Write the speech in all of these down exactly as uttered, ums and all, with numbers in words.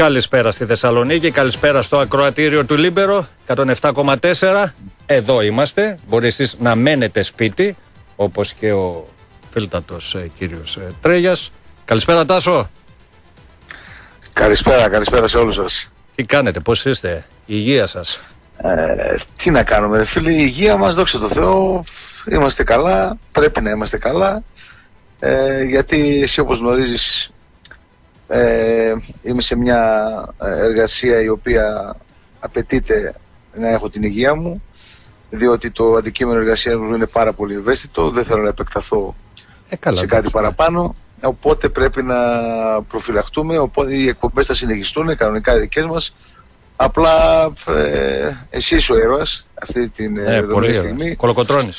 Καλησπέρα στη Θεσσαλονίκη, καλησπέρα στο ακροατήριο του Λίμπερο εκατόν επτά κόμμα τέσσερα. Εδώ είμαστε. Μπορεί εσείς να μένετε σπίτι, όπως και ο φίλτατος ε, κύριος ε, Τρέγιας. Καλησπέρα, Τάσο. Καλησπέρα, καλησπέρα σε όλους σας. Τι κάνετε, πώς είστε, η υγεία σας? Ε, τι να κάνουμε, ρε φίλοι, η υγεία μας, δόξα τω Θεώ, είμαστε καλά, πρέπει να είμαστε καλά. Ε, γιατί εσύ, όπως γνωρίζεις, ε, είμαι σε μια εργασία η οποία απαιτείται να έχω την υγεία μου, διότι το αντικείμενο εργασίας μου είναι πάρα πολύ ευαίσθητο, δεν θέλω να επεκταθώ ε, καλά, σε κάτι παραπάνω, οπότε πρέπει να προφυλαχτούμε, οπότε οι εκπομπές θα συνεχιστούν, κανονικά οι δικές μας. Απλά ε, εσύ είσαι ο ήρωας αυτή την ε, πολύ στιγμή. Κολοκοτρώνεις.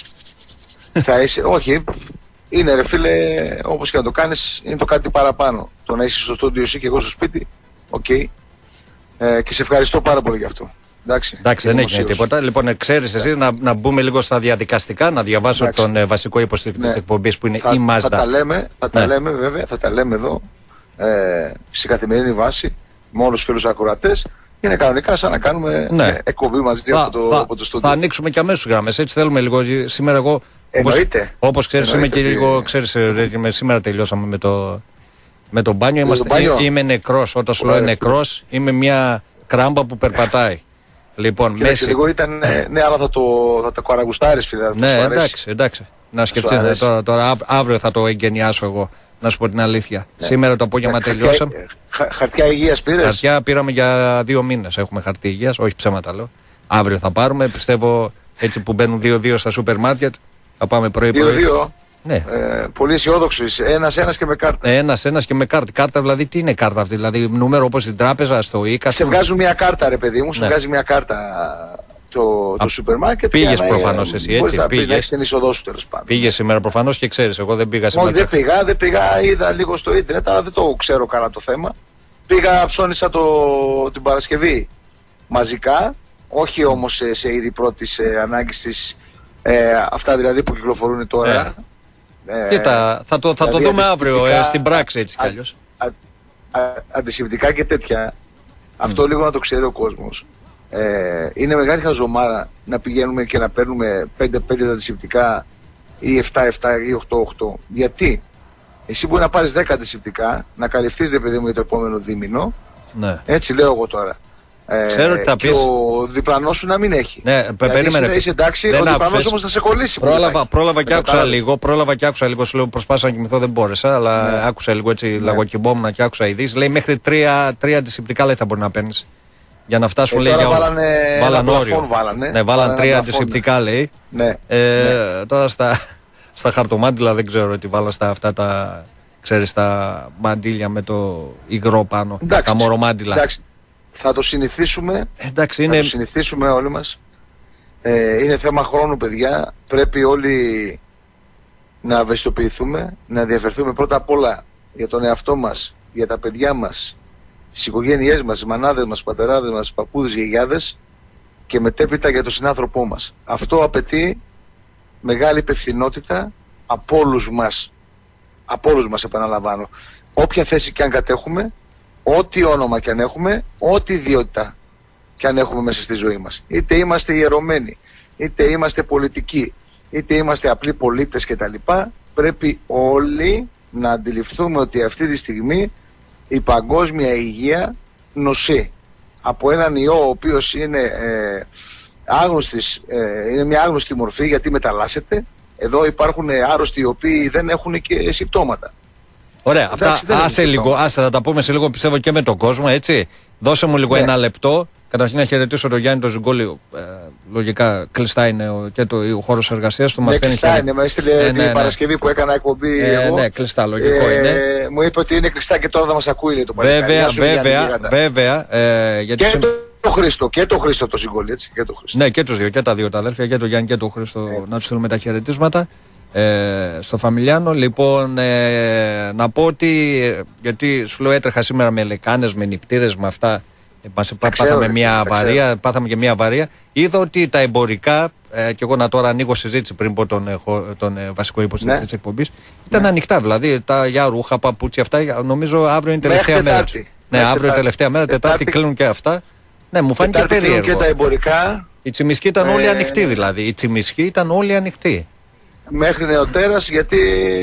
Θα είσαι, όχι, είναι ρε φίλε, όπως και να το κάνεις, είναι το κάτι παραπάνω. Το να είσαι στο στούντιο εσύ και εγώ στο σπίτι, οκ. Okay. Ε, και σε ευχαριστώ πάρα πολύ γι' αυτό. Εντάξει, Εντάξει δεν έγινε τίποτα. Λοιπόν, ξέρεις εσύ να, να μπούμε λίγο στα διαδικαστικά, να διαβάσω Εντάξει. τον ε, βασικό υποστηρικτή ναι. της εκπομπής που είναι θα, η Mazda. Θα τα λέμε, θα τα ναι. λέμε βέβαια, θα τα λέμε εδώ, ε, σε καθημερινή βάση, με όλους τους φίλους ακροατές. Είναι κανονικά σαν να κάνουμε ναι. εκπομπή μαζί θα, από το, θα, από το στούντιο. Θα ανοίξουμε και αμέσως γράμμες, έτσι θέλουμε λίγο. Σήμερα εγώ, Εννοείται. όπως, όπως ξέρεις, Εννοείται είμαι και λίγο, ξέρεις, σήμερα τελειώσαμε με το, με το μπάνιο. Είμαστε, το μπάνιο. Είμαι νεκρός, όταν σου λέω νεκρός, είμαι μια κράμπα που περπατάει. Λοιπόν, μέση... λίγο ήταν, ναι, αλλά θα το, θα το καραγουστάρεις, φίλε. Ναι, εντάξει, εντάξει. Να σκεφτείτε τώρα, τώρα, αύριο θα το εγκαινιάσω εγώ. Να σου πω την αλήθεια. Ναι. Σήμερα το απόγευμα ναι, τελειώσαμε. Χα, χαρτιά υγείας πήρες? Χαρτιά πήραμε για δύο μήνες. Έχουμε χαρτί υγείας. Όχι ψέματα λέω. Αύριο θα πάρουμε. Πιστεύω έτσι που μπαίνουν δύο-δύο στα σούπερ μάρκετ. Θα πάμε πρωί-πρωί. δύο-δύο. Ναι. Ε, πολύ αισιόδοξο είσαι. Ένας-ένας και με κάρτα. Ένας-ένας και με κάρτα. Κάρτα δηλαδή τι είναι κάρτα αυτή? Δηλαδή νούμερο όπως στην τράπεζα, στο ΙΚΑ. Σε βγάζουν μια κάρτα, ρε παιδί μου. Σου ναι. βγάζει μια κάρτα. Το, το σούπερ μάρκετ. Πήγες προφανώς εσύ, έτσι. Να πήγες την είσοδό σου τέλος πάντων. Πήγες σήμερα προφανώς και ξέρεις. Εγώ δεν πήγα σήμερα. Όχι, δεν πήγα, δεν πήγα. Είδα λίγο στο ίντερνετ, αλλά δεν το ξέρω καλά το θέμα. Πήγα, ψώνισα το, την Παρασκευή μαζικά. Όχι όμως σε, σε είδη πρώτης ε, ανάγκης, ε, αυτά δηλαδή που κυκλοφορούν τώρα. Ε, Κοίτα, θα το, θα δηλαδή το δούμε αύριο ε, στην πράξη έτσι κι αλλιώς. Αντισηπτικά και τέτοια. Mm. Αυτό λίγο να το ξέρει ο κόσμος. Ε, είναι μεγάλη χαζομάρα να πηγαίνουμε και να παίρνουμε πέντε πέντε αντισηπτικά ή επτά επτά ή οκτώ οκτώ. Γιατί εσύ μπορεί να πάρεις δέκα αντισηπτικά, να καλυφθείς δε παιδί μου για το επόμενο δίμηνο. Ναι. Έτσι λέω εγώ τώρα. Ε, Ξέρω τι θα και πεις. ο διπλανός σου να μην έχει. Ναι, περίμενε. Είσαι εντάξει, ο διπλανός όμως θα σε κολλήσει. Πρόλαβα, πρόλαβα και άκουσα λίγο. Πρόλαβα και άκουσα λίγο. Σου λέω προσπάθησα να κοιμηθώ, δεν μπόρεσα. Αλλά ναι. άκουσα λίγο έτσι, ναι. λαγοκυμπόμουν και άκουσα ειδήσεις. Λέει μέχρι τρία, τρία αντισηπτικά λέει θα μπορεί να παίρνεις. Για να φτάσουν ε, λέει για βάλανε βάλαν όριο. Βάλανε, ναι, βάλαν τρία αντισηπτικά λέει. Ναι, ε, ναι. Τώρα στα, στα χαρτομάντιλα δεν ξέρω τι βάλα στα αυτά τα, ξέρεις, τα μαντίλια με το υγρό πάνω. Εντάξει, τα μορομάντιλα. Εντάξει, θα το συνηθίσουμε. Εντάξει, θα είναι... το συνηθίσουμε όλοι μας. Ε, είναι θέμα χρόνου, παιδιά. Πρέπει όλοι να ευαισθητοποιηθούμε, να ενδιαφερθούμε πρώτα απ' όλα για τον εαυτό μας, για τα παιδιά μας, τις οικογένειές μας, τις μανάδες μας, τους πατεράδες μας, τους παππούδες, γιαγιάδες και μετέπειτα για τον συνάνθρωπό μας. Αυτό απαιτεί μεγάλη υπευθυνότητα από όλους μας. Από όλους μας επαναλαμβάνω. Όποια θέση και αν κατέχουμε, ό,τι όνομα και αν έχουμε, ό,τι ιδιότητα και αν έχουμε μέσα στη ζωή μας. Είτε είμαστε ιερωμένοι, είτε είμαστε πολιτικοί, είτε είμαστε απλοί πολίτες κτλ. Πρέπει όλοι να αντιληφθούμε ότι αυτή τη στιγμή η παγκόσμια υγεία νοσεί από έναν ιό ο οποίος είναι, ε, άγνωστης, ε, είναι μια άγνωστη μορφή γιατί μεταλλάσσεται. Εδώ υπάρχουν άρρωστοι οι οποίοι δεν έχουν και συμπτώματα. Ωραία, εντάξει, αυτά άσε λίγο, άσε, θα τα πούμε σε λίγο πιστεύω και με τον κόσμο, έτσι. Δώσε μου λίγο ναι. ένα λεπτό. Καταρχήν να χαιρετήσω τον Γιάννη τον Ζυγκόλη. Ε, λογικά κλειστά είναι ο, και το, ο χώρος εργασίας του. Ναι, κλειστά χαιρε... είναι. Με έστειλε ε, την ναι, Παρασκευή ναι. που έκανα εκπομπή. Ε, εγώ. Ναι, κλειστά, λογικό ε, είναι. Μου είπε ότι είναι κλειστά και τώρα θα μας ακούει λέει, το παλικάρι. Βέβαια, βέβαια, βέβαια. Ε, γιατί και σε... το Χρήστο, και το Χρήστο το Ζυγκόλη, έτσι. Και το Χρήστο. Ναι, και τους δύο, και τα δύο τα αδέρφια, και τον Γιάννη και τον Χρήστο, ε. να τους στείλουμε τα χαιρετίσματα. Ε, στο Φαμιλιάνο, λοιπόν, ε, να πω ότι γιατί σου λέω έτρεχα σήμερα με λεκάνες, με νηπτήρες, με αυτά. Μας πάθαμε, μια αβαρία, πάθαμε και μια αβαρία. Είδα ότι τα εμπορικά, ε, και εγώ να τώρα ανοίγω συζήτηση πριν πω τον, τον ε, βασικό υποστηρικτή ναι. της εκπομπής, ήταν ναι. ανοιχτά. Δηλαδή τα για ρούχα, παπούτσια, αυτά νομίζω αύριο είναι η τελευταία μέρα. Ναι, αύριο τετάρτη, τελευταία μέρα, Τετάρτη, τετάρτη κλείνουν και αυτά. Ναι, μου φάνηκε περίεργο. Και τα εμπορικά. Η Τσιμισκή ήταν ε, όλοι ανοιχτοί δηλαδή. Η Τσιμισκή ήταν όλοι ανοιχτοί. Μέχρι νεοτέρας, γιατί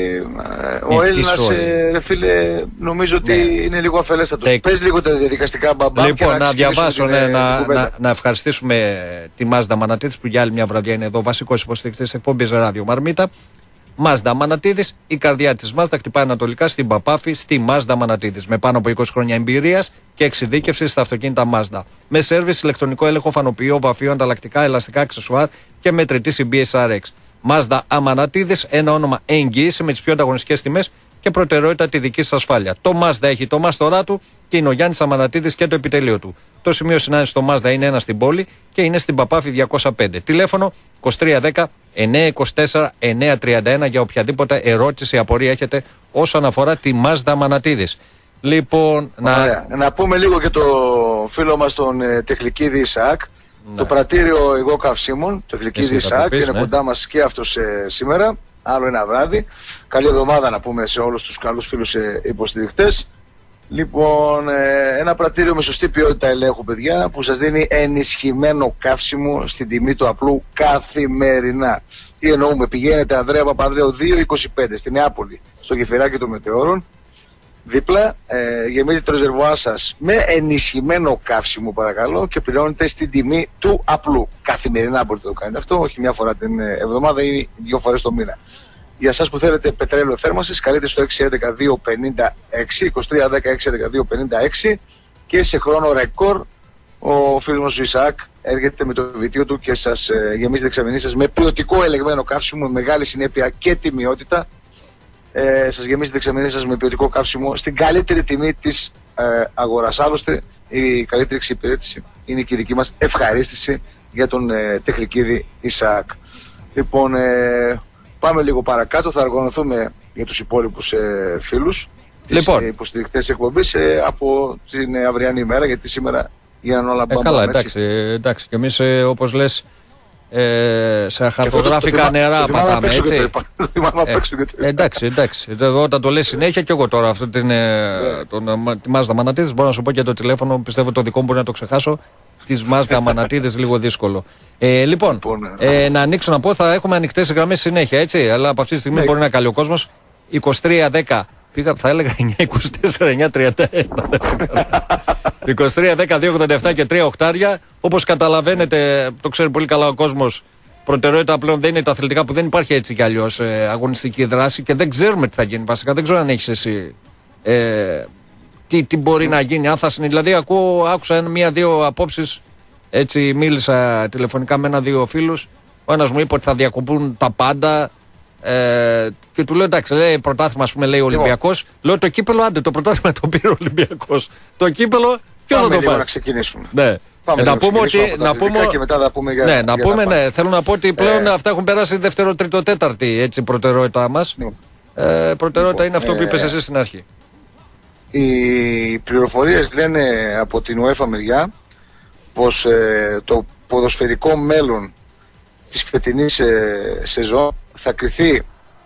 ε, ο Έλληνας, ε, ρε φίλε, νομίζω ότι ναι. είναι λίγο αφελέστατος. Ε, Πες λίγο τα διαδικαστικά μπαμπά. Λοιπόν, να, να διαβάσω, ναι, να, να, να ευχαριστήσουμε τη Μάζδα Μανατίδης που για άλλη μια βραδιά είναι εδώ, βασικός υποστηρικτής της εκπομπής Ράδιο Μαρμίτα. Μάζδα Μανατίδης, η καρδιά της Μάζδα χτυπάει ανατολικά στην Παπάφη, στη Μάζδα Μανατίδης. Με πάνω από είκοσι χρόνια εμπειρίας και εξειδίκευση στα αυτοκίνητα Μάζδα. Με σέρβις, ηλεκτρονικό έλεγχο, φανοποιείο, βαφείο, ανταλλακτικά, ελαστικά, αξεσουάρ και μετρητή σι μπι ες αρ εξ. Μάζδα Αμανατίδης, ένα όνομα εγγύηση με τις πιο ανταγωνιστικές τιμές και προτεραιότητα τη δική σας ασφάλεια. Το Μάζδα έχει το μάστορά του και είναι ο Γιάννης Αμανατίδης και το επιτελείο του. Το σημείο συνάντησης στο Μάζδα είναι ένα στην πόλη και είναι στην Παπάφη διακόσια πέντε. Τηλέφωνο είκοσι τρία δέκα εννιακόσια είκοσι τέσσερα εννιακόσια τριάντα ένα για οποιαδήποτε ερώτηση ή απορία έχετε όσον αφορά τη Μάζδα Αμανατίδης. Λοιπόν, να... να πούμε λίγο και το φίλο μας τον ε, Τεχνικίδη Ισαάκ. Ναι. Το πρατήριο εγώ καυσίμων, το Γλυκίδη Ισαάκ, είναι ναι. κοντά μας και αυτός ε, σήμερα, άλλο ένα βράδυ. Καλή εβδομάδα να πούμε σε όλους τους καλούς φίλους ε, υποστηρικτές. Λοιπόν, ε, ένα πρατήριο με σωστή ποιότητα ελέγχου, παιδιά, που σας δίνει ενισχυμένο καύσιμο στην τιμή του απλού καθημερινά. Τι εννοούμε, πηγαίνετε Ανδρέα Παπανδρέου δύο είκοσι πέντε στη Νεάπολη, στο γεφυράκι των Μετεώρων. Δίπλα ε, γεμίζετε το ρεζερβουάρ σας με ενισχυμένο καύσιμο, παρακαλώ, και πληρώνετε στην τιμή του απλού. Καθημερινά μπορείτε να το κάνετε αυτό, όχι μια φορά την εβδομάδα ή δύο φορές το μήνα. Για εσάς που θέλετε πετρέλαιο θέρμανσης, καλείτε στο έξι έντεκα δύο πενήντα έξι, είκοσι τρία δέκα έξι έντεκα δύο πενήντα έξι και σε χρόνο ρεκόρ ο φίλος μας ο Ισαάκ έρχεται με το βιτίο του και σας ε, γεμίζει δεξαμενή σας με ποιοτικό ελεγμένο καύσιμο, με μεγάλη συνέπεια και τιμιότητα. Ε, σας γεμίζει τη δεξαμενή σας με ποιοτικό καύσιμο στην καλύτερη τιμή της ε, αγοράς. Άλλωστε, η καλύτερη εξυπηρέτηση είναι και η δική μας ευχαρίστηση για τον ε, Τεχνικίδη Ισαάκ. Λοιπόν, ε, πάμε λίγο παρακάτω, θα αργωνωθούμε για τους υπόλοιπους ε, φίλους, λοιπόν. τις ε, υποστηρικτές εκπομπής ε, από την ε, αυριανή ημέρα, γιατί σήμερα γίνανε όλα μπαμπαμ. Ε, καλά, εντάξει, εντάξει, και εμείς ε, όπως λες, Ε, σε χαρτογράφικα νερά πατάμε, έτσι. Ε, εντάξει, εντάξει. Όταν το λες συνέχεια και εγώ τώρα αυτή την, yeah. τον, τη Μάζδα Μανατίδης μπορώ να σου πω και το τηλέφωνο, πιστεύω το δικό μου μπορεί να το ξεχάσω, της Μάζδα Μανατίδης, λίγο δύσκολο. Ε, λοιπόν, ε, να ανοίξω να πω, θα έχουμε ανοιχτές γραμμές συνέχεια, έτσι, αλλά από αυτή τη στιγμή yeah. μπορεί να καλεί ο κόσμος. είκοσι τρία δέκα, πήγα, θα έλεγα εννιακόσια είκοσι τέσσερα εννιακόσια τριάντα ένα. είκοσι τρία δέκα δύο ογδόντα επτά και τρία οχτάρια. Όπως καταλαβαίνετε, το ξέρει πολύ καλά ο κόσμος, προτεραιότητα πλέον δεν είναι τα αθλητικά, που δεν υπάρχει έτσι κι αλλιώς ε, αγωνιστική δράση και δεν ξέρουμε τι θα γίνει βασικά. Δεν ξέρω αν έχεις εσύ ε, τι, τι μπορεί mm. να γίνει, αν θα συνεχίσει. Δηλαδή, ακούω, άκουσα μία-δύο απόψεις. Έτσι, μίλησα τηλεφωνικά με ένα-δύο φίλους. Ο ένας μου είπε ότι θα διακοπούν τα πάντα. Ε, και του λέω εντάξει, λέει πρωτάθλημα, ας πούμε, λέει ο Ολυμπιακός. Λέω το κύπελο, άντε, το πρωτάθλημα το πήρε ο Ολυμπιακός. Το κύπελο, ποιος θα το πάρει? Να ξεκινήσουμε. Ναι. Πάμε να πούμε ότι. Να πούμε, και μετά θα πούμε για, ναι, να για πούμε, ναι. Θέλω να πω ότι πλέον ε, αυτά έχουν περάσει δεύτερο, τρίτο, τέταρτη έτσι, προτεραιότητά μας. Ναι. Ε, προτεραιότητα λοιπόν, είναι αυτό που είπες ε, εσύ στην αρχή. Οι πληροφορίες λένε από την UEFA μεριά πως ε, το ποδοσφαιρικό μέλλον της φετινής ε, σεζόν θα κριθεί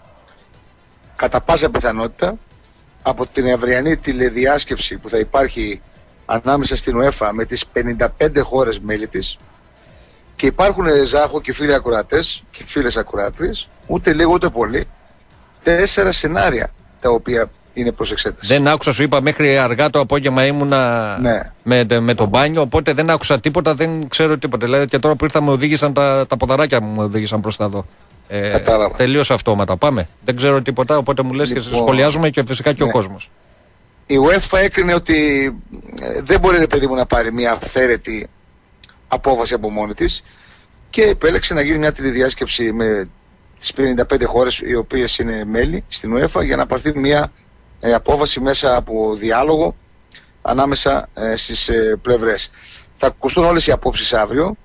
κατά πάσα πιθανότητα από την αυριανή τηλεδιάσκεψη που θα υπάρχει ανάμεσα στην UEFA με τις πενήντα πέντε χώρες μέλη της, και υπάρχουν, Ζάχο και φίλοι ακροατές και φίλες ακροάτριες, ούτε λίγο ούτε πολύ, τέσσερα σενάρια τα οποία είναι προς εξέταση. Δεν άκουσα, σου είπα, μέχρι αργά το απόγευμα ήμουνα ναι. με, με το μπάνιο, οπότε δεν άκουσα τίποτα, δεν ξέρω τίποτα. Δηλαδή και τώρα που ήρθα με οδήγησαν τα, τα ποδαράκια μου, με οδήγησαν προς τα εδώ. Ε, τελείως αυτόματα. Πάμε. Δεν ξέρω τίποτα, οπότε μου λες λοιπόν, και σχολιάζουμε και φυσικά και ναι. ο κόσμος. Η UEFA έκρινε ότι ε, δεν μπορεί, ρε παιδί μου, να πάρει μια αυθαίρετη απόφαση από μόνη της και επέλεξε να γίνει μια τηλεδιάσκεψη με τις πενήντα πέντε χώρες οι οποίες είναι μέλη στην UEFA για να πάρθει μια ε, απόφαση μέσα από διάλογο ανάμεσα ε, στις ε, πλευρές. Θα ακουστούν όλες οι απόψεις αύριο,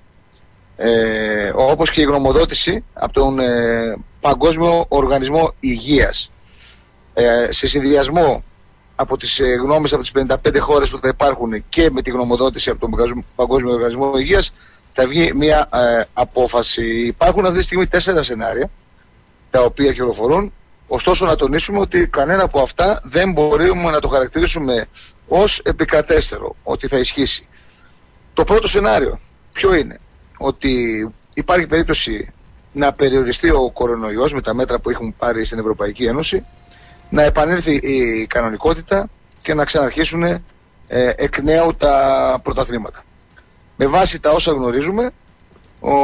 ε, όπως και η γνωμοδότηση από τον ε, Παγκόσμιο Οργανισμό Υγείας, ε, σε συνδυασμό από τις ε, γνώμες από τις πενήντα πέντε χώρες που θα υπάρχουν και με τη γνωμοδότηση από τον Παγκόσμιο Οργανισμό Υγείας, θα βγει μια ε, απόφαση. Υπάρχουν αυτή τη στιγμή τέσσερα σενάρια τα οποία κυκλοφορούν. Ωστόσο, να τονίσουμε ότι κανένα από αυτά δεν μπορούμε να το χαρακτηρίσουμε ως επικρατέστερο ότι θα ισχύσει. Το πρώτο σενάριο ποιο είναι? Ότι υπάρχει περίπτωση να περιοριστεί ο κορονοϊός με τα μέτρα που έχουν πάρει στην Ευρωπαϊκή Ένωση, να επανέλθει η κανονικότητα και να ξαναρχίσουν ε, εκ νέου τα πρωταθλήματα. Με βάση τα όσα γνωρίζουμε, ο,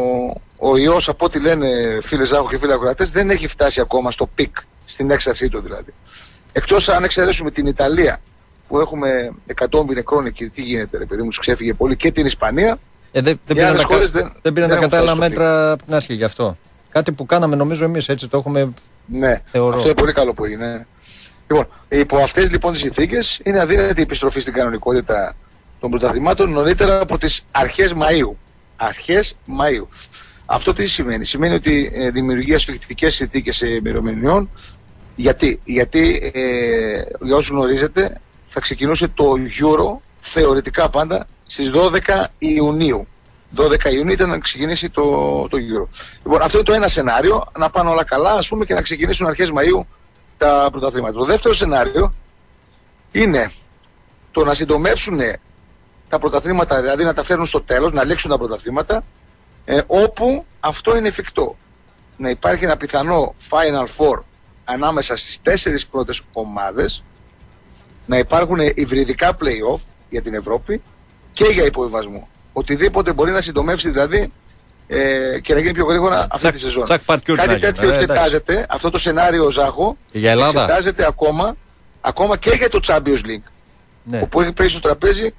ο ιός, από ό,τι λένε φίλοι Ζάχο και φίλοι ακροατές, δεν έχει φτάσει ακόμα στο πικ, στην έκστασή του δηλαδή. Εκτός αν εξαιρέσουμε την Ιταλία, που έχουμε εκατόμβοι νεκρών εκεί, τι γίνεται ρε παιδί μου, τους ξέφυγε πολύ, και την Ισπανία. Ε, δεν δεν πήραν τα, δεν, δεν πήραν τα κατάλληλα μέτρα από την αρχή γι' αυτό. Κάτι που κάναμε νομίζω εμείς, έτσι το έχουμε. Ναι, θεωρώ. Αυτό είναι πολύ καλό που έγινε. Λοιπόν, υπό αυτές λοιπόν τις συνθήκες είναι αδύνατη η επιστροφή στην κανονικότητα των πρωταθλημάτων νωρίτερα από τις αρχές Μαΐου. Αρχές Μαΐου. Αυτό τι σημαίνει? Σημαίνει ότι ε, δημιουργεί ασφικτικές συνθήκες ημερομηνιών. Γιατί, Γιατί ε, για όσους γνωρίζετε, θα ξεκινούσε το Euro θεωρητικά πάντα στις δώδεκα Ιουνίου. δώδεκα Ιουνίου ήταν να ξεκινήσει το, το Euro. Λοιπόν, αυτό είναι το ένα σενάριο, να πάνε όλα καλά, ας πούμε, και να ξεκινήσουν αρχές Μαΐου τα πρωταθλήματα. Το δεύτερο σενάριο είναι το να συντομεύσουν τα πρωταθλήματα, δηλαδή να τα φέρουν στο τέλος, να λήξουν τα πρωταθλήματα, ε, όπου αυτό είναι εφικτό. Να υπάρχει ένα πιθανό Final Four ανάμεσα στις τέσσερις πρώτες ομάδες, να υπάρχουν υβριδικά play-off για την Ευρώπη και για υποβιβασμό. Οτιδήποτε μπορεί να συντομεύσει δηλαδή ε, και να γίνει πιο γρήγορα αυτή τη σεζόν. Κάτι τέτοιο εξετάζεται, αυτό το σενάριο Ζάχο, εξετάζεται ακόμα, ακόμα και για το Champions League, ναι, όπου έχει πέσει στο τραπέζι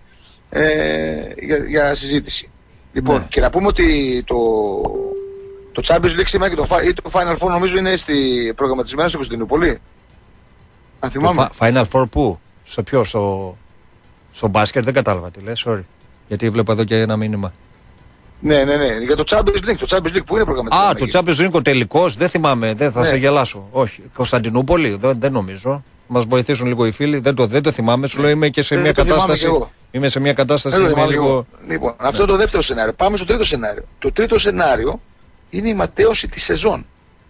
ε, για, για συζήτηση. Λοιπόν, ναι. Και να πούμε ότι το, το Champions League σήμερα και το, ή το Final Four νομίζω είναι στη, προγραμματισμένο στην Κωνσταντινούπολη. Αν θυμάμαι. Το Final Four πού? Στο ποιο? Στο, στο μπάσκετ? Δεν κατάλαβα τι λες, sorry. Γιατί βλέπω εδώ και ένα μήνυμα. Ναι, ναι, ναι. Για το Champions League. Το Champions League που είναι προγραμματισμένο. Α, το Champions League ο τελικός. Δεν θυμάμαι. Δεν θα, ναι, σε γελάσω. Όχι. Κωνσταντινούπολη. Δεν, δεν νομίζω. Μας βοηθήσουν λίγο οι φίλοι. Δεν το, δεν το θυμάμαι. Σου λέω είμαι και σε, μια κατάσταση, είμαι σε μια κατάσταση. Είμαι λίγο... Λοιπόν, ναι, αυτό είναι το δεύτερο σενάριο. Πάμε στο τρίτο σενάριο. Το τρίτο σενάριο είναι η ματέωση της σεζόν.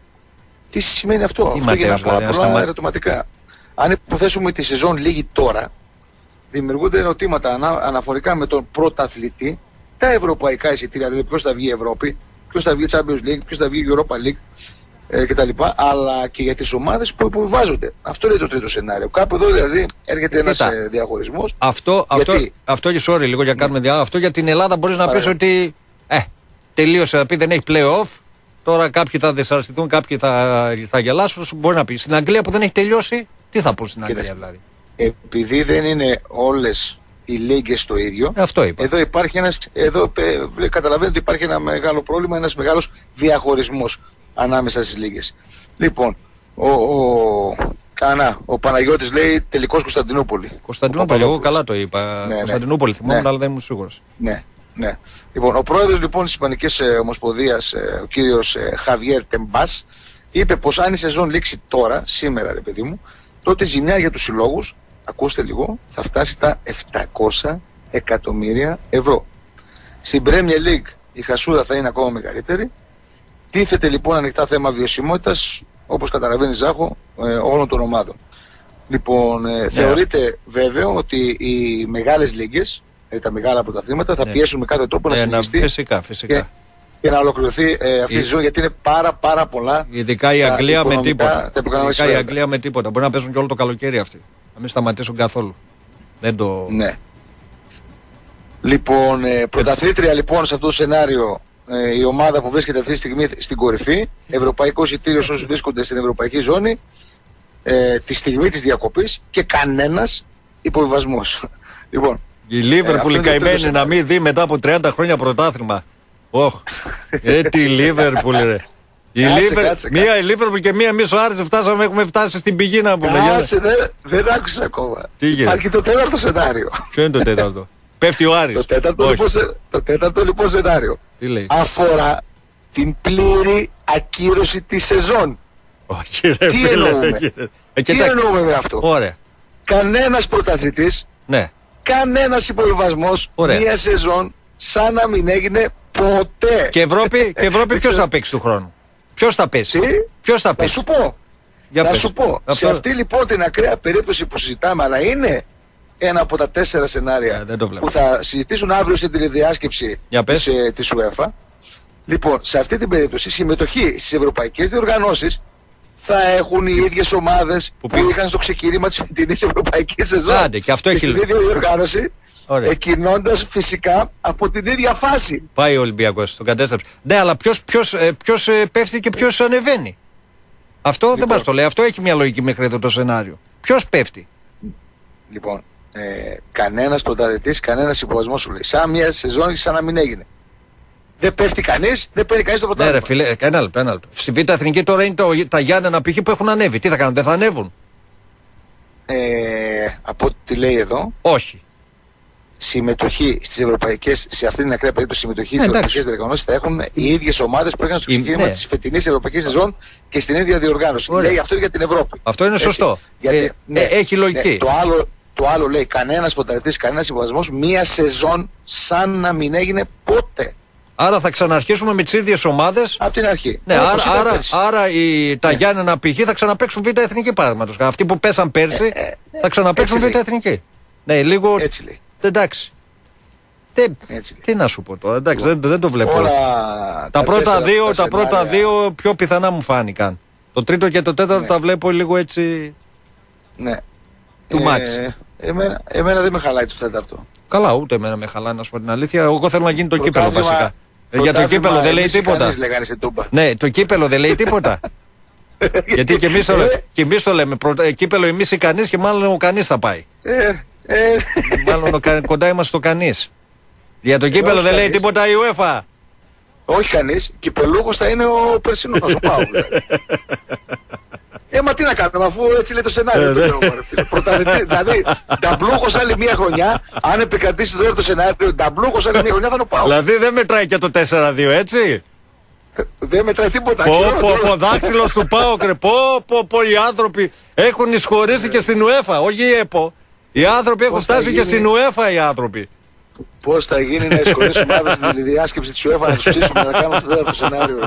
Τι σημαίνει αυτό? Τι αυτό ματέωση, πολλά, δηλαδή, πολλά ερωτηματικά. Αν υποθέσουμε ότι η σεζόν λύγει τώρα, δημιουργούνται ερωτήματα ανα, αναφορικά με τον πρωταθλητή, τα ευρωπαϊκά εισιτήρια, δηλαδή ποιος θα βγει Ευρώπη, ποιος θα βγει Champions League, ποιος θα βγει Europa League ε, κτλ. Αλλά και για τις ομάδες που υποβιβάζονται. Αυτό είναι το τρίτο σενάριο. Κάπου εδώ δηλαδή έρχεται ένας ε, διαχωρισμός. Αυτό, αυτό, αυτό, αυτό, sorry, λίγο για να κάνουμε διάλογο. Αυτό για την Ελλάδα μπορείς να πεις ότι ε, τελείωσε, να πει δεν έχει play-off. Τώρα κάποιοι θα δυσαρεστηθούν, κάποιοι θα, θα γελάσουν. Μπορεί να πει. Στην Αγγλία που δεν έχει τελειώσει, τι θα πω στην Αγγλία δηλαδή? Επειδή δεν είναι όλες οι λίγες το ίδιο, ε, αυτό είπα. Εδώ υπάρχει ένας, εδώ ε, καταλαβαίνετε ότι υπάρχει ένα μεγάλο πρόβλημα, ένας μεγάλος διαχωρισμός ανάμεσα στις λίγες. Λοιπόν, ο, ο, κανά, ο Παναγιώτης λέει τελικός Κωνσταντινούπολη. Κωνσταντινούπολη, εγώ καλά το είπα. Ναι, Κωνσταντινούπολη ναι, θυμόμουν, ναι, αλλά δεν ήμουν σίγουρος. Ναι, ναι. Λοιπόν, ο πρόεδρος λοιπόν της Ισπανικής ε, Ομοσπονδίας, ε, ο κύριος ε, Χαβιέρ Τεμπάς, είπε πως αν η σεζόν λήξει τώρα, σήμερα ρε παιδί μου, τότε η ζημιά για τους συλλόγους, ακούστε λίγο, θα φτάσει τα επτακόσια εκατομμύρια ευρώ. Στην Premier League η χασούρα θα είναι ακόμα μεγαλύτερη. Τίθεται λοιπόν ανοιχτά θέμα βιωσιμότητας, όπως καταλαβαίνει Ζάχο, ε, όλων των ομάδων. Λοιπόν, ε, yeah. θεωρείται βέβαιο ότι οι μεγάλες λίγες, ε, τα μεγάλα πρωταθλήματα, θα yeah. πιέσουν με κάθε τρόπο yeah, να συνεχιστεί φυσικά, φυσικά. Και, και να ολοκληρωθεί ε, αυτή η σεζόν, γιατί είναι πάρα πάρα πολλά. Ειδικά η Αγγλία με τίποτα. Ειδικά η Αγγλία με τίποτα. Μπορεί να παίζουν και όλο το καλοκαίρι αυτοί. Να μην σταματήσουν καθόλου. Δεν το... Ναι. Λοιπόν, ε, πρωταθλήτρια λοιπόν σε αυτό το σενάριο ε, η ομάδα που βρίσκεται αυτή τη στιγμή στην κορυφή, ευρωπαϊκό εισιτήριο σε όσους βρίσκονται στην ευρωπαϊκή ζώνη, ε, τη στιγμή της διακοπής και κανένας υποβιβασμός. Λοιπόν, η Λίβερπουλ ε, καημένη να μην δει μετά από τριάντα χρόνια πρωτάθλημα. Όχ, ε, τι Λίβερπουλ ρε. Η κάτσε, Λίβερ, κάτσε, μία κάτσε. Η Λίβερπουλ και μία εμείς ο Άρης φτάσαμε, έχουμε φτάσει στην πηγή να πούμε. Κάτσε, δεν, δεν άκουσες ακόμα. Τι γίνεται? Υπάρχει το τέταρτο σενάριο. Ποιο είναι το τέταρτο? Πέφτει ο Άρης. Το τέταρτο, λοιπόν, σε, το τέταρτο λοιπόν σενάριο τι λέει? Αφορά την πλήρη ακύρωση της σεζόν. Όχι, ρε, τι εννοούμε, ε, τι τα... εννοούμε με αυτό? Ωραία. Κανένας πρωταθλητής, ναι, κανένας υποβιβασμός, μία σεζόν σαν να μην έγινε ποτέ. Και Ευρώπη, και Ευρώπη ποιος θα παίξει του χρόνου? Ποιος θα πέσει? Ποιος θα πέσει? Θα σου πω. Για θα πες. σου πω. Αυτό... Σε αυτή λοιπόν την ακραία περίπτωση που συζητάμε, αλλά είναι ένα από τα τέσσερα σενάρια yeah, που θα συζητήσουν αύριο στην τηλεδιάσκεψη της, ε, της UEFA. Λοιπόν, σε αυτή την περίπτωση, συμμετοχή στις ευρωπαϊκές διοργανώσεις θα έχουν οι ίδιες ομάδες που, που είχαν στο ξεκίνημα της φετινής ευρωπαϊκής σεζόν. Άντε, και αυτό έχει... στην ίδια διοργάνωση, εκκινώντας φυσικά από την ίδια φάση. Πάει ο Ολυμπιακός, τον κατέστρεψε. Ναι, αλλά ποιος, ποιος, ποιος πέφτει και ποιος ανεβαίνει. Αυτό λοιπόν, δεν μας το λέει. Αυτό έχει μια λογική μέχρι εδώ το σενάριο. Ποιος πέφτει. Λοιπόν, ε, κανένας πρωταθλητής, κανένας υποβασμός σου λέει. Σαν μια σεζόν σαν να μην έγινε. Δεν πέφτει κανείς, δεν παίρνει κανείς το πρωτάθλημα. Ναι, ρε φίλε, ένα λεπτό, ένα λεπτό. Στη Β' Εθνική τώρα είναι το, τα Γιάννενα π.χ. που έχουν ανέβει. Τι θα κάνουν, δεν θα ανέβουν. Ε, από ό,τι λέει εδώ. Όχι. Συμμετοχή στις ευρωπαϊκές, σε αυτή την ακραία περίπτωση συμμετοχή στις ευρωπαϊκές διοργανώσεις θα έχουν οι ίδιες ομάδες που είχαν στο ξεκίνημα ναι. της φετινής ευρωπαϊκής σεζόν και στην ίδια διοργάνωση. Ωραία. Λέει αυτό για την Ευρώπη. Αυτό είναι σωστό. Γιατί, ε, ναι, ε, έχει λογική. Ναι, το, άλλο, το άλλο λέει κανένας πρωταθλητής, κανένας υποβασμός, μία σεζόν σαν να μην έγινε ποτέ. Άρα θα ξαναρχίσουμε με τις ίδιες ομάδες. Από την αρχή. Ναι, άρα, άρα, άρα οι, τα ναι. Γιάννενα π.χ. θα ξαναπαίξουν Β' Εθνική παραδείγματος. Αυτοί που πέσαν πέρσι ε, ε, θα ξαναπαίξουν Β' Εθνική. Ναι, λίγο. Έτσι λέει. Εντάξει. Δεν, τι να σου πω τώρα, εντάξει, δεν, δεν το βλέπω. Όλα τα, τα, πρώτα, τέσσερα, δύο, τα πρώτα δύο πιο πιθανά μου φάνηκαν. Το τρίτο και το τέταρτο ναι. τα βλέπω λίγο έτσι. Ναι. Too much. Ε, εμένα, εμένα δεν με χαλάει το τέταρτο. Καλά, ούτε εμένα με χαλάει να σου πω την αλήθεια. Εγώ θέλω να γίνει το κύπελο βασικά. Για το κύπελο δεν λέει τίποτα. Ναι, το κύπελο δεν λέει τίποτα. Γιατί και εμείς το, ε, το λέμε. Προ, κύπελο εμείς ή κανείς και μάλλον ο κανείς θα πάει. Ε, ε, μάλλον ο, κοντά είμαστε στο κανείς. Για το κύπελο δεν λέει τίποτα η UEFA. Όχι κανείς. Κυπελούχος θα είναι ο περσινός, ο Πάου. Ε, μα τι να κάνουμε, αφού έτσι λέει το σενάριο. Δηλαδή, νταμπλούχος άλλη μία χρονιά, αν επικρατήσει το το σενάριο, νταμπλούχος άλλη μία χρονιά θα είναι ο Πάου. Δηλαδή δεν μετράει και το τέσσερα δύο, έτσι. Δεν μετράει τίποτα. Πω, πω, πω, δάκτυλος του Πάου, κρε. Πω, πω, πω, οι άνθρωποι έχουν εισχωρήσει και στην UEFA, όχι η ΕΠΟ. Οι άνθρωποι έχουν φτάσει και στην UEFA οι άνθρωποι. Πώς θα γίνει να εισχωρήσουμε αύριο την διάσκεψη της UEFA να τους ψήσουμε να κάνουμε το τέταρτο σενάριο.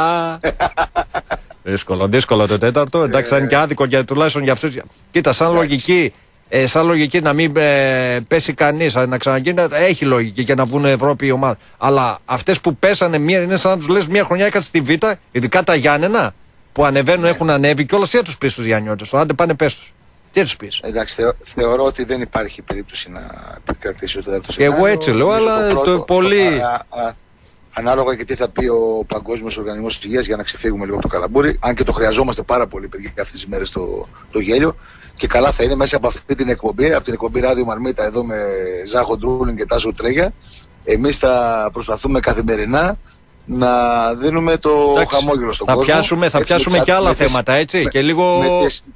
Δύσκολο, δύσκολο το τέταρτο. Εντάξει, θα είναι και άδικο για, τουλάχιστον για αυτούς. Κοίτα, σαν λογική, ε, σαν λογική να μην ε, πέσει κανείς, να ξαναγίνει, έχει λογική και να βγουν Ευρώπη η ομάδα. Αλλά αυτές που πέσανε, μία, είναι σαν να τους λες μία χρονιά έκατσε στη Β', ειδικά τα Γιάννενα που ανεβαίνουν, έχουν ανέβει και όλα εσύ τους πεις τους Γιάννιώτες. Άντε πάνε πες τους. Τι τους πεις. Εντάξει, θεω, θεωρώ ότι δεν υπάρχει περίπτωση να επικρατήσει ο τέταρτο σενάριο. Εγώ έτσι λέω, αλλά το, το πολύ. Α, α, ανάλογα και τι θα πει ο Παγκόσμιος Οργανισμός Υγείας για να ξεφύγουμε λίγο από το καλαμπούρι. Αν και το χρειαζόμαστε πάρα πολύ, παιδιά, αυτές τις μέρες το, το γέλιο. Και καλά θα είναι μέσα από αυτή την εκπομπή, από την εκπομπή Ράδιο Μαρμίτα εδώ με Ζάχο Ντρούλινγκ και Τάσο Τρέγια. Εμείς θα προσπαθούμε καθημερινά να δίνουμε το εντάξει, χαμόγελο στον θα κόσμο. Πιάσουμε, θα έτσι, πιάσουμε και άλλα θέματα, έτσι. Με, και λίγο. Με τις,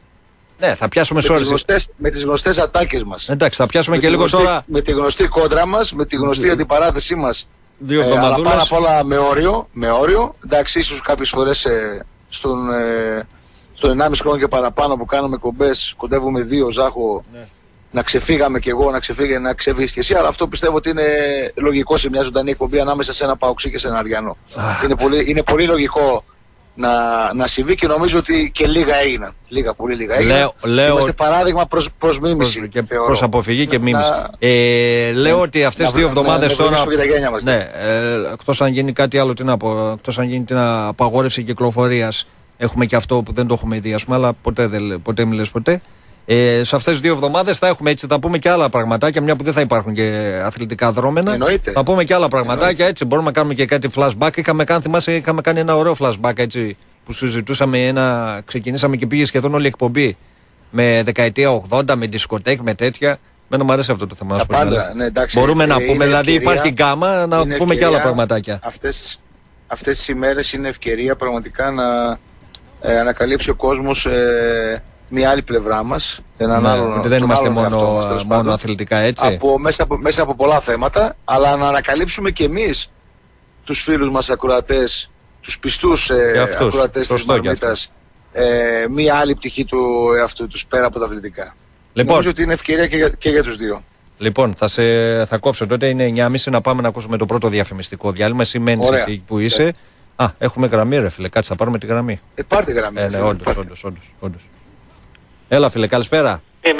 ναι, θα πιάσουμε με τις, γνωστές, με τις γνωστές ατάκες μας. Εντάξει, θα πιάσουμε με και λίγο γνωστή, τώρα. Με τη γνωστή κόντρα μας, με τη γνωστή αντιπαράθεσή μας. Δύο ε, αλλά πάνω απ' όλα με όριο, με όριο. Εντάξει, ίσως κάποιες φορές ε, στον, ε, στον ενάμιση χρόνο και παραπάνω που κάνουμε κομπές, κοντεύουμε δύο, Ζάχο, ναι. να ξεφύγαμε κι εγώ, να ξεφύγει, να ξεφύγεις κι εσύ. Αλλά αυτό πιστεύω ότι είναι λογικό σε μια ζωντανή εκπομπή ανάμεσα σε ένα Παοξί και σε ένα Αριανό. είναι, πολύ, είναι πολύ λογικό να, να συμβεί και νομίζω ότι και λίγα έγιναν. Λίγα, πολύ λίγα έγιναν. Λέω, λέω, Είμαστε παράδειγμα προς, προς μίμηση. Προς, και προς αποφυγή και μίμηση. Να, ε, λέω να, ότι αυτές τις δύο εβδομάδες τώρα. Μας, ναι, ε, εκτός αν γίνει κάτι άλλο, τι να πω, εκτός αν γίνει την απαγόρευση κυκλοφορίας, έχουμε και αυτό που δεν το έχουμε δει, ας πούμε, αλλά ποτέ, δεν, ποτέ μιλες ποτέ. Ε, σε αυτές τις δύο εβδομάδες θα έχουμε έτσι, θα πούμε και άλλα πραγματάκια, μια που δεν θα υπάρχουν και αθλητικά δρόμενα. Εννοείται. Θα πούμε και άλλα πραγματάκια. Εννοείται. Έτσι. Μπορούμε να κάνουμε και κάτι flashback. Είχαμε κάνει, θυμάσαι, είχαμε κάνει ένα ωραίο flashback έτσι, που συζητούσαμε. Ένα, ξεκινήσαμε και πήγε σχεδόν όλη η εκπομπή με δεκαετία ογδόντα, με δισκοτέκ, με τέτοια. Μένω μου αρέσει αυτό το θέμα. Πάντα, ναι, εντάξει, μπορούμε ε, να πούμε, δηλαδή ευκαιρία, υπάρχει γκάμα να πούμε ευκαιρία, και άλλα πραγματάκια. Αυτές, αυτές τις ημέρες είναι ευκαιρία πραγματικά να ε, ανακαλύψει ο κόσμος. Ε, μια άλλη πλευρά μας. Ναι, άλλο, δεν είμαστε μόνο, μας, μόνο αθλητικά, έτσι. Από, μέσα, από, μέσα από πολλά θέματα, αλλά να ανακαλύψουμε και εμείς τους φίλους μας ακροατές, τους πιστούς ε, ακροατές της Μαρμίτας, ε, μια άλλη πτυχή του εαυτού τους πέρα από τα αθλητικά. Λοιπόν, νομίζω ότι είναι ευκαιρία και για, και για τους δύο. Λοιπόν, θα, σε, θα κόψω τότε, είναι εννιά και μισή να πάμε να ακούσουμε το πρώτο διαφημιστικό διάλειμμα. Εσύ μένεις εκεί που είσαι. Α, έχουμε γραμμή, ρε φίλε, κάτσε, θα πάρουμε τη γραμμή. Ε, πάρτε γραμμή. Ε, ναι, όντως, όντως, όντως, όντως. Έλα φίλε, καλησπέρα. Ναι, ναι.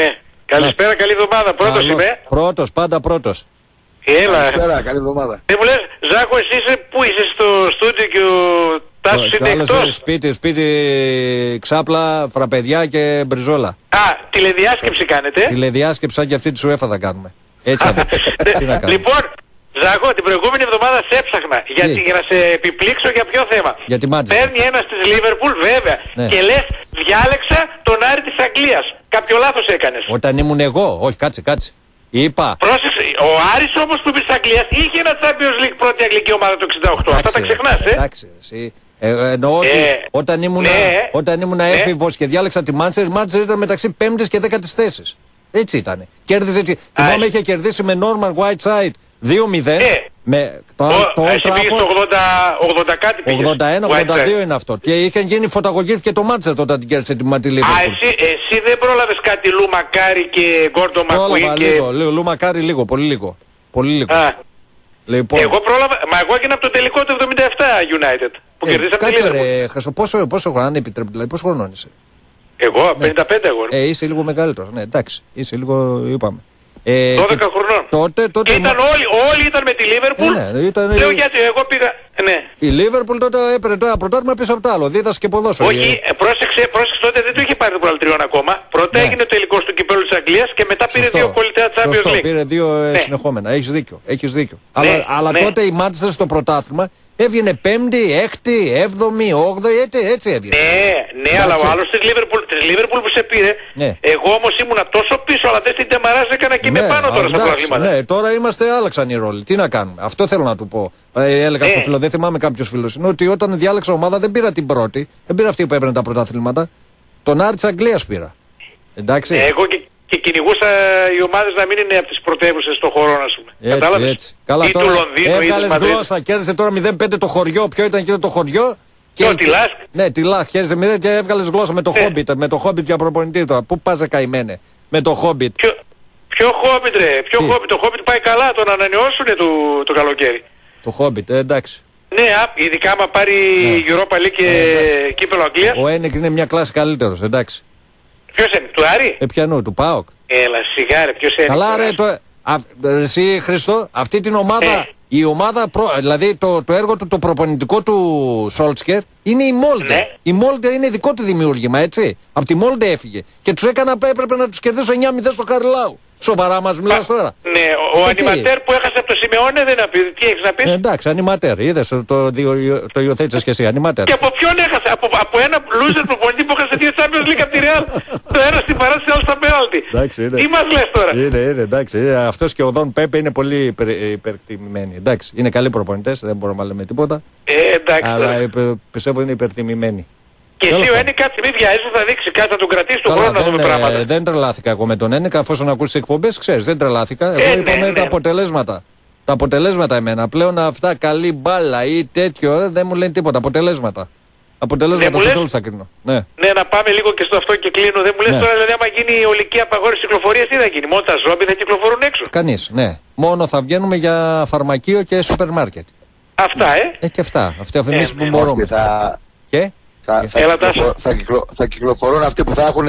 Καλησπέρα, καλή εβδομάδα. Πρώτος είμαι. Πρώτος, πάντα πρώτος. Έλα. Καλησπέρα, καλή εβδομάδα. Δεν μου λες, Ζάκο, εσύ είσαι, πού είσαι στο στούντιο και ο Τάσος είναι εκτός? Σπίτι, σπίτι, ξάπλα, φραπεδιά και μπριζόλα. Α, τηλεδιάσκεψη κάνετε. Τηλεδιάσκεψη σαν και αυτή τη UEFA θα κάνουμε. Έτσι θα Τι να κάνουμε. Λοιπόν, Ζάκο, την προηγούμενη εβδομάδα σε έψαχνα γιατί, για να σε επιπλήξω για ποιο θέμα. Για τη Manchester. Παίρνει ένας της Λίβερπουλ, βέβαια, ναι. και λες, διάλεξα τον Άρη της Αγγλίας. Κάποιο λάθος έκανες. Όταν ήμουν εγώ, όχι, κάτσε, κάτσε. Είπα. Πρόσεξε, ο Άρης όμως που είπε της Αγγλίας είχε ένα Champions League πρώτη αγγλική ομάδα το εξήντα οκτώ. Εντάξει, αυτά τα ξεχνάς, ε. Εντάξει, εσύ. Ε, εννοώ ότι ε, όταν ήμουν, ναι, όταν ήμουν ναι. έφηβος και διάλεξα τη Manchester, η Manchester ήταν μεταξύ πέμπτης και δέκατης θέσης. Έτσι ήταν. Κέρδιζε. Τη... Θυμάμαι είχε κερδίσει με Norman Whiteside δύο μηδέν. Ε, με το, ο, το εσύ πήγες στο ογδόντα κάτι πήγες. ογδόντα ένα ογδόντα δύο είναι αυτό. Και είχε γίνει φωταγωγήθηκε το Manchester όταν την κέρδισε τη Liverpool. Α, εσύ, εσύ δεν πρόλαβες κάτι Λου Μακάρι και Γκόρντο Μακουίν και... λίγο, λίγο, Λου Μακάρι λίγο, πολύ λίγο. Πολύ λίγο. Α. Λοιπόν. Εγώ πρόλαβα, μα εγώ έγινα από το τελικό του εβδομήντα επτά United. Που ε, κερδίσαμε τη Liverpool. Κάτσε ρε, Χρυσό, πόσο, πόσο χρόνο επιτρέπει, δηλαδή πόσο χρονών είσαι? Εγώ, ναι. πενήντα πέντε εγώ. Ε, είσαι λίγο μεγαλύτερο, ναι, εντάξει, είσαι λίγο, είπαμε. Ε, δώδεκα χρονών. Τότε, τότε και ήταν όλοι, όλοι ήταν με τη Liverpool. Ε, ναι, ήταν, λέω γιατί εγώ πήγα. Ναι. Η Liverpool τότε έπαιρνε το ένα πρωτάθλημα πίσω από το άλλο. Δίδασε και ποδόσφαιρο. Όχι, ε, πρόσεξε, πρόσεξε τότε δεν το είχε πάρει το προαλτριόν ακόμα. Πρώτα ναι. έγινε ο τελικός του κυπέλλου της Αγγλίας και μετά πήρε Σωστό. δύο κολλητέα Champions League. Πήρε δύο ε, ναι. συνεχόμενα. Έχεις δίκιο. Έχεις δίκιο. Ναι, αλλά αλλά ναι. τότε η Manchester στο πρωτάθλημα έβγαινε πέμπτη, έκτη, έβδομη, όγδοη, έτσι, έτσι έβγαινε. Ναι, ναι, αλλά ο άλλος της Liverpool, της Liverpool που σε πήρε, ναι. εγώ όμως ήμουνα τόσο πίσω, αλλά δεν την τεμαράζ έκανα και ναι, είμαι πάνω τώρα εντάξει, στα πλαγήματα. Ναι, τώρα είμαστε, άλλαξαν οι ρόλοι. Τι να κάνουμε. Αυτό θέλω να του πω. Ε, έλεγα ναι. στο φίλο, δεν θυμάμαι κάποιος φίλος. Είναι ότι όταν διάλεξα ομάδα δεν πήρα την πρώτη, δεν πήρα αυτή που έπαιρνε τα πρωταθλήματα. Τον Άρη της Αγγλίας πήρα. Εντάξει. Ε, εγώ και, και κυνηγούσα οι ομάδες να μην είναι από τις πρωτεύουσες στο χώρο, ας πούμε. Έτσι, κατάλαβες. Έτσι. Καλά, ή τώρα του Λονδίνου ή έβγαλες γλώσσα, κέρδισε τώρα μηδέν πέντε το χωριό. Ποιο ήταν εκείνο το χωριό? Και ο Τιλάχ. Ναι, Τιλάχ, κέρδισε μηδέν και έβγαλες γλώσσα με το ε. Χόμπιτ. Με το Χόμπιτ για προπονητή τώρα. Πού πας καημένε με το Χόμπιτ? Ποιο, ποιο Χόμπιτ ρε, ποιο Χόμπιτ? Το Χόμπιτ πάει καλά, τον ανανεώσουνε το, το καλοκαίρι. Το Χόμπιτ, ε, εντάξει. Ναι, ειδικά άμα πάρει ναι. Europa League και ε, κύπελλο Αγγλίας. Ο Ένεκ είναι μια κλάση καλύτερος, εντάξει. Ποιος είναι, του Άρη? Ε, πιανού, του ΠΑΟΚ. Έλα, σιγά ρε, ποιος είναι? Καλά ρε, το, α, εσύ Χριστό, αυτή την ομάδα, ε. η ομάδα, προ, δηλαδή το, το έργο του, το προπονητικό του Σόλτσκερ είναι η Μόλντε. Ναι. Η Μόλντε είναι δικό του δημιούργημα, έτσι. Από τη Μόλντε έφυγε. Και τους έκανα, έπρεπε να τους κερδίσω εννιά μηδέν στο Χαριλάου. Σοβαρά μας μιλάς τώρα? Ναι, ο, ο ανιματέρ που έχασε από το Σιμεώνε δεν απει... τι έχεις να πεις? Ε, εντάξει, ανιματέρ, είδες, το, το, το υιοθέτησες και εσύ, ανιματέρ. Και από ποιον έχασε? Από, από ένα loser προπονητή που έχασε δύο Champions League από τη Real. Το ένα στην παράσταση, άλλο στα πέναλτι. Τι μας λες τώρα? Είναι, είναι, εντάξει. Αυτός και ο Δον Πέπε είναι πολύ υπερ, υπερτιμημένοι. Εντάξει, είναι καλοί προπονητές, δεν μπορούμε να λέμε τίποτα. Ε, εντάξει. Αλλά υπε, πιστεύω είναι υπερτιμημένοι. Και εσύ ο Ένικα κάτι μην βιάζεσαι, θα δείξει κάτι, θα τον κρατήσει του χρόνου να δούμε πράγματα. Ε, δεν τρελάθηκα εγώ με τον Ένικα, αφόσον ακούσει εκπομπές, ξέρεις, δεν τρελάθηκα. Εγώ ε, είπαμε ναι, τα ναι. αποτελέσματα. Τα αποτελέσματα εμένα. Πλέον αυτά καλή μπάλα ή τέτοιο δεν μου λένε τίποτα. Αποτελέσματα. Αποτελέσματα ναι, στο τέλος θα κρίνω. Ναι. ναι, να πάμε λίγο και στο αυτό και κλείνω. Δεν μου λες ναι. τώρα, δηλαδή, άμα γίνει η ολική απαγόρευση κυκλοφορίας, τι θα γίνει? Μόνο τα ζόμπι θα κυκλοφορούν έξω? Κανείς, ναι. Μόνο θα βγαίνουμε για φαρμακείο και σούπερ μάρκετ. Αυτά, ε. Ε, και αυτά. Αυτά εμείς ε, που ναι. μπορούμε. Θα... Και? Θα, θα, Έλα, κυκλοφο... θα, κυκλο... θα κυκλοφορούν αυτοί που θα έχουν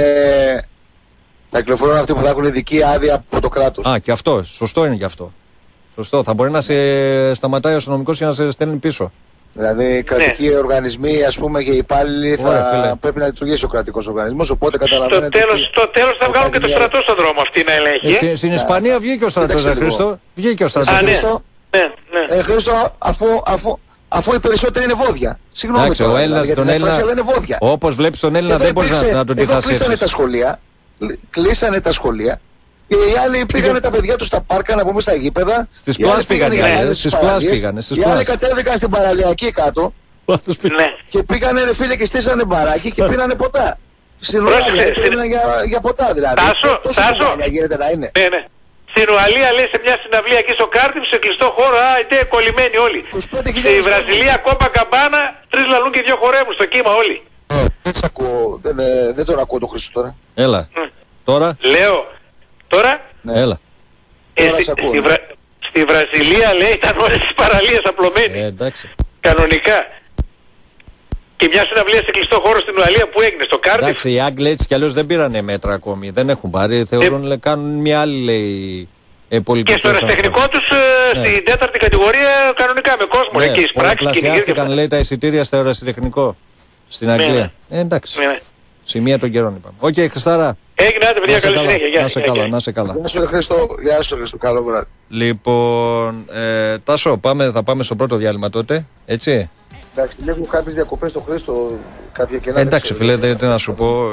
θα κυκλοφορούν αυτοί που θα έχουν ειδική άδεια από το κράτος. Α, και αυτό. Σωστό είναι και αυτό. Σωστό. Θα μπορεί να σε σταματάει ο αστυνομικός και να σε στέλνει πίσω. Δηλαδή, κρατικοί ναι. οργανισμοί, ας πούμε, και οι υπάλληλοι θα Ωραία, πρέπει να λειτουργήσει ο κρατικός οργανισμός. Οπότε καταλαβαίνετε. Στο τέλος, στο τέλος θα βγάλουν και το στρατό στον δρόμο αυτή να ελέγχει. Ε, στην Ισπανία βγήκε ο στρατός, Χρήστο. Βγήκε ο στρατός. Ναι, ναι. Χρήστο, αφού, αφού, αφού οι περισσότεροι είναι βόδια. Συγγνώμη. Άξε, τώρα, ο Έλληνας δηλαδή, τον Έλληνα. Όπως βλέπεις τον Έλληνα δεν μπορείς να, να τον αντιθασίσεις. Κλείσανε τα σχολεία. Κλείσανε τα σχολεία. Και οι άλλοι πήγανε τα παιδιά τους στα πάρκα, να πούμε στα γήπεδα. Στις πλάς πήγανε. Στις πλάς πήγανε. Οι άλλοι κατέβηκαν στην παραλιακή κάτω. Και πήγανε ρε φίλε και στήσανε μπαράκι και πήρανε ποτά. Στην Ουαλία πήγανε για ποτά δηλαδή. Τάσο, Τάσο. Γίνεται να είναι. Ναι, ναι. Στην Ουαλία λέει σε μια συναυλία εκεί στο Κάρτιφ, σε κλειστό χώρο, α, είτε κολλημένοι όλοι. Στη Βραζιλία, Κόπα Καμπάνα, τρεις λαλούν και δύο χορεύουν στο κύμα όλοι. Δεν σ' ακούω, δεν, δεν τον ακούω τον Χρήστο τώρα. Έλα. Τώρα. Λέω, τώρα. Ναι. Έλα. Ε, στη, στη, Βρα... στη Βραζιλία λέει ήταν όλες τις παραλίες απλωμένοι. Ε, εντάξει. Κανονικά. Και μια συναυλία σε κλειστό χώρο στην Ουαλία που έγινε στο Κάρντιφ. Εντάξει, οι Άγγλοι έτσι κι αλλιώς δεν πήρανε μέτρα ακόμη. Δεν έχουν πάρει. Θεωρούν, ε... κάνουν μια άλλη, λέει, ε, πολιτική. Και στο ερασιτεχνικό τους ε, ναι. στην τέταρτη κατηγορία κανονικά με κόσμο. Ναι, και οι πράξεις πολλαπλασιάστηκαν, λέει, τα εισιτήρια στο ερασιτεχνικό στην Αγγλία. Ναι, ναι. Ε, εντάξει. Ναι, ναι. Σημεία των καιρών είπαμε. Οκ, okay, Χριστάρα. Έγινε, άντε παιδιά, καλή συνέχεια. Γεια, να σε καλά, να σε καλά. Γεια σου, Χριστό. Γεια σου, Χριστό. Καλό βράδυ. Λοιπόν, ε, Τάσο, πάμε, θα πάμε στο πρώτο διάλειμμα τότε, έτσι. Εντάξει, βλέπω κάποιες διακοπές στο Χρήστο, κάποια κενά. Ε, εντάξει, φίλε, δεν να σου πω.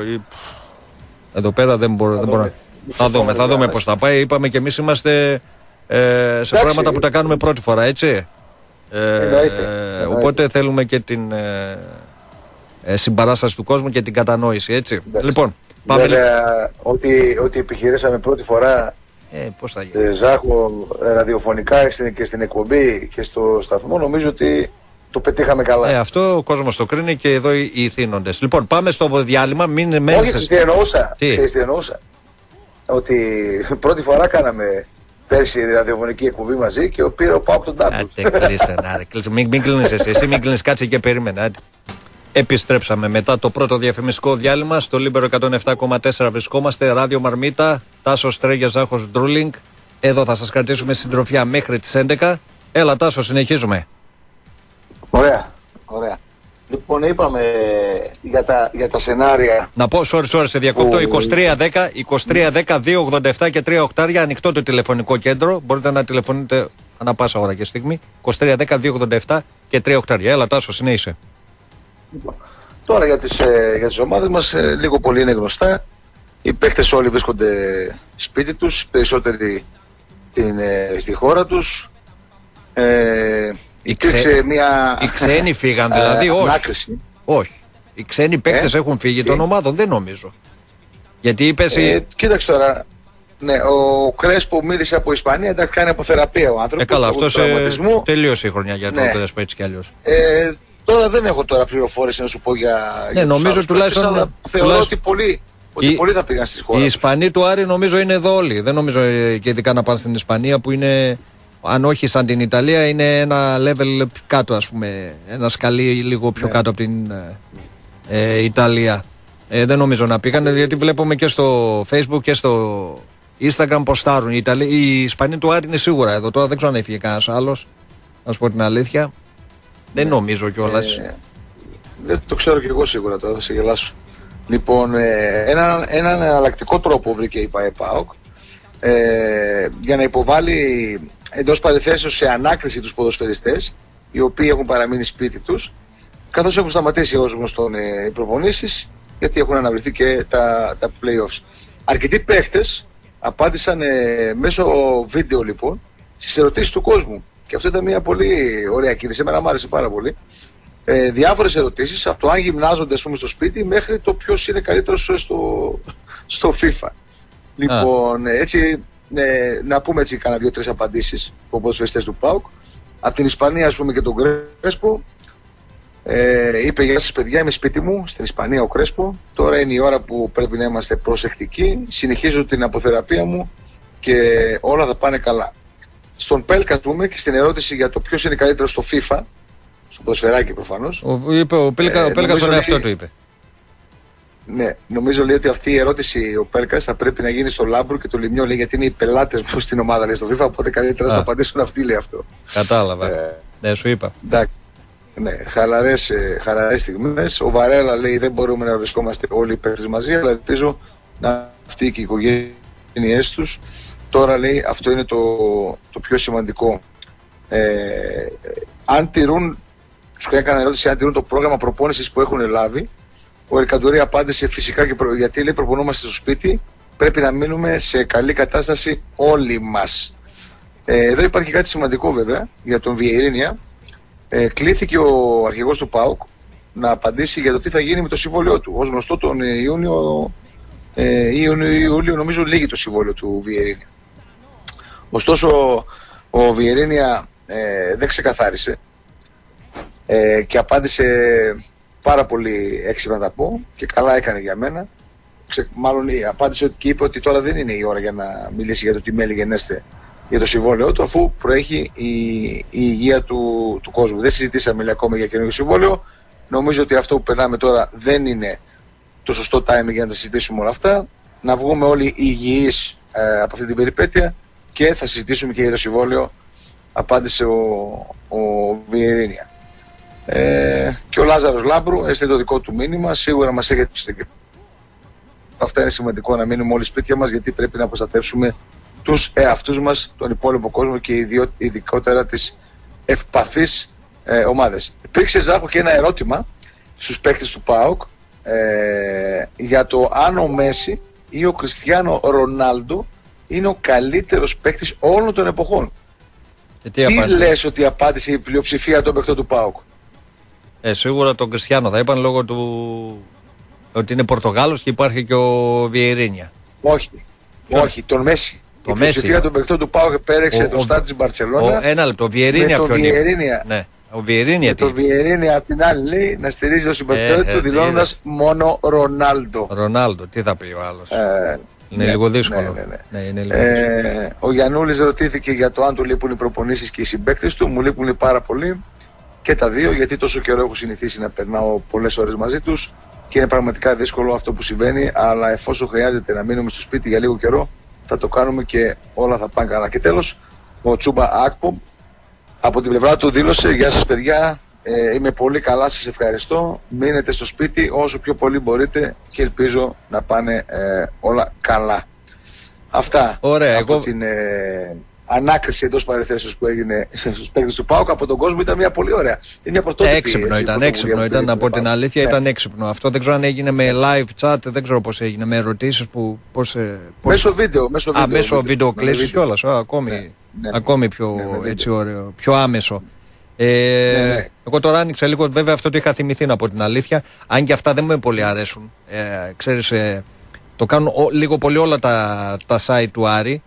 Εδώ πέρα δεν μπορώ. Δεν μπορώ. Θα δούμε, θα δούμε πώς θα πάει. Είπαμε και εμείς είμαστε ε, σε εντάξει, πράγματα που τα κάνουμε πρώτη φορά, έτσι. Ε, εννοείται, ε, οπότε θέλουμε και την ε, ε, συμπαράσταση του κόσμου και την κατανόηση, έτσι. Εντάξει. Λοιπόν, πάμε. Βέβαια, ότι, ότι επιχειρήσαμε πρώτη φορά ε, πώς θα γίνει. Ε, Ζάχο ραδιοφωνικά και στην εκπομπή και στο σταθμό, νομίζω ότι το πετύχαμε καλά. Ε, αυτό ο κόσμος το κρίνει και εδώ οι, οι θύνοντες. Λοιπόν, πάμε στο διάλειμμα. Μην μένεις. Όχι, τι εννοούσα. Τι? τι εννοούσα. Ότι πρώτη φορά κάναμε πέρσι ραδιοφωνική εκπομπή μαζί και πήρε ο Πάοκ τον τάπλο. Άντε, κλείστε, να ρε, κλείστε. Μην, μην κλείνεις εσύ, εσύ μην κλείνεις, κάτσε και περίμενε. Άντε. Επιστρέψαμε μετά το πρώτο διαφημιστικό διάλειμμα. Στο Λίμπερο εκατόν επτά κόμμα τέσσερα βρισκόμαστε. Ράδιο Μαρμίτα, Τάσος Τρέγιας, Ζάχος Ντρούλινγκ. Εδώ θα σας κρατήσουμε συντροφιά μέχρι τις έντεκα. Έλα, Τάσο, συνεχίζουμε. Ωραία, ωραία. Λοιπόν, είπαμε για τα, για τα σενάρια. Να πω, sorry, sorry, σε διακόπτω. είκοσι τρία δέκα, είκοσι τρία δέκα, δύο ογδόντα επτά και τρία οχτάρια. Ανοιχτό το τηλεφωνικό κέντρο. Μπορείτε να τηλεφωνείτε ανά πάσα ώρα και στιγμή. είκοσι τρία δέκα, δύο ογδόντα επτά και τρία οχτάρια. Έλα, Τάσο, συνέχισε. Λοιπόν, τώρα για τις, ε, για τις ομάδες μας, ε, λίγο πολύ είναι γνωστά. Οι παίκτες όλοι βρίσκονται σπίτι τους, περισσότεροι την, ε, στη χώρα τους. Ε, Οι, ξέ... μια... οι ξένοι φύγαν, δηλαδή, όχι. Ανάκριση. Όχι. Οι ξένοι παίκτες ε? έχουν φύγει των ομάδων, δεν νομίζω. Γιατί είπες. Ε, η... Κοίταξε τώρα. Ναι, ο Κρέσπο μίλησε από Ισπανία, εντάξει, κάνει αποθεραπεία ο άνθρωπος. Ε, καλά, αυτό ε, τελείωσε η χρονιά για τον ναι. Κρέσπο, έτσι κι αλλιώς. Ε, τώρα δεν έχω τώρα πληροφόρηση να σου πω για. Ναι, για νομίζω τουλάχιστον. Αλλά θεωρώ τουλάχιστον... ότι πολλοί. Ότι οι, πολλοί θα πήγαν στις χώρες. Οι Ισπανοί του Άρη νομίζω είναι εδώ όλοι. Δεν νομίζω και ειδικά να πάνε στην Ισπανία που είναι. Αν όχι σαν την Ιταλία, είναι ένα level κάτω, ας πούμε. Ένα σκαλί λίγο πιο ναι. κάτω από την ε, Ιταλία. Ε, δεν νομίζω να πήγαν, γιατί βλέπουμε και στο Facebook και στο Instagram ποστάρουν. Οι, Ιταλοί, οι Ισπανοί του Άρη είναι σίγουρα εδώ. Τώρα δεν ξέρω αν έφυγε κανένας άλλος. Να σου πω την αλήθεια. Ναι. Δεν νομίζω κιόλας. Ε, δεν το ξέρω κι εγώ σίγουρα τώρα, θα σε γελάσω. Λοιπόν, ε, έναν ένα εναλλακτικό τρόπο βρήκε η ΠΑΕΠΑΟΚ ε, για να υποβάλει εντός παρενθέσεως σε ανάκριση τους ποδοσφαιριστές, οι οποίοι έχουν παραμείνει σπίτι τους, καθώς έχουν σταματήσει ως γνωστόν ε, οι προπονήσεις, γιατί έχουν αναβληθεί και τα, τα play-offs. Αρκετοί παίχτες απάντησαν ε, μέσω βίντεο λοιπόν στις ερωτήσεις του κόσμου. Και αυτό ήταν μια πολύ ωραία κίνηση, εμένα μου άρεσε πάρα πολύ. Ε, διάφορες ερωτήσεις, από το αν γυμνάζονται ας πούμε, στο σπίτι μέχρι το ποιος είναι καλύτερος στο, στο FIFA. Λοιπόν, ah. έτσι, ε, να πούμε έτσι κάνα δύο-τρεις απαντήσεις από ποδοσφαιριστές του ΠΑΟΚ. Από την Ισπανία, ας πούμε, και τον Κρέσπο. Ε, είπε, γεια σας παιδιά, είμαι σπίτι μου, στην Ισπανία ο Κρέσπο. Τώρα είναι η ώρα που πρέπει να είμαστε προσεκτικοί. Συνεχίζω την αποθεραπεία μου και όλα θα πάνε καλά. Στον Πέλκα, πούμε, και στην ερώτηση για το ποιος είναι καλύτερο στο FIFA, στο ποδοσφαιράκι προφανώς. Ο, είπε, ο Πέλκα, ε, ο Πέλκα στον εαυτό του είπε. Ναι, νομίζω λέει ότι αυτή η ερώτηση ο Πέλκας θα πρέπει να γίνει στο Λάμπρου και το Λιμιό, λέει, γιατί είναι οι πελάτες μου στην ομάδα, λέει, στο FIFA, οπότε καλύτερα να απαντήσουν αυτοί, λέει αυτό. Κατάλαβα. Ε, ναι, σου είπα. Εντάξει. Ναι, χαλαρές, ε, χαλαρές στιγμές. Ο Βαρέλα λέει δεν μπορούμε να βρισκόμαστε όλοι οι παίκτες μαζί, αλλά ελπίζω να αυτοί και οι οικογένειές τους. Τώρα λέει αυτό είναι το, το πιο σημαντικό. Ε, αν τηρούν, σου έκανα ερώτηση, αν τηρούν το πρόγραμμα προπόνησης που έχουν λάβει. Ο Ελκαντουρί απάντησε φυσικά και προ... γιατί λέει προπονούμαστε στο σπίτι, πρέπει να μείνουμε σε καλή κατάσταση όλοι μας. Ε, εδώ υπάρχει κάτι σημαντικό βέβαια για τον Βιερίνια. Ε, κλήθηκε ο αρχηγός του ΠΑΟΚ να απαντήσει για το τι θα γίνει με το συμβόλαιό του. Ως γνωστό τον Ιούνιο, ε, Ιούνιο Ιούλιο νομίζω λύγει το συμβόλαιο του Βιερίνια. Ωστόσο ο Βιερίνια ε, δεν ξεκαθάρισε ε, και απάντησε πάρα πολύ έξυπνα να τα πω και καλά έκανε για μένα. Ξε, μάλλον απάντησε ότι και είπε ότι τώρα δεν είναι η ώρα για να μιλήσει για το τι μέλη γενέστε για το συμβόλαιό του, αφού προέχει η, η υγεία του, του κόσμου. Δεν συζητήσαμε ακόμα για καινούργιο συμβόλαιο. Νομίζω ότι αυτό που περνάμε τώρα δεν είναι το σωστό timing για να τα συζητήσουμε όλα αυτά. Να βγούμε όλοι υγιείς ε, από αυτή την περιπέτεια και θα συζητήσουμε και για το συμβόλαιο, απάντησε ο, ο Βιερίνια. Ε, και ο Λάζαρος Λάμπρου έστειλε το δικό του μήνυμα, σίγουρα μας έχει. Αυτά είναι σημαντικό, να μείνουμε όλοι σπίτια μας, γιατί πρέπει να προστατεύσουμε τους εαυτούς μας, τον υπόλοιπο κόσμο και ειδικότερα τις ευπαθείς ε, ομάδες. Υπήρξε, Ζάχο, και ένα ερώτημα στους παίκτες του ΠΑΟΚ ε, για το αν ο Μέση ή ο Κριστιάνο Ρονάλντο είναι ο καλύτερος παίκτης όλων των εποχών. Ε, τι τι λες ότι απάντησε η πλειοψηφία των παίκτων του ΠΑΟΚ? Ε, σίγουρα τον Κριστιάνο θα είπαν, λόγω του ότι είναι Πορτογάλος και υπάρχει και ο Βιερίνια. Όχι, Ποιο? όχι, τον Μέση. Το η πλειοψηφία των παιχτών του ΠΑΟΚ επέρεξε το στάδιο της Μπαρτσελώνα. Ένα λεπτό, ο Βιερίνια ποιον είναι? Ναι, ο Βιερίνια. Το Βιερίνια απ' την άλλη λέει να στηρίζει το συμπατριώτη ε, του, δηλώνοντας μόνο Ρονάλντο. Ρονάλντο, τι θα πει ο άλλος? Ε, είναι ναι, λίγο δύσκολο. Ναι, ναι, ναι. Ναι, είναι λίγο ε, δύσκολο. Ο Γιαννούλης ρωτήθηκε για το αν του λείπουν οι προπονήσεις και οι συμπαίκτες του. Μου λείπουν πάρα πολύ και τα δύο, γιατί τόσο καιρό έχω συνηθίσει να περνάω πολλές ώρες μαζί τους και είναι πραγματικά δύσκολο αυτό που συμβαίνει. Αλλά εφόσον χρειάζεται να μείνουμε στο σπίτι για λίγο καιρό, θα το κάνουμε και όλα θα πάνε καλά. Και τέλος, ο Τσούμπα Ακπομ από την πλευρά του δήλωσε: γεια σας παιδιά, ε, είμαι πολύ καλά, σας ευχαριστώ. Μείνετε στο σπίτι όσο πιο πολύ μπορείτε και ελπίζω να πάνε ε, όλα καλά. Αυτά. Ωραία, από εγώ... την ε, ανάκριση εντός παρεθέσεως που έγινε στους παίκτες του ΠΑΟΚ από τον κόσμο. Ήταν μια πολύ ωραία. Είναι μια πρωτότυπη. Έξυπνο έτσι, ήταν, έξυπνο ήταν, από την αλήθεια, ναι. Ήταν έξυπνο. Αυτό δεν ξέρω αν έγινε με live chat, δεν ξέρω πώς έγινε, με ερωτήσεις που. Πώς, πώς... Μέσω βίντεο. Μέσω βίντεο, Α, μέσω βίντεο κλήσεις κιόλας. Ακόμη, ναι, ναι, ακόμη πιο ναι, έτσι ωραίο, πιο άμεσο. Ε, ναι, ναι. Εγώ τώρα άνοιξα λίγο, βέβαια αυτό το είχα θυμηθεί από την αλήθεια, αν και αυτά δεν με πολύ αρέσουν. Ε, ξέρεις, ε, το κάνουν ο, λίγο πολύ όλα τα, τα site του Άρη.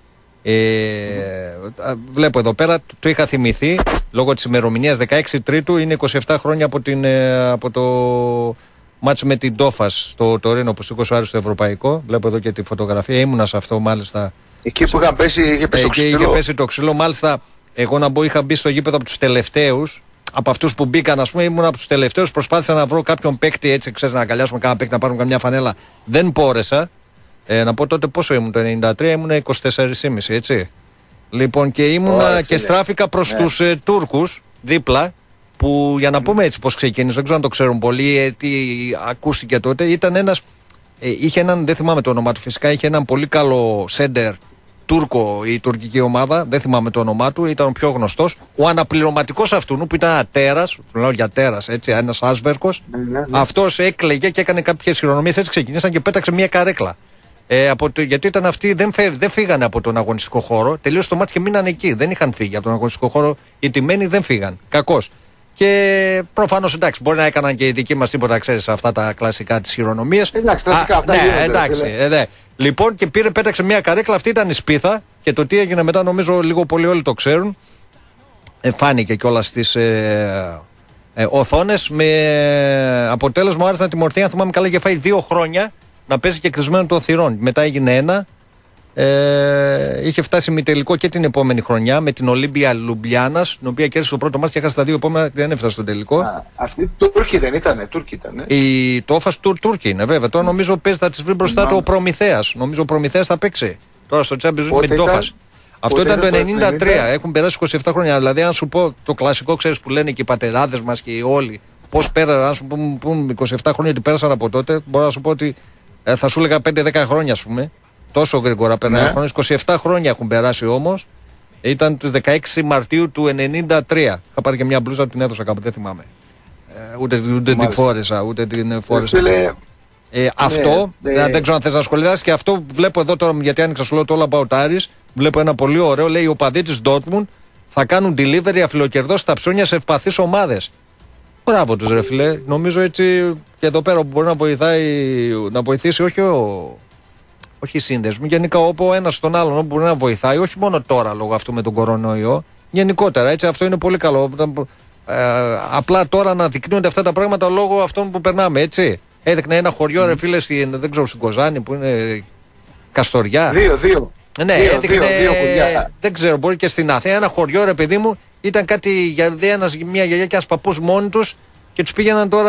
Ε, mm-hmm. Βλέπω εδώ πέρα, το, το είχα θυμηθεί λόγω της ημερομηνίας δεκαέξι Τρίτου, είναι είκοσι επτά χρόνια από, την, ε, από το μάτς με την Τόφας στο Τωρίνο που σήκωσε ο Άρης στο Ευρωπαϊκό. Βλέπω εδώ και τη φωτογραφία, ήμουνα σε αυτό μάλιστα. Εκεί που είχα πέσει, είχε πέσει, ε, το, ξύλο. είχε πέσει το ξύλο. Μάλιστα, εγώ να μπω, είχα μπει στο γήπεδο από τους τελευταίους. Από αυτούς που μπήκαν, ας πούμε, ήμουν από τους τελευταίους. Προσπάθησα να βρω κάποιον παίκτη, έτσι, ξέρεις, να αγκαλιάσουμε κανένα παίκτη, να πάρουμε καμιά φανέλα. Δεν μπόρεσα. Ε, να πω τότε πόσο ήμουν, το ενενήντα τρία ήμουν είκοσι τέσσερα και μισό, έτσι. Λοιπόν, και ήμουνα oh, και στράφηκα προς ναι. τους ε, Τούρκους δίπλα, που για να πούμε έτσι πώς ξεκίνησε, δεν ξέρω αν το ξέρουν πολλοί, ε, τι ακούστηκε τότε. Ήταν ένας, ε, είχε έναν, δεν θυμάμαι το όνομα του φυσικά, είχε έναν πολύ καλό σέντερ Τούρκο η τουρκική ομάδα, δεν θυμάμαι το όνομά του, ήταν ο πιο γνωστός. Ο αναπληρωματικός αυτού που ήταν ένα τέρας, λέω για τέρας, έτσι, ένας άσβερκος, mm-hmm. αυτός έκλαιγε και έκανε κάποιες χειρονομίες, έτσι ξεκινήσαν και πέταξε μια καρέκλα. Ε, από το, γιατί ήταν αυτοί, δεν, φε, δεν φύγανε από τον αγωνιστικό χώρο, τελείωσε το μάτς και μείναν εκεί. Δεν είχαν φύγει από τον αγωνιστικό χώρο, οι τιμένοι δεν φύγαν. Κακώς. Και προφανώς εντάξει, μπορεί να έκαναν και οι δικοί μας τίποτα, ξέρεις, αυτά τα κλασικά της χειρονομίας. Εντάξει, κλασικά αυτά. Ναι, εντάξει. Ε, δε. Λοιπόν, και πήρε, πέταξε μια καρέκλα, αυτή ήταν η σπίθα. Και το τι έγινε μετά, νομίζω λίγο πολύ όλοι το ξέρουν. Ε, φάνηκε κιόλας στις ε, ε, οθόνες. Με ε, αποτέλεσμα ο Άρης να τιμωρηθεί, αν θυμάμαι καλά, είχε φάει δύο χρόνια να παίζει και κρυσμένο των θυρών. Μετά έγινε ένα. Ε, είχε φτάσει μη τελικό και την επόμενη χρονιά με την Ολύμπια Λουμπλιάνας, την οποία κέρδισε το πρώτο μάτς και έχασε τα δύο επόμενα και δεν έφτασε στον τελικό. Α, αυτή Τούρκοι δεν ήτανε, Τούρκοι ήτανε. Η Τόφας Τουρ, Τούρκοι είναι βέβαια. Τώρα νομίζω παίζει, θα τη βρει μπροστά του ο Προμηθέας. Νομίζω ο Προμηθέας θα παίξει τώρα στο Champions League με την Τόφας. Αυτό ήταν το ενενήντα τρία, έχουν περάσει είκοσι επτά χρόνια. Δηλαδή, αν σου πω το κλασικό, ξέρεις που λένε και οι πατεράδες μας και οι όλοι, πώς πέρασαν, αν σου πούμε είκοσι επτά χρόνια ότι πέρασαν από τότε, μπορώ να σου πω ότι ε, θα σου έλεγα πέντε δέκα χρόνια, ας πούμε. Τόσο γρήγορα περνάει ο χρόνος. είκοσι επτά χρόνια έχουν περάσει όμως. Ήταν τους δεκαέξι Μαρτίου του ενενήντα τρία. Είχα πάρει και μια μπλούζα, την έδωσα κάπου, δεν θυμάμαι. Ε, ούτε ούτε την φόρεσα, ούτε την φόρεσα. Ε, ε, αυτό, ναι, ναι. Δεν ξέρω αν θες να σχολιάσεις, και αυτό που βλέπω εδώ τώρα, γιατί άνοιξα σου λέω το All About Aris, βλέπω ένα πολύ ωραίο, λέει: ο παδί της Dortmund θα κάνουν delivery αφιλοκερδός στα ψώνια σε ευπαθείς ομάδες. Μπράβο τους ρε φίλε. Νομίζω έτσι και εδώ πέρα που μπορεί να, βοηθάει, να βοηθήσει όχι ο. Όχι σύνδεσμοι, γενικά όπου ο ένας τον άλλον μπορεί να βοηθάει, όχι μόνο τώρα λόγω αυτού με τον κορονοϊό, γενικότερα έτσι, αυτό είναι πολύ καλό. Ε, απλά τώρα αναδεικνύονται αυτά τα πράγματα λόγω αυτών που περνάμε, έτσι. Έδειχνε ένα χωριό, mm. ρε φίλε, στην, δεν ξέρω, στην Κοζάνη που είναι Καστοριά. Δύο, δύο. Ναι, δύο, έδειχνε, δύο, δύο χωριά. Δεν ξέρω, μπορεί και στην Αθήνα, ένα χωριό, ρε παιδί μου, ήταν κάτι για ένας, μια γιαγιά και ένας παππούς μόνοι τους. και τους πήγαιναν τώρα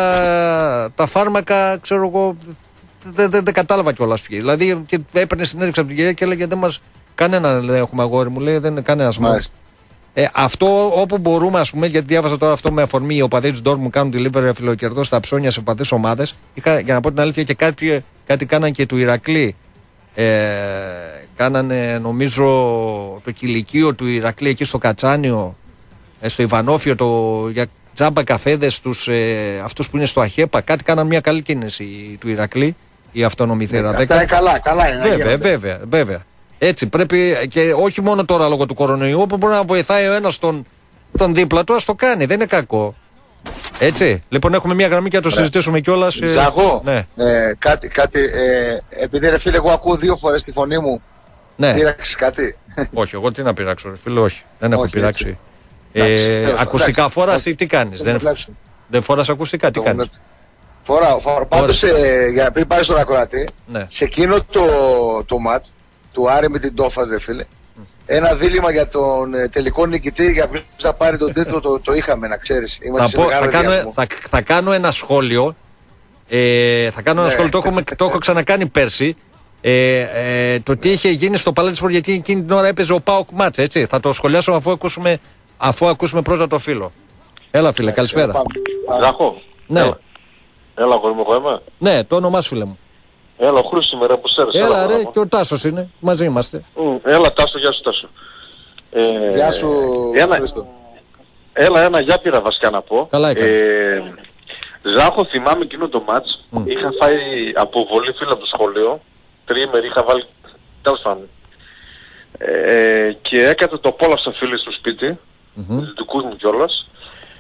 τα φάρμακα, ξέρω εγώ, δεν δε, δε κατάλαβα κιόλας ποιοι. Δηλαδή και έπαιρνε συνέντευξη από την κυρία και έλεγε δεν μας, κανένα δεν έχουμε αγόρι μου, λέει, δεν είναι κανένας μόνος. Ε, αυτό όπου μπορούμε, ας πούμε, γιατί διάβασα τώρα αυτό με αφορμή οι οπαδοί του Ντόρτμουντ κάνουν delivery αφιλοκερδό στα ψώνια σε οπαδείς ομάδες. Είχα, για να πω την αλήθεια, και κάτι, κάτι κάναν και του Ηρακλή. Ε, κάνανε νομίζω το κηλικείο του Ηρακλή εκεί στο Κατσάνιο, ε, στο Ιβανόφιο, το, για τζάμπα καφέδες τους, ε, αυτούς που είναι στο Αχέπα. Κάτι κάναν μια καλή κίνηση του Ηρακλή, η αυτόνομη θύρα δέκα. Αυτά είναι καλά, καλά είναι. Βέβαια, βέβαια, βέβαια. Έτσι πρέπει, και όχι μόνο τώρα λόγω του κορονοϊού, όπου μπορεί να βοηθάει ο ένας τον, τον δίπλα του, ας το κάνει, δεν είναι κακό. Έτσι. Λοιπόν, έχουμε μια γραμμή και να το συζητήσουμε κιόλας. Ζαγό, ναι. ε, κάτι, κάτι ε, επειδή ρε φίλε, εγώ ακούω δύο φορές τη φωνή μου. Ναι. Πήραξες κάτι? Όχι, εγώ τι να πειράξω, ρε φίλε, όχι. Δεν έχω όχι, πειράξει. Ε, εντάξει, ακουστικά φοράς ή τι κάνεις? Δεν, δεν φοράς ακουστικά, τι κάνεις? Φοράω, φοράω. Πάντως, ε, για να πει πάρει στον ακροατή, ναι. Σε εκείνο το, το ματ του Άρη με την Τόφας, ρε φίλε, mm. ένα δίλημμα για τον ε, τελικό νικητή, για ποιος θα πάρει τον τίτλο, το, το είχαμε, να ξέρεις. Θα, πω, θα, κάνω, θα, θα κάνω ένα σχόλιο. Ε, θα κάνω ένα ναι. σχόλιο, το, έχουμε, το έχω ξανακάνει πέρσι. Ε, ε, το τι είχε γίνει στο Παλάτι Σπορ, γιατί εκείνη την ώρα έπαιζε ο ΠΑΟΚ μάτς, έτσι. Θα το σχολιάσω αφού ακούσουμε, αφού ακούσουμε πρώτα το φίλο. Έλα, φίλε, καλησπέρα. Ζάχο. Ναι. Έλα, έλα εγώ είμαι, εγώ είμαι. Ναι, το όνομά σου, φίλε μου. Έλα, ο Χρήστος σήμερα που σέρεσε. Έλα, έλα ρε, και ο Τάσος είναι. Μαζί είμαστε. Mm, έλα, Τάσο, γεια σου, Τάσο. Ε, γεια σου, ένα, Χρήστο. Έλα, ένα για πήρα βασικά να πω. Καλά έκανε. Ε, Ζάχο, θυμάμαι εκείνο το μάτς. Mm. Είχα φάει αποβολή φίλα από το σχολείο. Τριήμερη είχα βάλει, τέλος πάντων. Ε, και έκανα το απόλαυσα φίλοι στο σπίτι, mm-hmm. δικούς μου κιόλας.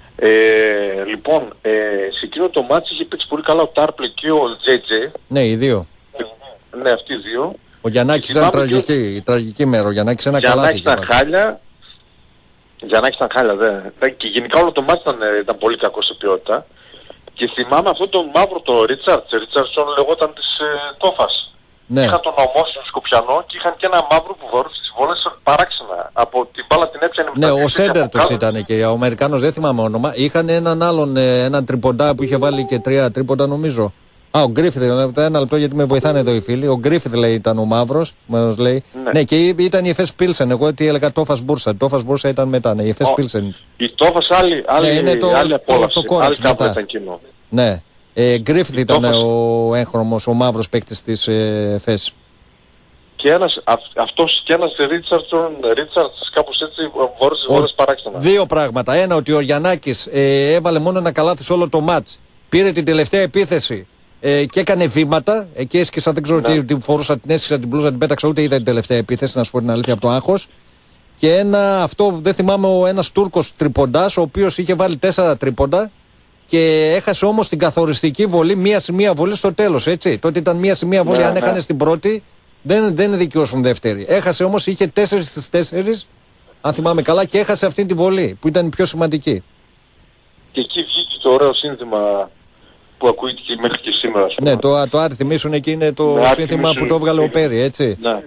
Ε, λοιπόν, ε, σε εκείνο το μάτς είχε παίξει πολύ καλά ο Τάρπλε και ο τζέι τζέι. Ναι, οι δύο. Ναι, αυτοί οι δύο. Ο Γιαννάκης ήταν τραγική, ο... η τραγική μέρα. Ο Γιαννάκης ένα καλά. Γιαννάκης ήταν χάλια. Γιαννάκης ήταν χάλια, δε. Και γενικά όλο το μάτς ήταν, ήταν πολύ κακό σε ποιότητα. Και θυμάμαι αυτό το μαύρο το Ρίτσαρτς. Ρίτσαρτσον λεγόταν της ε, Τόφας. Ναι. Είχαν τον ομόσιο Σκοπιανό και είχαν και ένα μαύρο που βαρούσε τις βόλες παράξενα. Από την μπάλα την έπιανε μετά. Ναι, ο Σέντερ τους ήταν και ο Αμερικάνος, δεν θυμάμαι όνομα. Είχαν έναν άλλον, έναν τριποντά που είχε βάλει και τρία τρίποντα νομίζω. Α, ο Γκρίφιθ, ένα λεπτό γιατί με βοηθάνε εδώ οι φίλοι. Ο Γκρίφιθ λέει ήταν ο μαύρος, μας λέει. Ναι. Ναι, και ήταν η Εφές Πίλσεν. Εγώ τι έλεγα Τόφας Μπούρσα. Τόφας Μπούρσα ήταν μετά, ναι, η Εφές Πίλσεν. Η Τόφας άλλη, άλλη, ναι, είναι το, άλλη απόλαυση. Το, το άλλη κάπου ήταν κοινό. Ναι. Ε, Γκρίφιθ ήταν ο έγχρωμος, ο μαύρος παίκτης της ε, ΕΦΕΣ. Και ένας, α, αυτός και ένας Ρίτσαρτσον, Ρίτσαρτς κάπως έτσι βόρες βόρες παράξενα. Δύο πράγματα. Ένα, ότι ο Γιαννάκης ε, έβαλε μόνο ένα καλάθι σε όλο το μάτς. Πήρε την τελευταία επίθεση ε, και έκανε βήματα. Εκεί έσκησα, δεν ξέρω ναι. τι, τι φορούσα, την έσκησα την μπλούζα, την πέταξα, ούτε είδα την τελευταία επίθεση, να σου πω την αλήθεια, από το άγχος. Και ένα, αυτό δεν θυμάμαι, ο ένας Τούρκος τριποντάς, ο οποίος είχε βάλει τέσσερα τρίποντα. Και έχασε όμως την καθοριστική βολή, μία σημεία βολή στο τέλος, έτσι. Τότε ήταν μία σημεία βολή, ναι, αν ναι. έχανε στην πρώτη, δεν, δεν δικαιώσουν δεύτερη. Έχασε όμως, είχε τέσσερις στις τέσσερις, αν θυμάμαι καλά, και έχασε αυτή τη βολή, που ήταν η πιο σημαντική. Και εκεί βγήκε το ωραίο σύνθημα που ακούγεται μέχρι και σήμερα. Ναι, το, το αριθμίσουν εκεί είναι το ναι, σύνθημα που το έβγαλε ο Πέρι, έτσι. Ναι.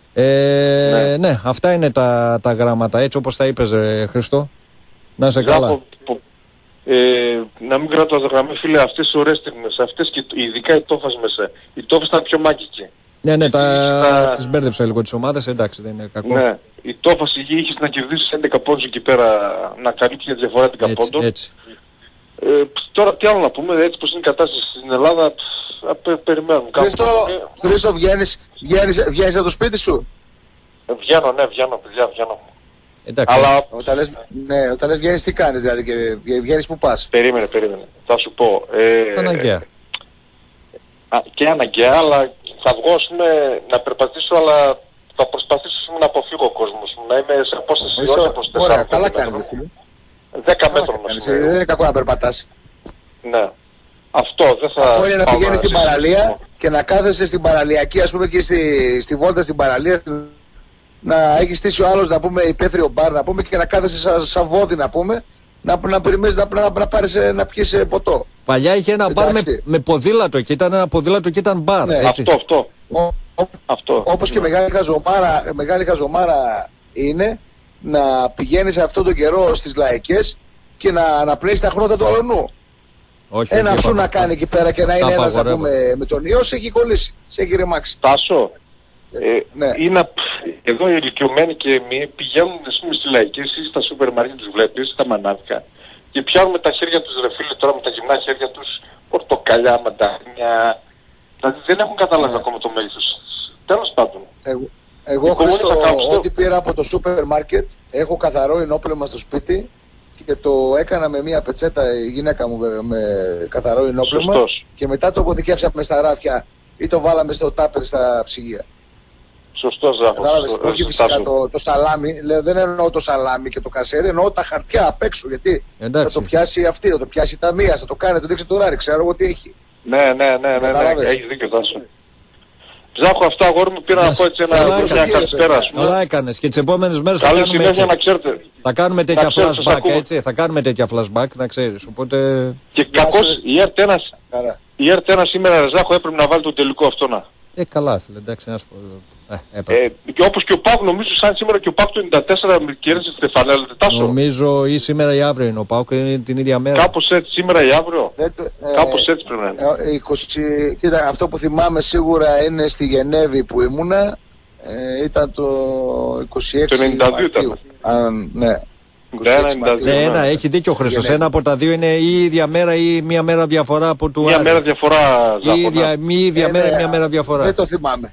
Ε, ναι. ναι, αυτά είναι τα, τα γράμματα, έτσι όπως τα είπες, ρε, Χριστό. Να είσαι καλά. Πο, πο, Ε, να μην κρατώ τα γραμμή, φίλε, αυτές οι ωραίες στιγμές, αυτές και ειδικά η Τόφας μέσα. Η Τόφας ήταν πιο μάγικη. Ναι, ναι, τα... τα... τις μπέρδεψα λίγο τις ομάδες, εντάξει, δεν είναι κακό. Ναι, η Τόφας είχε να κερδίσει έντεκα πόντους εκεί πέρα, να καλύψει για διαφορά έντεκα πόντων. Έτσι. Ε, τώρα τι άλλο να πούμε, έτσι πως είναι η κατάσταση στην Ελλάδα, π, πε, περιμένουμε. Χρήστο, Χρήστο, βγαίνεις, βγαίνεις, βγαίνεις από το σπίτι σου? Ε, βγαίνω, ναι, βγαίνω, παιδιά, βγαίνω. Εντάξει. Αλλά... Όταν λες, ναι, όταν λες βγαίνεις τι κάνεις δηλαδή και βγαίνεις που πας? Περίμενε, περίμενε. Θα σου πω. Ε, αναγκαία. Α, και αναγκαία, αλλά θα βγω πούμε, να περπατήσω, αλλά θα προσπαθήσω πούμε, να αποφύγω ο κόσμος μου, να είμαι σε απόσταση Είσαι, όχι προς τέσσερα. Ωραία, καλά κάνεις. δέκα μέτρων. Δεν είναι κακό να περπατάς. Ναι. Αυτό δεν θα... Αυτό είναι να πηγαίνεις στην παραλία και να κάθεσαι στην παραλιακή, ας πούμε, και στη, στη βόλτα στην παραλία, να έχει στήσει ο άλλος, να πούμε, υπαίθριο μπαρ, να πούμε, και να κάθεσαι σαν σα βόδι, να πούμε, να, να περιμένεις να, να, να πάρεις να πιεις ποτό. Παλιά είχε ένα μπαρ με, με ποδήλατο και ήταν ένα ποδήλατο και ήταν μπαρ. Ναι. Έτσι. Αυτό, αυτό. Ο, ο, αυτό. Όπως και μεγάλη χαζομάρα, μεγάλη χαζομάρα είναι να πηγαίνεις αυτόν τον καιρό στις λαϊκές και να αναπνέεις τα χρώματα του αλωνού. Όχι, ένα όχι, ψού είπαμε να αυτό. κάνει εκεί πέρα και να είναι ένας, να πούμε, με τον ιό, σε έχει κολλήσει. Σε έχει ρημάξει. Τάσο, ε, ναι. είναι, εδώ οι ηλικιωμένοι και εμείς πηγαίνουν ας πούμε, στη λαϊκή ή στα σούπερ μάρκετ, τους βλέπεις, στα μανάδικα και πιάνουν τα χέρια τους ρε φίλε τώρα με τα γυμνά χέρια τους πορτοκαλιά, μαντάρια. Δηλαδή δεν έχουν καταλάβει ναι. ακόμα το μέγεθος. Τέλος πάντων. Εγώ, εγώ Χρήστο, ό,τι πήρα από το σούπερ μάρκετ, έχω καθαρό ενόπλευμα στο σπίτι και το έκανα με μια πετσέτα η γυναίκα μου με, με καθαρό ενόπλευμα. Σωστός. Και μετά το αποθηκεύσαμε στα ράφια ή το βάλαμε στο τάπερ στα ψυγεία. Σωστός Ζάχος. Κατάλαβες, όχι φυσικά το, το σαλάμι, λέω, δεν εννοώ το σαλάμι και το κασέρι, εννοώ τα χαρτιά απ' έξω, γιατί εντάξει. θα το πιάσει αυτή, θα το πιάσει τα μία, θα το κάνει, θα το δείξει το ράρι, ξέρω εγώ τι έχει. Ναι, ναι, ναι, ναι, ναι, ναι. Έχεις δίκιο Τάσο. Ζάχο, αυτά αγόρι μου πήρα να πω έτσι ένα μια καλησπέρα ας πούμε. Καλά έκανες και τις επόμενες μέρες θα Καλή κάνουμε συνέχεια έτσι. να ξέρετε. Θα κάνουμε τέτοια ξέρετε, σας flashback ακούω. έτσι, θα κάνουμε τέτοια flashback να ξέρεις, οπότε... Και κακώς η ΕΡΤ ένας, η ΕΡΤ ένας σήμερα ρε Ζάχο έπρεπε να βάλει τον τελικό αυτό να. Ε, καλά φίλε, εντάξει, να σου πω. Ε, έπρεπε. Ε, και όπως και ο ΠΑΟΚ νομίζω σαν σήμερα και ο ΠΑΟΚ το ενενήντα τέσσερα κέρδισε στη Στεφανέλα. Τάσο. Νομίζω ή σήμερα ή αύριο είναι ο ΠΑΟΚ είναι την ίδια μέρα. Κάπως έτσι, σήμερα ή αύριο. Ε, Κάπως έτσι πρέπει να είναι. Ε, είκοσι, κοίτα, αυτό που θυμάμαι σίγουρα είναι στη Γενέβη που ήμουνα, ε, ήταν το είκοσι έξι Το ενενήντα δύο Μαρτίου. ήταν. Αν, ναι. Ναι, ένα, έχει δίκιο ο Χρήστος. Ένα από τα δύο είναι ή η ίδια μέρα ή μία μέρα διαφορά από του Μία Άρη. μέρα διαφορά Ή η ίδια, μη η ίδια Ε, μέρα ή ναι, μία μέρα διαφορά. Δεν το θυμάμαι.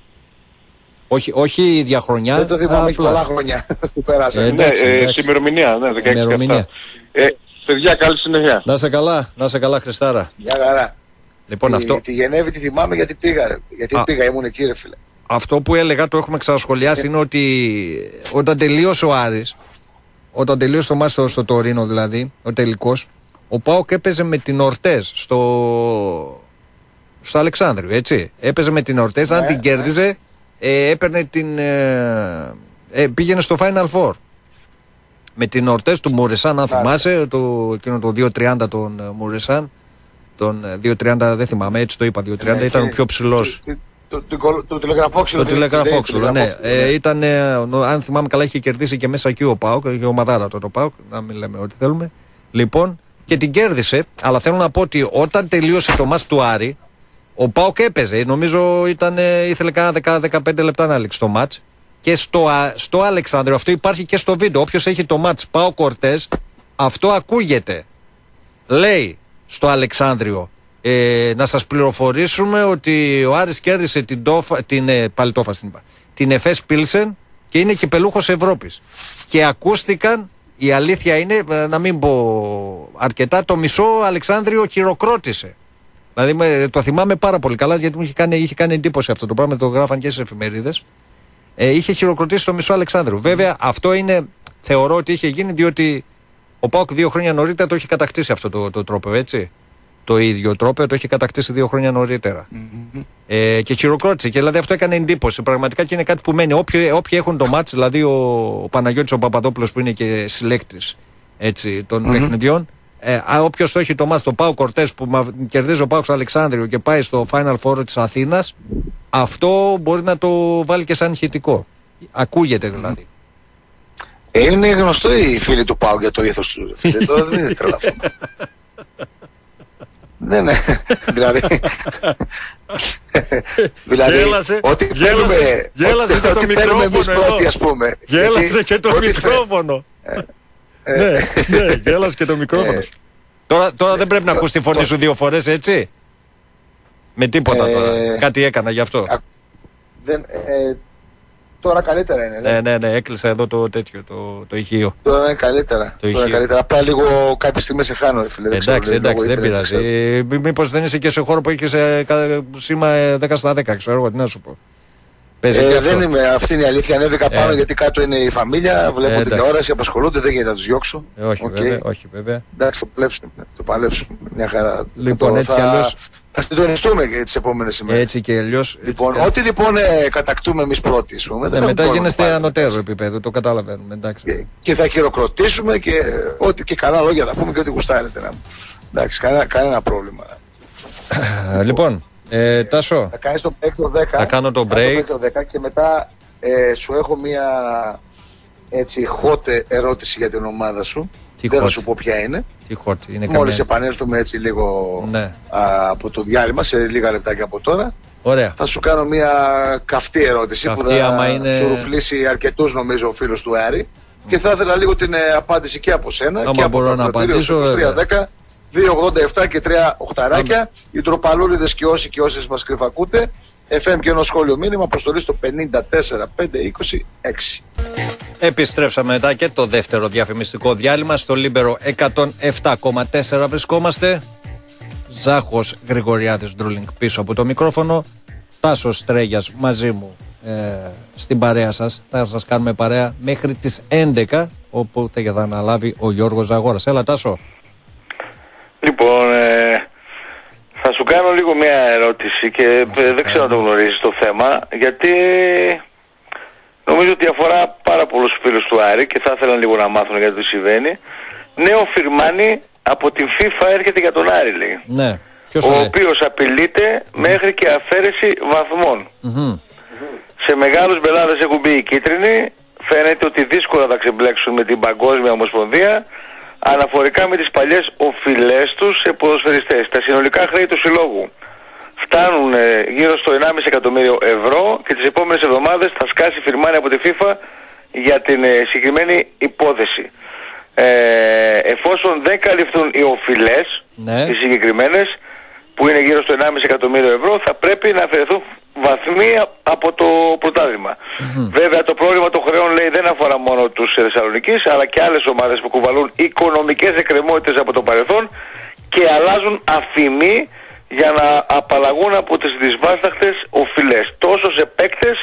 Όχι, όχι η ίδια χρονιά. Δεν το θυμάμαι, έχει απλά. πολλά χρόνια που πέρασαν. Ε, Ναι, εντάξει, ε, εντάξει. σε ημερομηνία, ναι, δεκαέξι και Ημερομηνία. αυτά. Ε, παιδιά, καλή συνέχεια. Να σε καλά, να σε καλά Χριστάρα. Μια χαρά. Λοιπόν, τη, αυτό, τη Γενέβη τη θυμάμαι γιατί πήγα, ρε. Γιατί Α. πήγα, ήμουν εκεί, ρε φίλε. αυτό που έλεγα, το έχουμε ξανασχολιάσει, είναι ότι όταν τελείωσε ο Άρης, όταν τελείωσε το μάτι στο, στο Τωρίνο δηλαδή, ο τελικός, ο ΠΑΟΚ έπαιζε με την Ορτές στο, στο Αλεξάνδριο, έτσι. Έπαιζε με την Ορτές, Ναι, αν την ναι. κέρδιζε, ε, έπαιρνε την, ε, ε, πήγαινε στο Final Four. Με την Ορτές του Μουρεσάν, αν Μάλιστα. θυμάσαι, το, εκείνο το δύο τριάντα τον ε, Μουρεσάν, τον ε, δύο τριάντα δεν θυμάμαι, έτσι το είπα, δύο τριάντα Ναι, ήταν ο και- πιο ψηλός. Το, το, το, το, το τηλεγραφόξυλο. Το τηλεγραφόξυλο, ναι. Ε, Ε, ήταν, ε, αν θυμάμαι καλά, είχε κερδίσει και μέσα εκεί ο ΠΑΟΚ, και ο Μαδάρα τότε ο ΠΑΟΚ, να μην λέμε ό,τι θέλουμε. Λοιπόν, και την κέρδισε, αλλά θέλω να πω ότι όταν τελείωσε το μάτς του Άρη, ο ΠΑΟΚ έπαιζε. Νομίζω ήταν, ε, ήθελε κάνα δέκα με δεκαπέντε λεπτά να λήξει το μάτς. Και στο, α, στο Αλεξάνδριο, αυτό υπάρχει και στο βίντεο. Όποιος έχει το μάτς ΠΑΟΚ Ορτές, αυτό ακούγεται. Λέει στο Αλεξάνδριο, ε, να σας πληροφορήσουμε ότι ο Άρης κέρδισε την, τόφα, την, ε, πάλι τόφα στην είπα, την Εφές Πίλσεν και είναι κυπελούχος Ευρώπης. Και ακούστηκαν, η αλήθεια είναι, ε, να μην πω αρκετά, το μισό Αλεξάνδριο χειροκρότησε. Δηλαδή με, το θυμάμαι πάρα πολύ καλά γιατί μου είχε κάνει, είχε κάνει εντύπωση αυτό το πράγμα, το γράφαν και στις εφημερίδες. Ε, είχε χειροκροτήσει το μισό Αλεξάνδριο. Βέβαια αυτό είναι, θεωρώ ότι είχε γίνει διότι ο ΠΑΟΚ δύο χρόνια νωρίτερα το είχε κατακτήσει αυτό το, το τρόπο, έτσι. Το ίδιο τρόπο το είχε κατακτήσει δύο χρόνια νωρίτερα. Mm-hmm. Ε, και χειροκρότησε. Και δηλαδή αυτό έκανε εντύπωση. Πραγματικά και είναι κάτι που μένει. Όποιοι, όποιοι έχουν το μάτς, δηλαδή ο, ο Παναγιώτης ο Παπαδόπουλος που είναι και συλλέκτης έτσι, των mm-hmm. παιχνιδιών, ε, όποιος το έχει το μάτς, το ΠΑΟΚ Ορτές που μα, κερδίζει ο ΠΑΟΚ στο Αλεξάνδριο και πάει στο Final Four της Αθήνας, αυτό μπορεί να το βάλει και σαν ηχητικό. Ακούγεται δηλαδή. Ε, είναι γνωστό οι φίλοι του ΠΑΟΚ για το ήθος του. Δεν το δεν είναι τρελαθούμε. Ναι, ναι. Δηλαδή. δηλαδή. Γέλασε, ό,τι γέλασε, παίρνουμε, γέλασε ό,τι, και το ό,τι παίρνουμε εμείς μικρόφωνο πρώτοι, εδώ. ας πούμε. Γέλασε Γιατί, και το ό,τι μικρόφωνο. Ε, ναι, ναι, γέλασε και το μικρόφωνο. Ε, τώρα τώρα δεν πρέπει να ακούς τη φωνή το- σου δύο φορές, έτσι. Με τίποτα Ε, τώρα. Κάτι έκανα γι' αυτό. α, δεν, ε, τώρα καλύτερα είναι. Ναι. Ναι, ναι, ναι, έκλεισα εδώ το τέτοιο, το, το ηχείο. Τώρα είναι καλύτερα. Το Τώρα ηχείο. είναι καλύτερα. Απλά λίγο κάποια στιγμή σε χάνω, ρε φίλε. δεν ξέρω, Εντάξει, λόγω εντάξει, δεν ίντερνετ, πειράζει. ξέρω. Ε, μή- Μήπως δεν είσαι και σε χώρο που έχεις ε, κα- σήμα ε, δέκα στα δέκα, ξέρω εγώ τι να σου πω. Παίζει και Ε, αυτό. δεν είμαι, αυτή είναι η αλήθεια. Ανέβηκα πάνω Ε. γιατί κάτω είναι η φαμίλια. Βλέπω Ε, εντάξει. τηλεόραση, απασχολούνται, δεν γίνεται να του διώξω. Ε, όχι, Οκ. βέβαια, όχι βέβαια. Εντάξει, το παλέψουμε. Το παλέψουμε. Μια χαρά. Λοιπόν, θα, έτσι κι θα, αλλιώς. θα συντονιστούμε και τις επόμενες ημέρες. Έτσι και αλλιώς. Λοιπόν, ε, ό,τι λοιπόν ε, κατακτούμε εμείς πρώτοι, ας πούμε. ναι, δεν έχουμε μετά πρόβλημα γίνεστε πάλι. ανωτέρω επίπεδο, το καταλαβαίνουμε. Εντάξει. Και, και θα χειροκροτήσουμε και ε, ό,τι και καλά λόγια θα πούμε και ό,τι γουστάρετε να μου. Εντάξει, κανένα, κανένα πρόβλημα. Ε, λοιπόν, ε, Τάσο, Θα κάνεις το break το δέκα. Θα κάνω το κάνω break. το δέκα και μετά ε, σου έχω μία έτσι hot ερώτηση για την ομάδα σου. Τι δεν hot. θα σου πω ποια είναι. Τι hot. Είναι Μόλις καμία... επανέλθουμε έτσι λίγο ναι. α, από το διάλειμμα, σε λίγα λεπτάκια από τώρα. Ωραία. Θα σου κάνω μια καυτή ερώτηση καυτή, που θα είναι... τσουρουφλήσει αρκετούς νομίζω ο φίλος του Άρη. Mm. Και θα ήθελα λίγο την ε, απάντηση και από σένα άμα και από μπορώ το να απαντήσω. τρία δέκα, δύο ογδόντα επτά και τρία οχτάράκια. Οι τροπαλούριδες και όσοι και όσες μας κρυφακούτε. εφ εμ και ένα σχόλιο μήνυμα, αποστολή στο πενήντα τέσσερα πεντακόσια είκοσι έξι. Επιστρέψαμε μετά και το δεύτερο διαφημιστικό διάλειμμα. Στο Λίμπερο εκατόν επτά κόμμα τέσσερα βρισκόμαστε. Ζάχος Γρηγοριάδης Ντρούλινγκ πίσω από το μικρόφωνο. Τάσος Στρέγιας μαζί μου ε, στην παρέα σας. Θα σας κάνουμε παρέα μέχρι τις έντεκα, όπου θα αναλάβει ο Γιώργος Ζαγόρας. Έλα Τάσο. Λοιπόν, ε, θα σου κάνω λίγο μια ερώτηση και ε, δεν ξέρω αν το γνωρίζεις το θέμα, γιατί νομίζω ότι αφορά πάρα πολλούς φίλους του Άρη και θα ήθελαν λίγο να μάθουν γιατί το συμβαίνει. Νέο Φιρμάνι από την FIFA έρχεται για τον Άρη, λέει. Ναι. Ο οποίος απειλείται μέχρι και αφαίρεση βαθμών. Mm-hmm. Σε μεγάλους μπελάδες έχουν μπει οι κίτρινοι. Φαίνεται ότι δύσκολα θα ξεμπλέξουν με την Παγκόσμια Ομοσπονδία αναφορικά με τις παλιές οφειλές τους σε ποδοσφαιριστές. Τα συνολικά χρέη του συλλόγου φτάνουν ε, γύρω στο ενάμιση εκατομμύριο ευρώ και τις επόμενες εβδομάδες θα σκάσει Φιρμάνι από τη FIFA για την ε, συγκεκριμένη υπόθεση. Ε, εφόσον δεν καλυφθούν οι οφειλές, ναι. οι συγκεκριμένες, που είναι γύρω στο ενάμιση εκατομμύριο ευρώ, θα πρέπει να αφαιρεθούν βαθμοί από το πρωτάθλημα. Mm-hmm. Βέβαια το πρόβλημα των χρεών, λέει, δεν αφορά μόνο τους Θεσσαλονικείς, αλλά και άλλες ομάδες που κουβαλούν οικονομικές εκκρεμότητες από το παρελθόν και αλλάζουν αφημί για να απαλλαγούν από τις δυσβάσταχτες οφειλές, τόσο σε παίκτες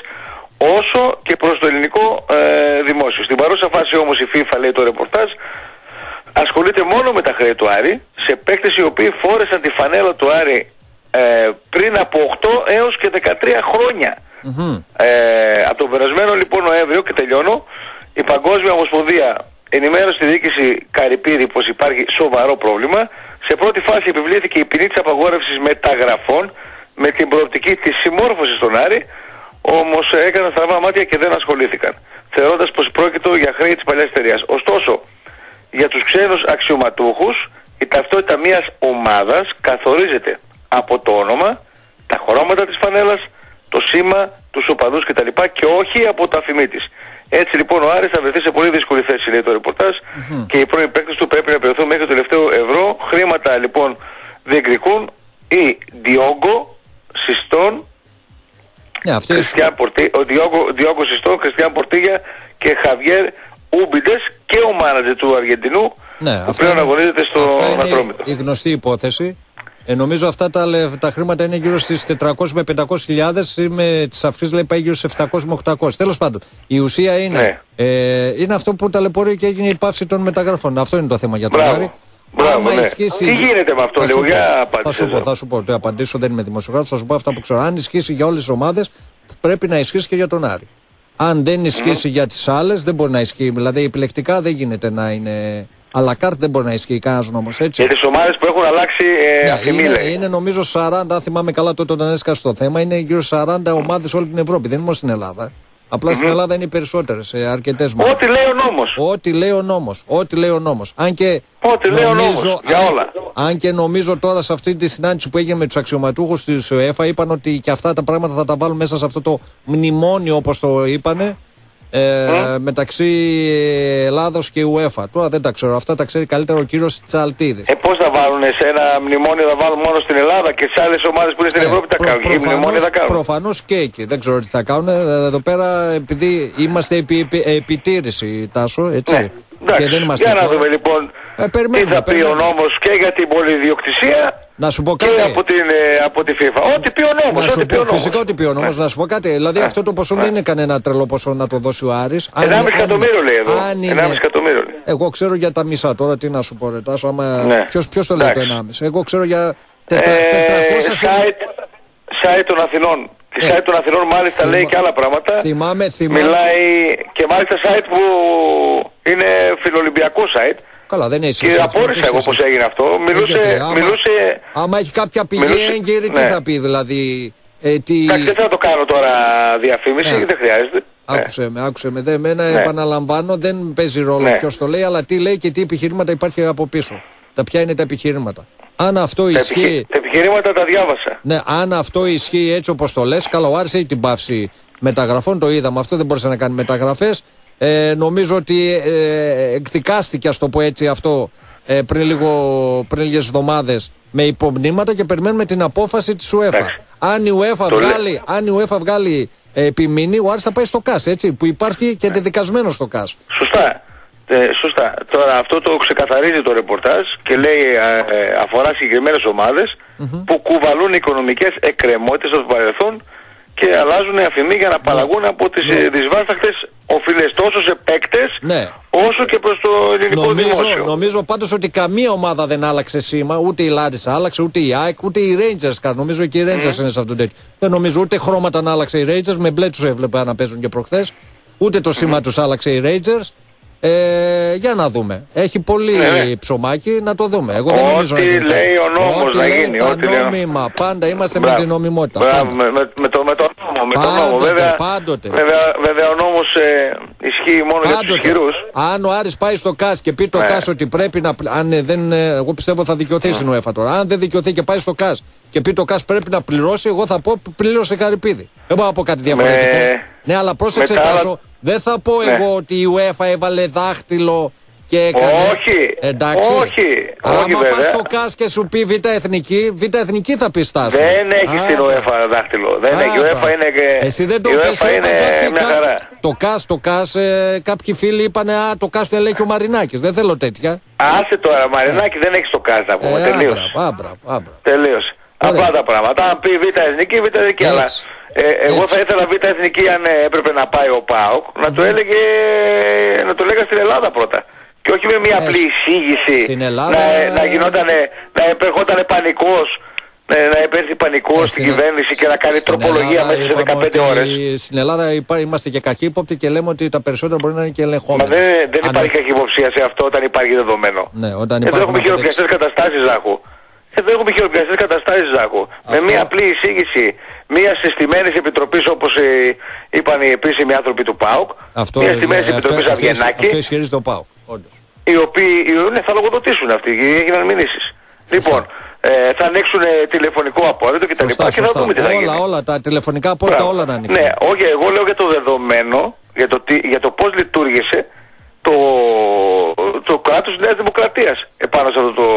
όσο και προς το ελληνικό ε, δημόσιο. Στην παρούσα φάση όμως η FIFA, λέει το ρεπορτάζ, ασχολείται μόνο με τα χρέη του Άρη σε παίκτες οι οποίοι φόρεσαν τη φανέλα του Άρη ε, πριν από οκτώ έως και δεκατρία χρόνια. Mm-hmm. Ε, από τον περασμένο λοιπόν Νοέμβριο, και τελειώνω, η Παγκόσμια Ομοσπονδία ενημέρωσε τη διοίκηση Καρυπίδη πως υπάρχει σοβαρό πρόβλημα. Σε πρώτη φάση επιβλήθηκε η ποινή της απαγόρευσης μεταγραφών με την προοπτική της συμμόρφωσης στον Άρη, όμως έκαναν στραβά μάτια και δεν ασχολήθηκαν, θεωρώντας πως πρόκειτο για χρέη της παλιάς εταιρείας. Ωστόσο, για τους ξένους αξιωματούχους, η ταυτότητα μιας ομάδας καθορίζεται από το όνομα, τα χρώματα της φανέλας, το σήμα, τους οπαδούς κτλ. Και όχι από το αφημί της. Έτσι λοιπόν ο Άρης θα βρεθεί σε πολύ δύσκολη θέση, λέει το ρεπορτάζ, mm-hmm. και οι πρώοι παίκτες του πρέπει να περιοθούν μέχρι το τελευταίο ευρώ. Χρήματα λοιπόν διεκδικούν οι Διόγκο Συστών, yeah, Χριστιαν Πορτί, ο Διόγκο, Διόγκο Συστών, Χριστιαν Πορτίγια και Χαβιέρ Ούμπιντες και ο μάνατζερ του Αργεντινού, ναι, που πλέον αγωνίζεται στο Ατρόμητο. Η γνωστή υπόθεση. Ε, νομίζω αυτά τα, τα χρήματα είναι γύρω στις τετρακόσιες με πεντακόσιες χιλιάδες, με τις αυξήσεις λέει πάει γύρω στις επτακόσιες με οκτακόσιες. Τέλος πάντων, η ουσία είναι, ναι. ε, είναι αυτό που ταλαιπωρεί και έγινε η πάυση των μεταγραφών. Αυτό είναι το θέμα για τον Άρη. Μπράβο, ναι. Ισχύσει... Τι γίνεται με αυτό, λίγο, για απάντηση. Θα σου πω, θα σου πω, το απαντήσω, δεν είμαι δημοσιογράφος, θα σου πω αυτά που ξέρω. Αν ισχύσει για όλες τις ομάδες, πρέπει να ισχύσει και για τον Άρη. Αν δεν ισχύσει mm. για τις άλλες, δεν μπορεί να ισχύει. Δηλαδή, επιλεκτικά δεν γίνεται να είναι. Αλλά κάρτ δεν μπορεί να ισχύει κανένας νόμος, έτσι. Για τις ομάδες που έχουν αλλάξει ε, ναι, αφημί, είναι, λέει. είναι νομίζω σαράντα, αν θυμάμαι καλά τότε όταν έσκασε το θέμα, είναι γύρω σαράντα ομάδες όλη την Ευρώπη. Δεν είναι μόνο στην Ελλάδα. Απλά mm-hmm. στην Ελλάδα είναι οι περισσότερες, ε, αρκετές μάλλον. Ό,τι λέει ο νόμος. Ό,τι λέει ο νόμος. Ό,τι λέει ο νόμος. Αν και Ό,τι νομίζω, λέει ο νόμος. Για όλα. Αν, αν και νομίζω τώρα σε αυτή τη συνάντηση που έγινε με τους αξιωματούχους της UEFA είπαν ότι και αυτά τα πράγματα θα τα βάλουν μέσα σε αυτό το μνημόνιο, όπως το είπανε. Ε, mm. μεταξύ Ελλάδος και UEFA. Τώρα δεν τα ξέρω. Αυτά τα ξέρει καλύτερα ο κύριος Τσαλτίδης. Ε, πώς θα βάλουν σε ένα μνημόνιο, θα βάλουν μόνο στην Ελλάδα και σε άλλες ομάδες που είναι στην ε, Ευρώπη τα προ, κάνουν. Προφανώς, μνημόνια θα κάνουν. Προφανώς και εκεί. Δεν ξέρω τι θα κάνουν. Εδώ πέρα, επειδή είμαστε επί, επί, επιτήρηση, Τάσο, έτσι. Ναι. Εντάξει, και δεν είμαστε για να δούμε λοιπόν ε, τι θα πει ο νόμος και για την πολυδιοκτησία να σου πω κάτι. Και από, την, ε, από τη FIFA. Ό,τι πει ο νόμος. Να σου ό,τι πω, πει φυσικά ό,τι πει ο νόμος. Να σου πω κάτι. Δηλαδή αυτό το ποσό δεν είναι κανένα τρελό ποσό να το δώσει ο Άρης. ενάμιση εκατομμύριο λέει εδώ. ενάμιση εκατομμύριο. Εγώ ξέρω για τα μισά τώρα, τι να σου πω ρε Τάσο. Ναι. Ποιος το λέει το ενάμιση. Εγώ ξέρω για τετρακόσια site των Αθηνών. Τη site των Αθηνών μάλιστα Θυμα... λέει και άλλα πράγματα. Θυμάμαι, θυμάμαι. Μιλάει και μάλιστα site που είναι φιλολυμπιακό site. Καλά, δεν είναι και απόρρισα εγώ πως έγινε αυτό. Μιλούσε... Ε, άμα, μιλούσε... άμα έχει κάποια πηγή μιλούσε... έγκαιρη, τι ναι. θα πει δηλαδή. Ε, τι... Εντάξει, δεν θα το κάνω τώρα διαφήμιση, ναι. δεν χρειάζεται. άκουσε με, άκουσε με. Δεν, μένα ναι. επαναλαμβάνω, δεν παίζει ρόλο ναι. ποιος το λέει, αλλά τι λέει και τι επιχειρήματα υπάρχει από πίσω. Τα ποια είναι τα επιχειρήματα. Αν αυτό τα ισχύει. Επιχει... Τα επιχειρήματα τα διάβασα. Ναι, αν αυτό ισχύει έτσι όπως το λες, καλά, ο Άρης έχει την πάυση μεταγραφών, το είδαμε. Αυτό δεν μπορούσε να κάνει μεταγραφές. Ε, νομίζω ότι ε, εκδικάστηκε, ας το πω έτσι, αυτό ε, πριν, λίγο, πριν λίγες εβδομάδες με υπομνήματα και περιμένουμε την απόφαση της UEFA. Αν η UEFA βγάλει, αν η UEFA βγάλει ε, επιμείνει, ο Άρης θα πάει στο ΚΑΣ, έτσι, που υπάρχει και δεδικασμένο στο ΚΑΣ. Σωστά. Ε, σωστά. Τώρα αυτό το ξεκαθαρίζει το ρεπορτάζ και λέει ε, αφορά συγκεκριμένες ομάδες mm-hmm. που κουβαλούν οικονομικές εκκρεμότητες από το παρελθόν και αλλάζουν αφημί για να απαλλαγούν από τις ναι. δυσβάσταχτες οφείλες τόσο σε παίκτες ναι. όσο και προς το ελληνικό νομίζω, δημόσιο. Νομίζω πάντως ότι καμία ομάδα δεν άλλαξε σήμα, ούτε η Λάρισα άλλαξε, ούτε η ΑΕΚ, ούτε οι Rangers. Νομίζω και οι Rangers mm. είναι σε αυτό το τέτοιο. Δεν νομίζω ούτε χρώματα να άλλαξε οι Rangers, με μπλε τους έβλεπα να παίζουν και προχθές, ούτε το σήμα mm. τους άλλαξε οι Rangers. Ε, για να δούμε. Έχει πολύ ναι. ψωμάκι να το δούμε. Εγώ δεν νομίζω ό,τι να λέει ο νόμος να γίνει. Ό,τι νόμιμα. Λέει... Πάντα είμαστε Μπράβο. με την νομιμότητα. Μπράβο. Με, με, με, το, με το νόμο. Με πάντοτε, το νόμο. Βέβαια, βέβαια, βέβαια ο νόμος ε, ισχύει μόνο πάντοτε. για τους ισχυρούς. Αν ο Άρης πάει στο ΚΑΣ και πει το ναι. ΚΑΣ ότι πρέπει να. Αν δεν, εγώ πιστεύω θα δικαιωθεί στην UEFA τώρα. Αν δεν δικαιωθεί και πάει στο ΚΑΣ και πει το ΚΑΣ πρέπει να πληρώσει, εγώ θα πω πλήρωσε Καρυπίδη. Δεν μπορώ να πω κάτι διαφορετικό. Με... Ναι, αλλά πρόσεξε Τάσο. Δεν θα πω ναι. εγώ ότι η UEFA έβαλε δάχτυλο και έκανε. Όχι, εντάξει. όχι. Άμα όχι, πας στο ΚΑΣ και σου πει Β' Εθνική, Β' Εθνική θα πει στάση. Δεν έχει Α, στην UEFA δάχτυλο. Δεν έχει. Η UEFA είναι και. Εσύ δεν το πες, είναι μια χαρά. Το ΚΑΣ, το ΚΑΣ, ε, κάποιοι φίλοι είπανε Α, το ΚΑΣ το ελέγχει ο Μαρινάκης. Δεν θέλω τέτοια. Άσε τώρα, Μαρινάκη δεν έχει το ΚΑΣ να πούμε. Ε, Τελείωσε. Τελείωσε. Απλά τα πράγματα. Αν πει Β' Εθνική, Β' Εθνική. Αλλά Ε, εγώ Έτσι. θα ήθελα Β' Εθνική αν ε, έπρεπε να πάει ο ΠΑΟΚ mm-hmm. να το έλεγε, να το λέγα στην Ελλάδα πρώτα. Και όχι με μια Έτσι. απλή εισήγηση Ελλάδα... να, να γινότανε, να επερχότανε πανικός, να, να επέρθει πανικός στην κυβέρνηση και να κάνει τροπολογία μέσα σε δεκαπέντε ώρες. Στην Ελλάδα υπά, είμαστε και καχύποπτοι και λέμε ότι τα περισσότερα μπορεί να είναι και ελεγχόμενα. Μα δεν, δεν Αν... υπάρχει καχυποψία σε αυτό όταν υπάρχει δεδομένο. Ναι, όταν Εδώ έχουμε χειροπιαστές καταστάσεις, Ζάχου. Εδώ έχουμε χειροπιαστές καταστάσεις, Ζάχου. Αυτό... Με μια απλή εισήγηση μια συστημένης επιτροπής όπως ε, είπαν οι επίσημοι άνθρωποι του ΠΑΟΚ. Αυτό, μια συστημένης επιτροπής Αυγενάκη. Αυτό ισχυρίζει το ΠΑΟΚ. Όντως. Οι οποίοι ναι, θα λογοδοτήσουν αυτοί και έγιναν μηνύσεις. Λοιπόν, ε, θα ανοίξουν ε, τηλεφωνικό απόρριτο και τα λοιπά και θα δούμε τι θα γίνει. Όλα, όλα, τα τηλεφωνικά απόρριτα όλα να ανοίξουν. Ναι, όχι, εγώ λέω για το δεδομένο, για το, τι, για το πώς λειτουργήσε το, το κράτος της Νέας Δημοκρατίας επάνω σε, αυτό το,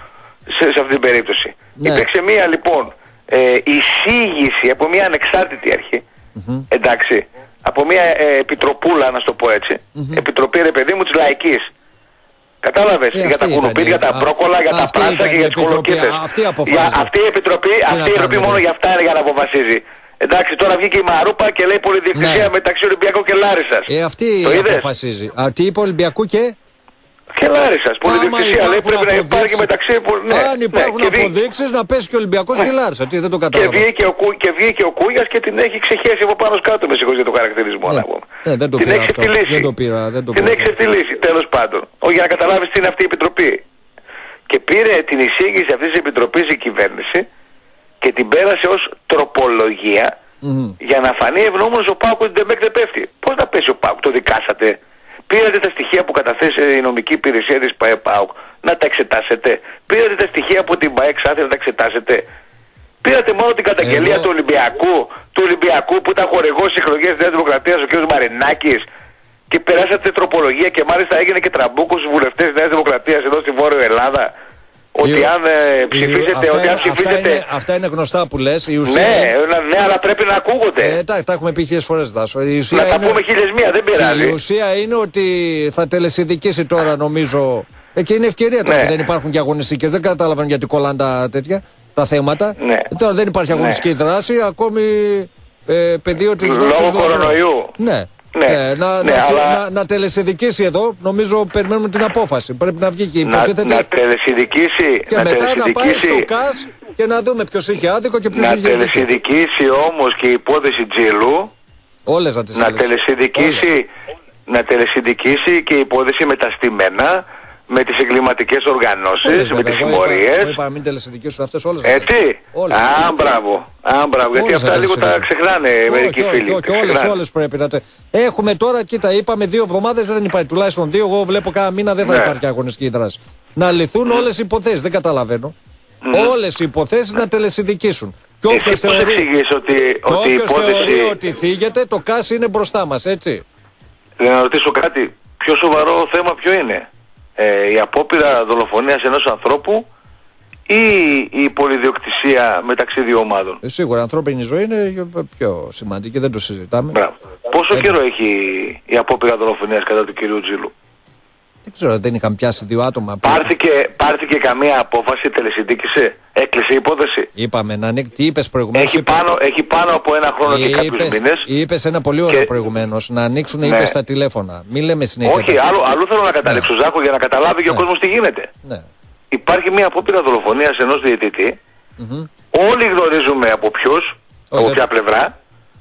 σε, σε αυτή την περίπτωση. Ναι. Υπήρξε μία λοιπόν ε, εισήγηση από μία ανεξάρτητη αρχή, mm-hmm. εντάξει, από μία ε, επιτροπούλα, να σου το πω έτσι, mm-hmm. επιτροπή ρε παιδί μου της λαϊκής. Κατάλαβες, ε, για τα κουνουπίδια, τα μπρόκολα, για τα πράσα και για τις κολοκύθες. Αυτή, αυτή η επιτροπή, αυτή η επιτροπή μόνο για αυτά είναι για να αποφασίζει. Εντάξει, τώρα βγήκε η Μαρούπα και λέει πολυδιοκτησία ναι. μεταξύ Ολυμπιακού και Λάρισσας. Ε, αυτή αποφασίζει. Α, τι είπε Ολυμπιακού και... Και Λάρισσας. Πολυδιοκτησία λέει πρέπει να υπάρχει μεταξύ... Ναι, αν υπάρχουν ναι, αποδείξεις να πέσει και ο Ολυμπιακός ναι. και Λάρισσα. Τι, δεν το κατάλαβα. Και βγήκε, ο, και βγήκε ο Κούγιας και την έχει ξεχέσει από πάνω σκάτω, με συγχωρείς για το χαρακτηρισμό. Ναι. Ναι, δεν το την έχει ξεφτυλίσει. Την έχει ξεφτυλίσει, τέλος πάντων. Όχι, για να καταλάβεις τι είναι αυτή η επιτροπή. Και πήρε την εισήγηση αυτής της επιτροπής η κυβέρνηση και την πέρασε ως τροπολογία mm-hmm. για να φανεί ευγνώμονος ο ΠΑΟΚ ότι δεν πέφτει. Πώς να πέσει ο ΠΑΟΚ, το δικάσατε. Πήρατε τα στοιχεία που καταθέσει η νομική υπηρεσία της ΠΑΟΚ να τα εξετάσετε. Πήρατε τα στοιχεία από την ΠΑΕ Ξάθη να τα εξετάσετε. Πήρατε μόνο την καταγγελία Εγώ... του Ολυμπιακού, του Ολυμπιακού που ήταν χορηγός στις εκλογές της Νέας Δημοκρατίας ο κ. Μαρινάκης και περάσατε τροπολογία και μάλιστα έγινε και τραμπούκο στους βουλευτές της Νέας Δημοκρατίας εδώ στη Βόρειο Ελλάδα. Ότι αν ε, ψηφίσετε, αυτά, ότι αν ψηφίσετε... Αυτά είναι, αυτά είναι γνωστά που λες. Η ουσία ναι, είναι... ναι, αλλά πρέπει να ακούγονται. Ε, τα, τα έχουμε πει χίλιες φορές, Δάσο. Η ουσία να τα είναι... πούμε χίλιες μία, δεν πειράζει. Η ουσία είναι ότι θα τελεσυνδικήσει τώρα, νομίζω. Ε, και είναι ευκαιρία τώρα ναι. που δεν υπάρχουν και αγωνιστικές. Δεν καταλαβαίνω γιατί κολλάνε τα τέτοια τα θέματα. Ναι. Ε, τώρα δεν υπάρχει αγωνιστική ναι. δράση. Ακόμη ε, πεδίο της δόξης. Λόγω κορονοϊού. Ναι. Ναι, ε, να, ναι, να, αλλά... να, να τελεσυνδικήσει εδώ, νομίζω περιμένουμε την απόφαση. Πρέπει να βγει και υποτίθεται. Να, να τελεσυνδικήσει. Και να μετά τελεσυνδικήσει. να πάει στο ΚΑΣ και να δούμε ποιος είχε άδικο και ποιος είχε δίκιο. Να τελεσυνδικήσει όμως και η υπόθεση Τζιλού. Όλες να τις να τελεσυνδικήσει, να τελεσυνδικήσει και η υπόθεση με τα στημένα, με τις εγκληματικές οργανώσεις, με τις συμμορίες. Είπα μην τελεσυνδικήσουν αυτές όλες. Έτσι. Α, μπράβο. Α, μπράβο. Γιατί αυτά λίγο τα ξεχνάνε μερικοί φίλοι. Όχι, όλες, όλες πρέπει να. Έχουμε τώρα, κοίτα, είπαμε δύο εβδομάδες δεν υπάρχει. Τουλάχιστον δύο. Εγώ βλέπω κάνα μήνα δεν θα ναι. υπάρχει αγωνιστική δράση. Να λυθούν mm. όλες οι υποθέσεις. Δεν καταλαβαίνω. Mm. Όλες οι υποθέσεις να τελεσυνδικήσουν. Και όποιος θεωρεί ότι, ότι η υπόθεση... θεωρεί ότι θίγεται, το ΚΑΣ είναι μπροστά μας, έτσι. Να ρωτήσω κάτι. Πιο σοβαρό θέμα ποιο είναι? Ε, η απόπειρα δολοφονίας ενός ανθρώπου ή η πολυδιοκτησία μεταξύ δύο ομάδων? Ε, σίγουρα η ανθρώπινη ζωή είναι πιο σημαντική, δεν το συζητάμε. Μπράβο. Πόσο ε, καιρό έχει η απόπειρα δολοφονίας κατά του κυρίου Τζίλου? Δεν ξέρω, δεν είχαν πιάσει δύο άτομα. Πάρθηκε, πάρθηκε καμία απόφαση, τελεσυντίκησε, έκλεισε η υπόθεση? Είπαμε να ανοίξει. Τι είπες προηγουμένως? Έχει, είπε... πάνω, έχει πάνω από ένα χρόνο και είπες, κάποιους μήνες. Είπες ένα πολύ ωραίο και... προηγουμένως. Να ανοίξουν, ναι. είπες στα τηλέφωνα. Μην λέμε συνέχεια. Όχι, άλλο, άλλο θέλω να καταλήξω, ναι. Ζάκο, για να καταλάβει και ναι. ο κόσμος τι γίνεται. Ναι. Υπάρχει μια απόπειρα δολοφονίας ενός διαιτητή. Mm-hmm. Όλοι γνωρίζουμε από ποιους, από ποια πλευρά.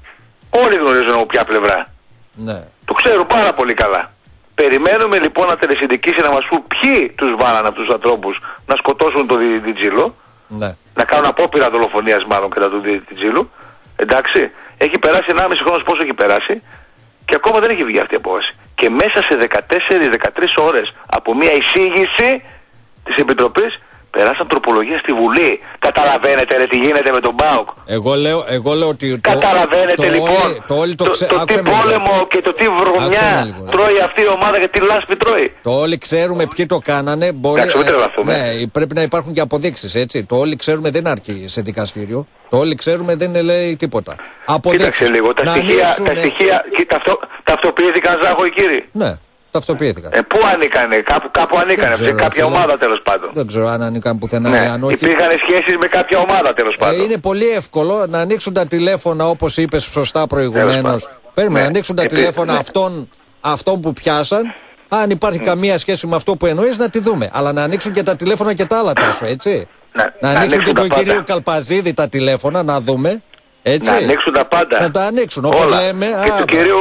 Όλοι γνωρίζουν από ποια πλευρά. Ναι. Το ξέρουν πάρα πολύ καλά. Περιμένουμε λοιπόν να τελεσυνδικήσει να μας πούν ποιοι τους βάλαν από τους ανθρώπους να σκοτώσουν τον διαιτητή Τζίλου. Ναι. Να κάνουν απόπειρα δολοφονίας μάλλον κατά τον διαιτητή Τζίλου. Εντάξει. Έχει περάσει ενάμιση χρόνος, πόσο έχει περάσει, και ακόμα δεν έχει βγει αυτή η απόφαση. Και μέσα σε δεκατέσσερις με δεκατρείς ώρες από μια εισήγηση της Επιτροπής περάσαν τροπολογία στη Βουλή. Καταλαβαίνετε ρε τι γίνεται με τον ΠΑΟΚ? Εγώ λέω, εγώ λέω ότι... Καταλαβαίνετε το, λοιπόν όλη, το, όλη το, το, ξε... το, το τι πόλεμο λίγο. Και το τι βρωμιά τρώει αυτή η ομάδα και τι λάσπη τρώει. Το όλοι ξέρουμε ποιοι το κάνανε. Μπορεί, ε, ναι, πρέπει να υπάρχουν και αποδείξεις, έτσι. Το όλοι ξέρουμε δεν αρκεί σε δικαστήριο. Το όλοι ξέρουμε δεν λέει τίποτα. Αποδείξεις. Κοίταξε λίγο, τα στοιχεία, ανοίξουν, τα στοιχεία ταυτο, ταυτοποιήθηκαν, Ζάχο, οι κύριοι? Ναι. Ταυτοποιήθηκαν. Ε, πού ανήκανε, κάπου, κάπου ανήκανε, σε κάποια φίλε. ομάδα τέλος πάντων. Δεν ξέρω αν ανήκαν πουθενά. Ναι. Αν όχι... Υπήρχαν σχέσεις με κάποια ομάδα τέλος πάντων. Ε, είναι πολύ εύκολο να ανοίξουν τα τηλέφωνα όπως είπες σωστά προηγουμένως. Παίρνουμε ναι. να ανοίξουν τα Επί... τηλέφωνα ναι. αυτών, αυτών που πιάσαν. Αν υπάρχει mm. καμία σχέση με αυτό που εννοείς να τη δούμε. Αλλά να ανοίξουν και τα τηλέφωνα και τα άλλα τόσο, έτσι. Να, να ανοίξουν και τον κύριο Καλπαζίδη τα τηλέφωνα να δούμε. Έτσι. Να ανοίξουν τα πάντα. Να τα ανοίξουν όπως λέμε. Και του κυρίου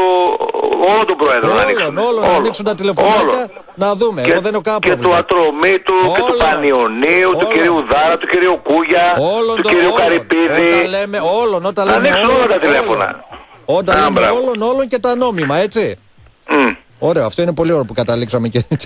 όλο τον πρόεδρο να ανοίξουν. Όλο, να ανοίξουν τα τηλεφωνάκια να δούμε. Και, Εγώ δεν έχω και του Ατρωμίτου όλο. Και του Πανιωνίου, όλο. Του κυρίου Δάρα, του κυρίου Κούγια, όλο του το, κυρίου όλο. Καρυπίδη. Όταν λέμε όλων, όταν να λέμε ανοίξουν όλα τα τηλέφωνα. Όταν Α, λέμε όλων, όλων και τα νόμιμα, έτσι. Mm. Ωραίο, αυτό είναι πολύ ωραίο που καταλήξαμε και έτσι.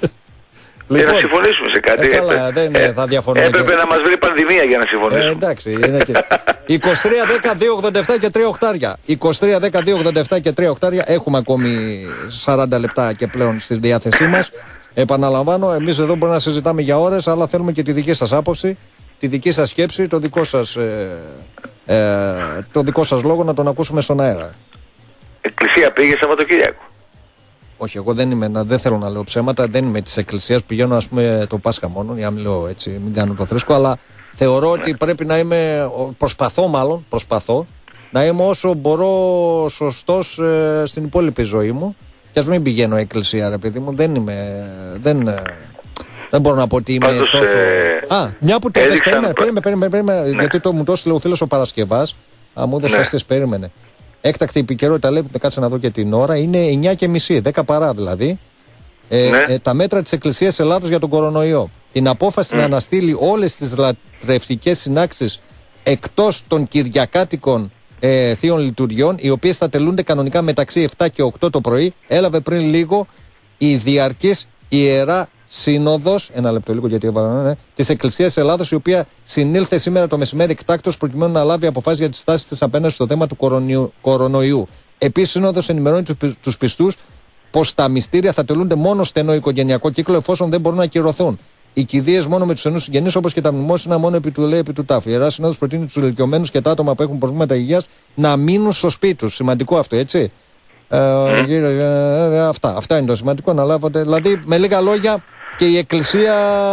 Για λοιπόν, να συμφωνήσουμε σε κάτι. Ε, καλά, δεν ε, θα διαφωνούμε. Έπρεπε και... να μας βρει πανδημία για να συμφωνήσουμε. Ε, εντάξει, είναι και... είκοσι τρία δέκα δύο ογδόντα επτά και τρία οχτάρια. είκοσι τρία δέκα δύο ογδόντα επτά και τρία οχτάρια. Έχουμε ακόμη σαράντα λεπτά και πλέον στη διάθεσή μας. Επαναλαμβάνω, εμείς εδώ μπορούμε να συζητάμε για ώρες, αλλά θέλουμε και τη δική σας άποψη, τη δική σας σκέψη, το δικό σας, ε, ε, το δικό σας λόγο να τον ακούσουμε στον αέρα. Εκκλησία πήγε Σαββατοκύριακο? Όχι, εγώ δεν είμαι, δεν θέλω να λέω ψέματα, δεν είμαι της Εκκλησίας, πηγαίνω ας πούμε το Πάσχα μόνο, για να μην λέω έτσι, μην κάνω το θρήσκο, αλλά θεωρώ ότι πρέπει να είμαι, προσπαθώ μάλλον, προσπαθώ, να είμαι όσο μπορώ σωστός ε, στην υπόλοιπη ζωή μου και ας μην πηγαίνω Εκκλησία ρε παιδί μου, δεν είμαι, δεν, δεν μπορώ να πω ότι είμαι Πάντως, τόσο... Ε, Α, μια που το είπες, περίμενε, περίμενε, περίμενε, περίμενε ναι. γιατί το, μου το έστειλε ο φίλος ο Παρασκευάς, α, μου δεν ναι. περίμενε. Έκτακτη επικαιρότητα λέει, κάτσε να δω και την ώρα, είναι εννιά και μισή, δέκα παρά δηλαδή. Ε, ναι. ε, τα μέτρα της Εκκλησίας Ελλάδος για τον κορονοϊό. Την απόφαση mm. να αναστείλει όλες τις λατρευτικές συνάξεις εκτός των κυριακάτικων ε, θείων λειτουργιών, οι οποίες θα τελούνται κανονικά μεταξύ επτά και οκτώ το πρωί, έλαβε πριν λίγο η διαρκής Ιερά Σύνοδος, ένα λεπτό λίγο γιατί έβαλα, ναι, της Εκκλησίας Ελλάδος, η οποία συνήλθε σήμερα το μεσημέρι εκτάκτως προκειμένου να λάβει αποφάσεις για τις στάσεις της απέναντι στο θέμα του κορονοϊού. κορονοϊού. Επίσης, η Σύνοδος ενημερώνει τους, τους πιστούς πως τα μυστήρια θα τελούνται μόνο στενό οικογενειακό κύκλο, εφόσον δεν μπορούν να ακυρωθούν. Οι κηδείες μόνο με τους στενούς συγγενείς, όπως και τα μνημόσυνα, μόνο επί του λέει επί του τάφου. Η Ιερά Σύνοδος προτείνει τους ηλικιωμένους και τα άτομα που έχουν προβλήματα υγείας να μείνουν στο σπίτι τους. Σημαντικό αυτό, έτσι. Ε, mm. ε, αυτά, αυτά είναι το σημαντικό να λάβετε. Δηλαδή, με λίγα λόγια, και η Εκκλησία,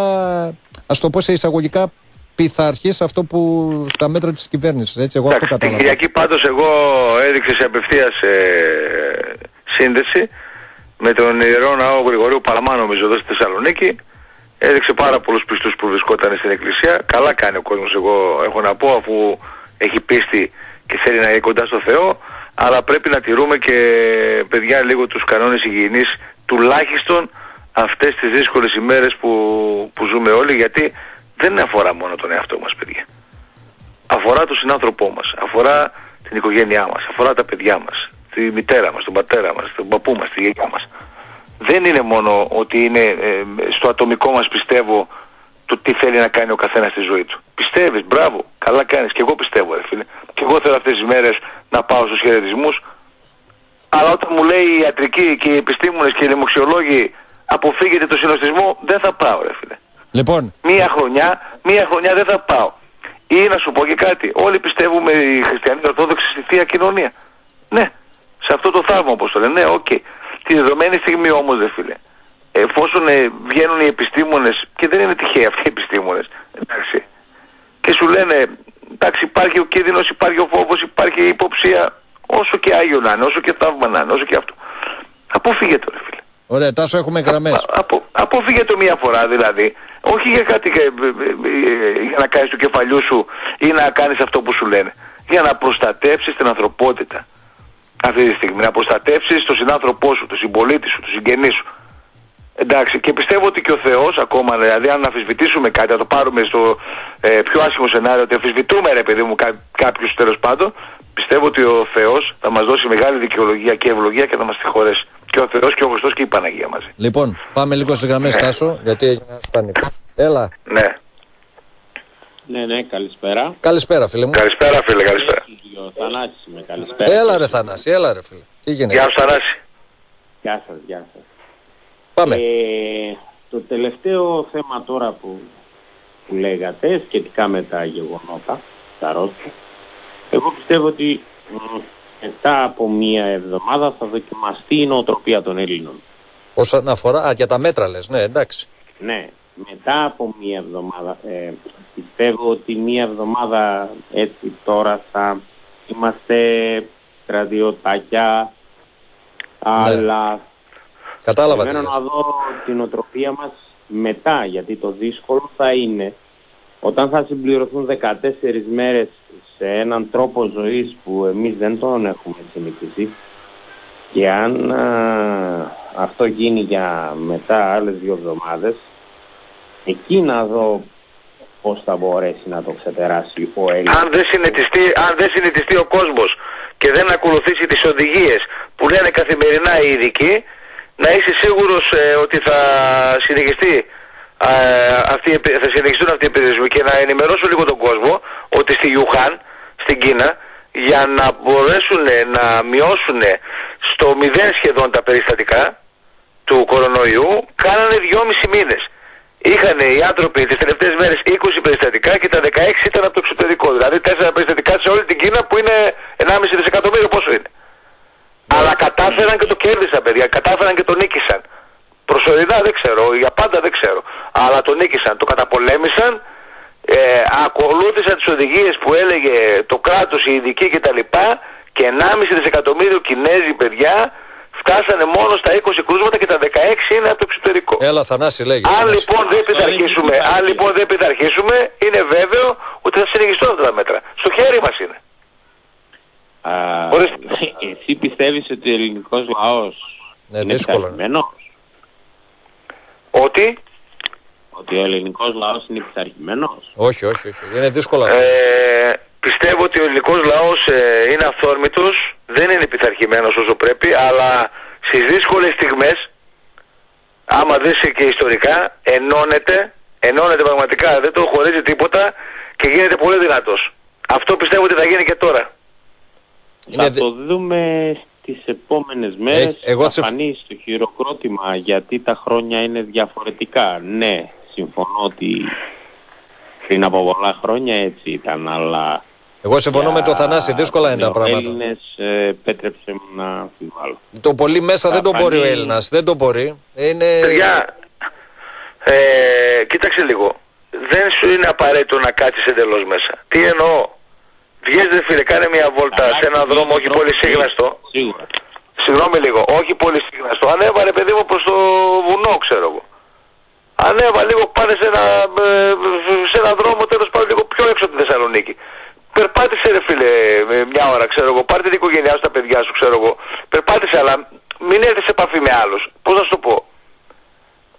ας το πω σε εισαγωγικά, πειθαρχεί σε αυτό που στα μέτρα της κυβέρνησης. Έτσι, εγώ αυτό κατάλαβα. Την Κυριακή πάντως εγώ έδειξε σε απευθείας ε, σύνδεση με τον Ιερό Ναό Γρηγορίου Παλαμά, νομίζω, εδώ στη Θεσσαλονίκη. Έδειξε πάρα πολλούς πιστούς που βρισκόταν στην Εκκλησία. Καλά κάνει ο κόσμος, εγώ έχω να πω, αφού έχει πίστη και θέλει να είναι κοντά στο Θεό. Αλλά πρέπει να τηρούμε και, παιδιά, λίγο τους κανόνες υγιεινής, τουλάχιστον αυτές τις δύσκολες ημέρες που, που ζούμε όλοι, γιατί δεν αφορά μόνο τον εαυτό μας, παιδιά. Αφορά τον συνάνθρωπό μας, αφορά την οικογένειά μας, αφορά τα παιδιά μας, τη μητέρα μας, τον πατέρα μας, τον παππού μας, τη γιαγιά μας. Δεν είναι μόνο ότι είναι ε, στο ατομικό μας, πιστεύω, το τι θέλει να κάνει ο καθένας στη ζωή του. Πιστεύεις, μπράβο, καλά κάνεις, και εγώ πιστεύω, ρε φίλε. Και εγώ θέλω αυτές τις μέρες να πάω στους χαιρετισμούς, αλλά όταν μου λέει η ιατρική και οι επιστήμονες και οι λοιμοξιολόγοι αποφύγετε το συνοστισμό, δεν θα πάω, ρε φίλε. Λοιπόν. Μία χρονιά, μία χρονιά δεν θα πάω. Ή να σου πω και κάτι, όλοι πιστεύουμε οι χριστιανοί ορθόδοξοι στη Θεία Κοινωνία. Ναι, σε αυτό το θαύμα, όπως το λένε, ναι, οκ. Okay. Τη δεδομένη στιγμή όμως, δε φίλε, εφόσον ε, βγαίνουν οι επιστήμονες, και δεν είναι τυχαίοι αυτοί οι επιστήμονες, εντάξει, και σου λένε, εντάξει, υπάρχει ο κίνδυνος, υπάρχει ο φόβος, υπάρχει η υποψία, όσο και άγιο να είναι, όσο και θαύμα να είναι, όσο και αυτό. Αποφύγε το, ρε φίλε. Ωραία, Τάσο, έχουμε γραμμές. Απο, αποφύγε το μία φορά δηλαδή. Όχι για κάτι για να κάνεις του κεφαλιού σου ή να κάνεις αυτό που σου λένε. Για να προστατεύσεις την ανθρωπότητα αυτή τη στιγμή. Να προστατεύσεις τον συνάνθρωπό σου, τον συμπολίτη σου, τον συγγενή σου. Εντάξει, και πιστεύω ότι και ο Θεός ακόμα, δηλαδή αν αμφισβητήσουμε κάτι, να το πάρουμε στο ε, πιο άσχημο σενάριο, ότι αμφισβητούμε, ρε παιδί μου, κά, κάποιους τέλος πάντων, πιστεύω ότι ο Θεός θα μας δώσει μεγάλη δικαιολογία και ευλογία και θα μας συγχωρέσει. Και ο Θεός και ο Χριστός και η Παναγία μαζί. Λοιπόν, πάμε λίγο στις γραμμές, Τάσο, γιατί έγινε σπάνιο. Έλα. Ναι. Ναι, ναι, καλησπέρα. Καλησπέρα, φίλε μου. Καλησπέρα, φίλε, καλησπέρα. Ο Θανάσης με καλησπέρα. Έλα, ρε Θανάση, έλα, ρε φίλε. Τι γίνεται. Γεια σου, Θανάση. Γεια σας, γεια σας. Πάμε. Ε, το τελευταίο θέμα τώρα που, που λέγατε, σχετικά με τα γεγονότα, τα Ρώσια, εγώ πιστεύω ότι μ, μετά από μία εβδομάδα θα δοκιμαστεί η νοοτροπία των Ελλήνων. Όσον αφορά, α, για τα μέτρα λες, ναι, εντάξει. Ναι, μετά από μία εβδομάδα, ε, πιστεύω ότι μία εβδομάδα έτσι τώρα θα είμαστε στρατιωτάκια, αλλά κατάλαβα. Θέλω να δω την νοοτροπία μας μετά, γιατί το δύσκολο θα είναι όταν θα συμπληρωθούν δεκατέσσερις μέρες σε έναν τρόπο ζωής που εμείς δεν τον έχουμε συνηθίσει, και αν α, αυτό γίνει για μετά άλλες δύο εβδομάδες, εκεί να δω πώς θα μπορέσει να το ξεπεράσει ο Έλληνας. Αν δεν συνηθιστεί, αν δεν συνηθιστεί ο κόσμος και δεν ακολουθήσει τις οδηγίες που λένε καθημερινά οι ειδικοί, να είσαι σίγουρος ε, ότι θα συνεχιστεί ε, αυτή, θα συνεχιστούν αυτοί οι επιδεσμοί. Και να ενημερώσω λίγο τον κόσμο ότι στη Ιουχάν, στην Κίνα, για να μπορέσουν να μειώσουν στο μηδέν σχεδόν τα περιστατικά του κορονοϊού, κάνανε δυόμισι μήνες. Είχαν οι άνθρωποι τις τελευταίες μέρες είκοσι περιστατικά και τα δεκαέξι ήταν από το εξωτερικό. Δηλαδή τέσσερα περιστατικά σε όλη την Κίνα, που είναι ενάμιση δισεκατομμύριο, πόσο είναι. Αλλά κατάφεραν και το κέρδισαν, παιδιά. Κατάφεραν και το νίκησαν. Προσωρινά δεν ξέρω, για πάντα δεν ξέρω. Αλλά το νίκησαν, το καταπολέμησαν, ε, ακολούθησαν τις οδηγίες που έλεγε το κράτος, οι ειδικοί κτλ. Και ενάμιση δισεκατομμύριο Κινέζοι, παιδιά, φτάσανε μόνο στα είκοσι κρούσματα και τα δεκαέξι είναι από το εξωτερικό. Έλα, Θανάση, λέγε. Αν λοιπόν δεν πειθαρχήσουμε, αν λοιπόν δεν πειθαρχήσουμε, είναι βέβαιο ότι θα συνεχιστούν αυτά τα μέτρα. Στο χέρι μας είναι. Α, εσύ πιστεύεις ότι ο ελληνικός λαός ναι, είναι πειθαρχημένος? Ότι? Ότι ο ελληνικός λαός είναι πειθαρχημένος? Όχι, όχι, όχι. Είναι δύσκολο. Ε, πιστεύω ότι ο ελληνικός λαός ε, είναι αυθόρμητος, δεν είναι πειθαρχημένος όσο πρέπει, αλλά στις δύσκολες στιγμές, άμα δεις και ιστορικά, ενώνεται, ενώνεται πραγματικά, δεν το χωρίζει τίποτα και γίνεται πολύ δυνατός. Αυτό πιστεύω ότι θα γίνει και τώρα. Θα είναι... το δούμε τις επόμενες μέρες. Εγώ θα φανεί στο χειροκρότημα, γιατί τα χρόνια είναι διαφορετικά. Ναι, συμφωνώ ότι πριν από πολλά χρόνια έτσι ήταν, αλλά... Εγώ συμφωνώ για... με τον Θανάση, δύσκολα είναι τα πράγματα. Οι Έλληνες ε, πέτρεψε να αμφιβάλλω. Το πολύ μέσα θα δεν το μπορεί ο Έλληνας, δεν το μπορεί. Είναι... Παιδιά, ε, κοίταξε λίγο. Δεν σου είναι απαραίτητο να κάτσεις εντελώς μέσα. Τι εννοώ? Βγες δε φίλε, κάνε μια βόλτα σε έναν δρόμο όχι πολύ σύγναστο. Σίγουρα. Συγγνώμη λίγο, όχι πολύ σύγναστο. Ανέβα ρε παιδί μου προς το βουνό, ξέρω εγώ. Ανέβα λίγο, πάνε σε ένα, σε ένα δρόμο τέλος πάντων λίγο πιο έξω από τη Θεσσαλονίκη. Περπάτησε ρε φίλε μια ώρα, ξέρω εγώ. Πάρτε την οικογένειά σου, τα παιδιά σου, ξέρω εγώ. Περπάτησε, αλλά μην έρθεις σε επαφή με άλλους. Πώς να σου το πω?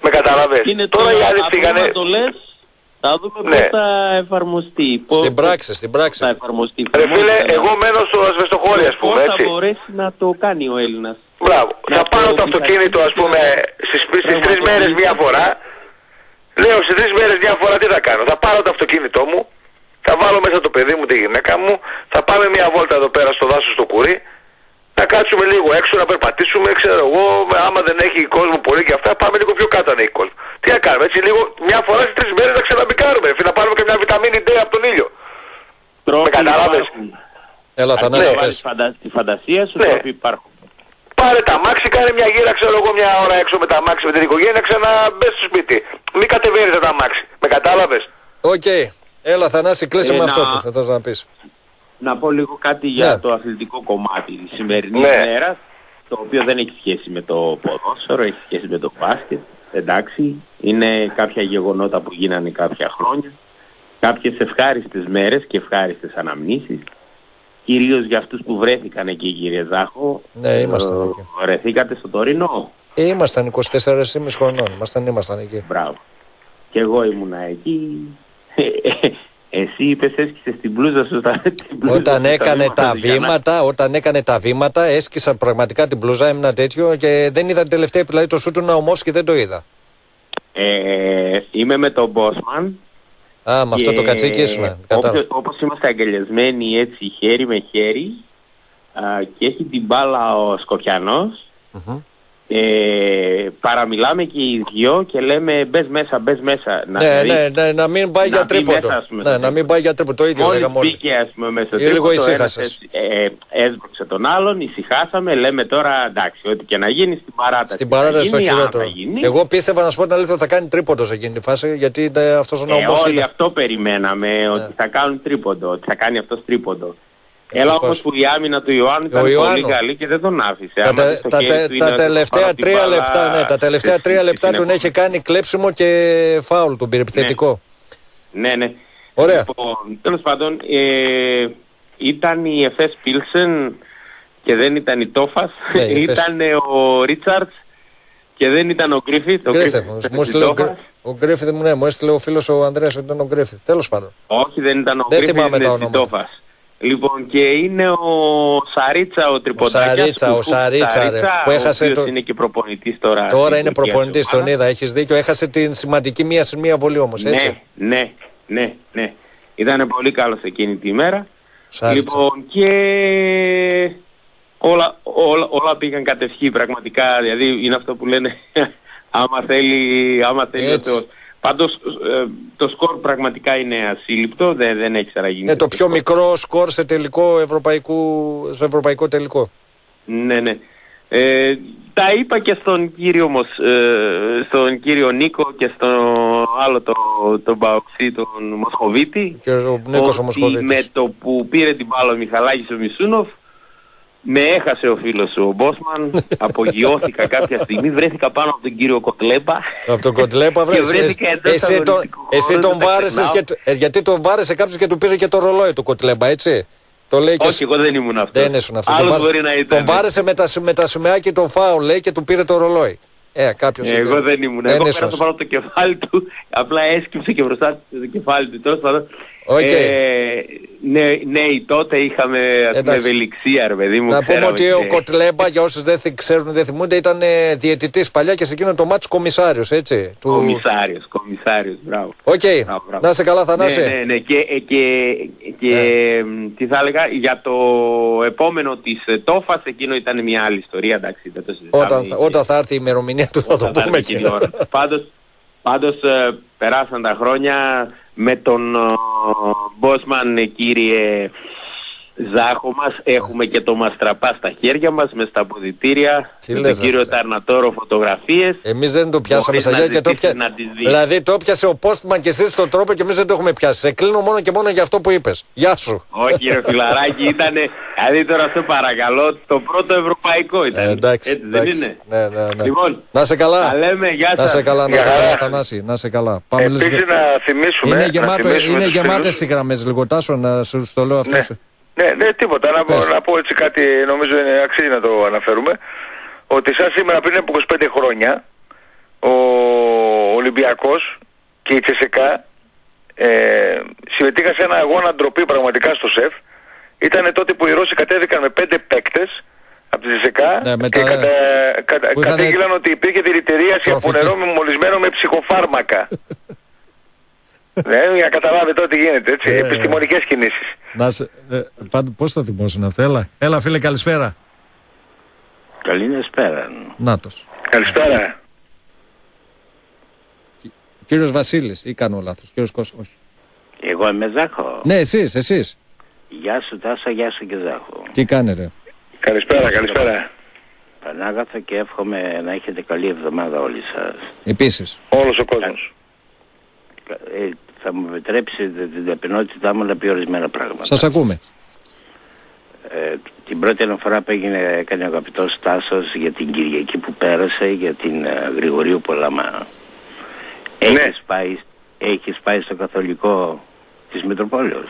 Με καταλαβες. Τώρα οι άλλοι φύγανε... Θα δούμε ναι. πώς θα εφαρμοστεί. Πώς στην πράξη, στην πράξη. Θα εφαρμοστεί. Ρε φίλε, εγώ μένω στο ασβεστοχώρι, ας πούμε, έτσι. Πώς θα μπορέσει να το κάνει ο Έλληνας. Μπράβο. Θα πάρω το αυτοκίνητο, ας πούμε, στις, στις τρεις μέρες μία φορά. Λέω στις τρεις μέρες μία φορά τι θα κάνω. Θα πάρω το αυτοκίνητό μου, θα βάλω μέσα το παιδί μου, τη γυναίκα μου, θα πάμε μία βόλτα εδώ πέρα στο δάσος στο Κουρί, να κάτσουμε λίγο έξω, να περπατήσουμε, ξέρω εγώ, άμα δεν έχει κόσμο πολύ και αυτά, πάμε λίγο πιο κάτω αν έχει κόσμο. Τι να κάνουμε, έτσι λίγο, μια φορά στις τρεις μέρες να ξαναμπικάρουμε, να πάρουμε και μια βιταμίνη D από τον ήλιο. Τρόποι με καταλάβες. Έλα, Θανάση, ναι, πες. Φαντα... Τη φαντασία σου, ναι. Τρόποι υπάρχουν. Πάρε τα μάξι, κάνε μια γύρα, ξέρω εγώ, μια ώρα έξω με τα μάξι με την οικογένεια, ξαναμπες στο σπίτι. Μην κατεβαίνεις τα μάξι. Με κατάλαβες. Οκ. Okay. Έλα, Θανάση, κλείσε ε, με να... αυτό που θα θες να πεις. Να πω λίγο κάτι για ναι. το αθλητικό κομμάτι της σημερινής ναι. ημέρας, το οποίο δεν έχει σχέση με το ποδόσφαιρο, έχει σχέση με το μπάσκετ. Εντάξει, είναι κάποια γεγονότα που γίνανε κάποια χρόνια, κάποιες ευχάριστες μέρες και ευχάριστες αναμνήσεις, κυρίως για αυτούς που βρέθηκαν εκεί, κύριε Ζάχο. Ναι, ήμασταν εκεί. Βρεθήκατε στο Τωρινό. Ε, ήμασταν είκοσι τέσσερα χρονών, ήμασταν, ήμασταν εκεί. Μπράβο. Και εγώ ήμουνα εκεί. Εσύ είπες έσκησες την μπλούζα σου τα, την μπλούζα όταν σου, έκανε τα τα βήματα, να... όταν έκανε τα βήματα έσκησα πραγματικά την μπλούζα, έμεινα τέτοιο και δεν είδα την τελευταία, δηλαδή το σούτου να ομός και δεν το είδα. Ε, είμαι με τον Μπόσμαν. Α, με αυτό το κατσίκι ήσουν. Όπως, όπως είμαστε αγκαλιασμένοι έτσι χέρι με χέρι α, και έχει την μπάλα ο Σκοπιανός. Mm-hmm. Ε, παραμιλάμε και οι δυο και λέμε μπες μέσα, μπες μέσα. Να ναι, ναι, ναι, να μην πάει να για τρίποντο. Μέσα, πούμε, ναι, να μην πάει για τρίποντο. Το ίδιο μόλις λέγαμε όλοι. Μπήκε, ας πούμε, μέσα ή λίγο ησύχασες. Ε, έσπρωξε τον άλλον, ησυχάσαμε, λέμε τώρα εντάξει, ό,τι και να γίνει στην παράταση. Στην παράταση το χειρότερο. Εγώ πίστευα να σου πω την αλήθεια θα κάνει τρίποντο σε εκείνη τη φάση, γιατί είναι αυτός ο νόμος. Ε, όλοι αυτό περιμέναμε, ναι. ότι θα κάνουν τρίποντο, ότι θα κάνει αυτός τρίποντο. Έλα όμως που η άμυνα του Ιωάννου ήταν πολύ καλή και δεν τον άφησε. Τα, τε, τα, τε, τα τελευταία τρία λεπτά, ναι, τα τελευταία τρία λεπτά τον έχει κάνει κλέψιμο και φάουλ τον περιπιθετικό. Ναι, ναι. Ωραία. Λοιπόν, τέλος πάντων, ε, ήταν η Εφές Πίλσεν και δεν ήταν η Τόφας. Ναι, ήταν ο Ρίτσαρτς και δεν ήταν ο Γκρίφιθ. Ο Γκρίφιθ μου, ναι, μου έστειλε ο φίλος ο Ανδρέας ότι ήταν ο Γκρίφιθ. Τέλος πάντων. Όχι, δεν ήταν ο Γκρίφιθ, ήταν η Τόφας. Λοιπόν, και είναι ο Σαρίτσα ο τριποντάκιας. Ο Σαρίτσα, ο Σαρίτσα, ρε, που έχασε το... είναι και προπονητής τώρα. Τώρα είναι προπονητής, τον είδα, έχεις δίκιο. Έχασε την σημαντική μία σε μία βολή όμως, έτσι. Ναι, ναι, ναι, ναι. Ήταν πολύ καλός εκείνη τη μέρα. Σαρίτσα. Λοιπόν, και όλα, όλα, όλα πήγαν κατευχή πραγματικά. Δηλαδή είναι αυτό που λένε άμα θέλει, άμα θέλει ο Θεός. Πάντως ε, το σκορ πραγματικά είναι ασύλληπτο, δεν, δεν έχει ξαναγίνει. Είναι το πιο σκορ. Μικρό σκορ σε, τελικό ευρωπαϊκού, σε ευρωπαϊκό τελικό. Ναι, ναι. Ε, τα είπα και στον κύριο, ε, στον κύριο Νίκο και στον άλλο τον το Μπαοξή, τον Μοσχοβίτη, και ο Νίκος ότι ο με το που πήρε την μπάλα ο Μιχαλάκης ο Μισούνοφ, με έχασε ο φίλος σου ο Μπόσμαν, απογειώθηκα κάποια στιγμή, βρέθηκα πάνω από τον κύριο Κοτλέπα. Από τον Κοτλέπα βρέθηκα. Εσύ, το, εσύ τον βάρεσες και, ε, γιατί τον βάρεσε κάποιος και του πήρε και το ρολόι του Κοτλέπα, έτσι. Το λέει και όχι, εγώ δεν ήμουν αυτός. Δεν ήσουν αυτός. Άλλος τον, μπορεί να ήταν. Τον βάρεσε με τα, με τα σημαίακια τον φάουλ, λέει, και του πήρε το ρολόι. Ε, κάποιος ε, εγώ δεν ήμουν. Δεν εγώ πέρασα πάνω από το κεφάλι του, απλά έσκυψε και μπροστά το κεφάλι του. Τέλος πάντων. Okay. Ε, ναι, ναι, τότε είχαμε με ευελιξία, ρε παιδί μου. Να πούμε ότι και... ο Κοτλέμπα, για όσους δεν ξέρουν, δεν θυμούνται, ήταν ε, διαιτητής παλιά και σε εκείνο το μάτς κομισάριος, έτσι. Κομισάριος, του... κομισάριος, μπράβο. Οκ, okay. Να είσαι καλά, Θανάση. Ναι, ναι, ναι. Και, και, και ναι. Τι θα έλεγα, για το επόμενο της Τόφας, εκείνο ήταν μια άλλη ιστορία, εντάξει. Δεν το όταν, και... όταν θα έρθει η ημερομηνία του θα το πούμε και πάντως, πάντως ε, περάσαν τα χρόνια. Με τον Μπόσμαν, κύριε Ζάχο μας, έχουμε και το Μαστραπά στα χέρια μας, με στα αποδυτήρια, με τον κύριο Ταρνατόρο φωτογραφίες. Εμείς δεν το πιάσαμε στα χέρια και το πια... Δηλαδή το πιάσε ο Πόστμαν και εσείς στον τρόπο και εμείς δεν το έχουμε πιάσει. Σε κλείνω μόνο και μόνο για αυτό που είπες. Γεια σου. Όχι ρε φιλαράκι, ήτανε, δηλαδή τώρα σε παρακαλώ, το πρώτο ευρωπαϊκό ήταν. Ε, εντάξει, έτσι εντάξει. δεν είναι. Ναι, ναι, ναι. Λοιπόν, να σε καλά. Τα λέμε, γεια σας. Να σε καλά, να σε καλά, Θανάση, να σε καλά. Πάμε επίσης λίγο... να θυμίσουμε. Είναι, γεμάτο, είναι γεμάτες οι γραμμές λίγο, Τάσο, να σου το λέω αυτό. Ναι. Ναι, ναι, τίποτα. Να, να πω έτσι κάτι, νομίζω είναι αξίζει να το αναφέρουμε. Ότι σαν σήμερα πριν από είκοσι πέντε χρόνια, ο Ολυμπιακός και η Τσεσεκά ε, συμμετείχα σε ένα αγώνα ντροπή πραγματικά στο ΣΕΦ. Ήτανε τότε που οι Ρώσοι κατέβηκαν με πέντε παίκτες από τη Τσεσεκά ναι, και κατα, κατα, κατήγγυλαν ότι υπήρχε δηλητηρίαση από νερό μολυσμένο με ψυχοφάρμακα. Ναι, για να καταλάβετε ό,τι γίνεται, έτσι, ε, επιστημονικές κινήσεις. Να σε, ε, πάντ, πώς θα θυμώσουν αυτά, έλα, έλα φίλε, καλησπέρα. Καλησπέρα. Νάτος. Καλησπέρα. Κύριος Βασίλης, ή κάνω λάθος, κύριος Κώστας, όχι. Εγώ είμαι Ζάχο. Ναι, εσείς, εσείς. Γεια σου Τάσο, γεια σου και Ζάχο. Τι κάνετε? Καλησπέρα, καλησπέρα. Πανάγαθα και εύχομαι να έχετε καλή εβδομάδα όλοι σας. Επίσης. Όλος ο κόσμος. Ε, θα μου επιτρέψετε την ταπεινότητά μου να πει ορισμένα πράγματα. Σας ακούμε. Ε, την πρώτη αναφορά που έγινε, έκανε ο αγαπητός Τάσος για την Κυριακή που πέρασε, για την uh, Γρηγορίου Πολαμά. Έχεις, ναι. πάει, έχεις πάει στο καθολικό της Μητροπόλεως?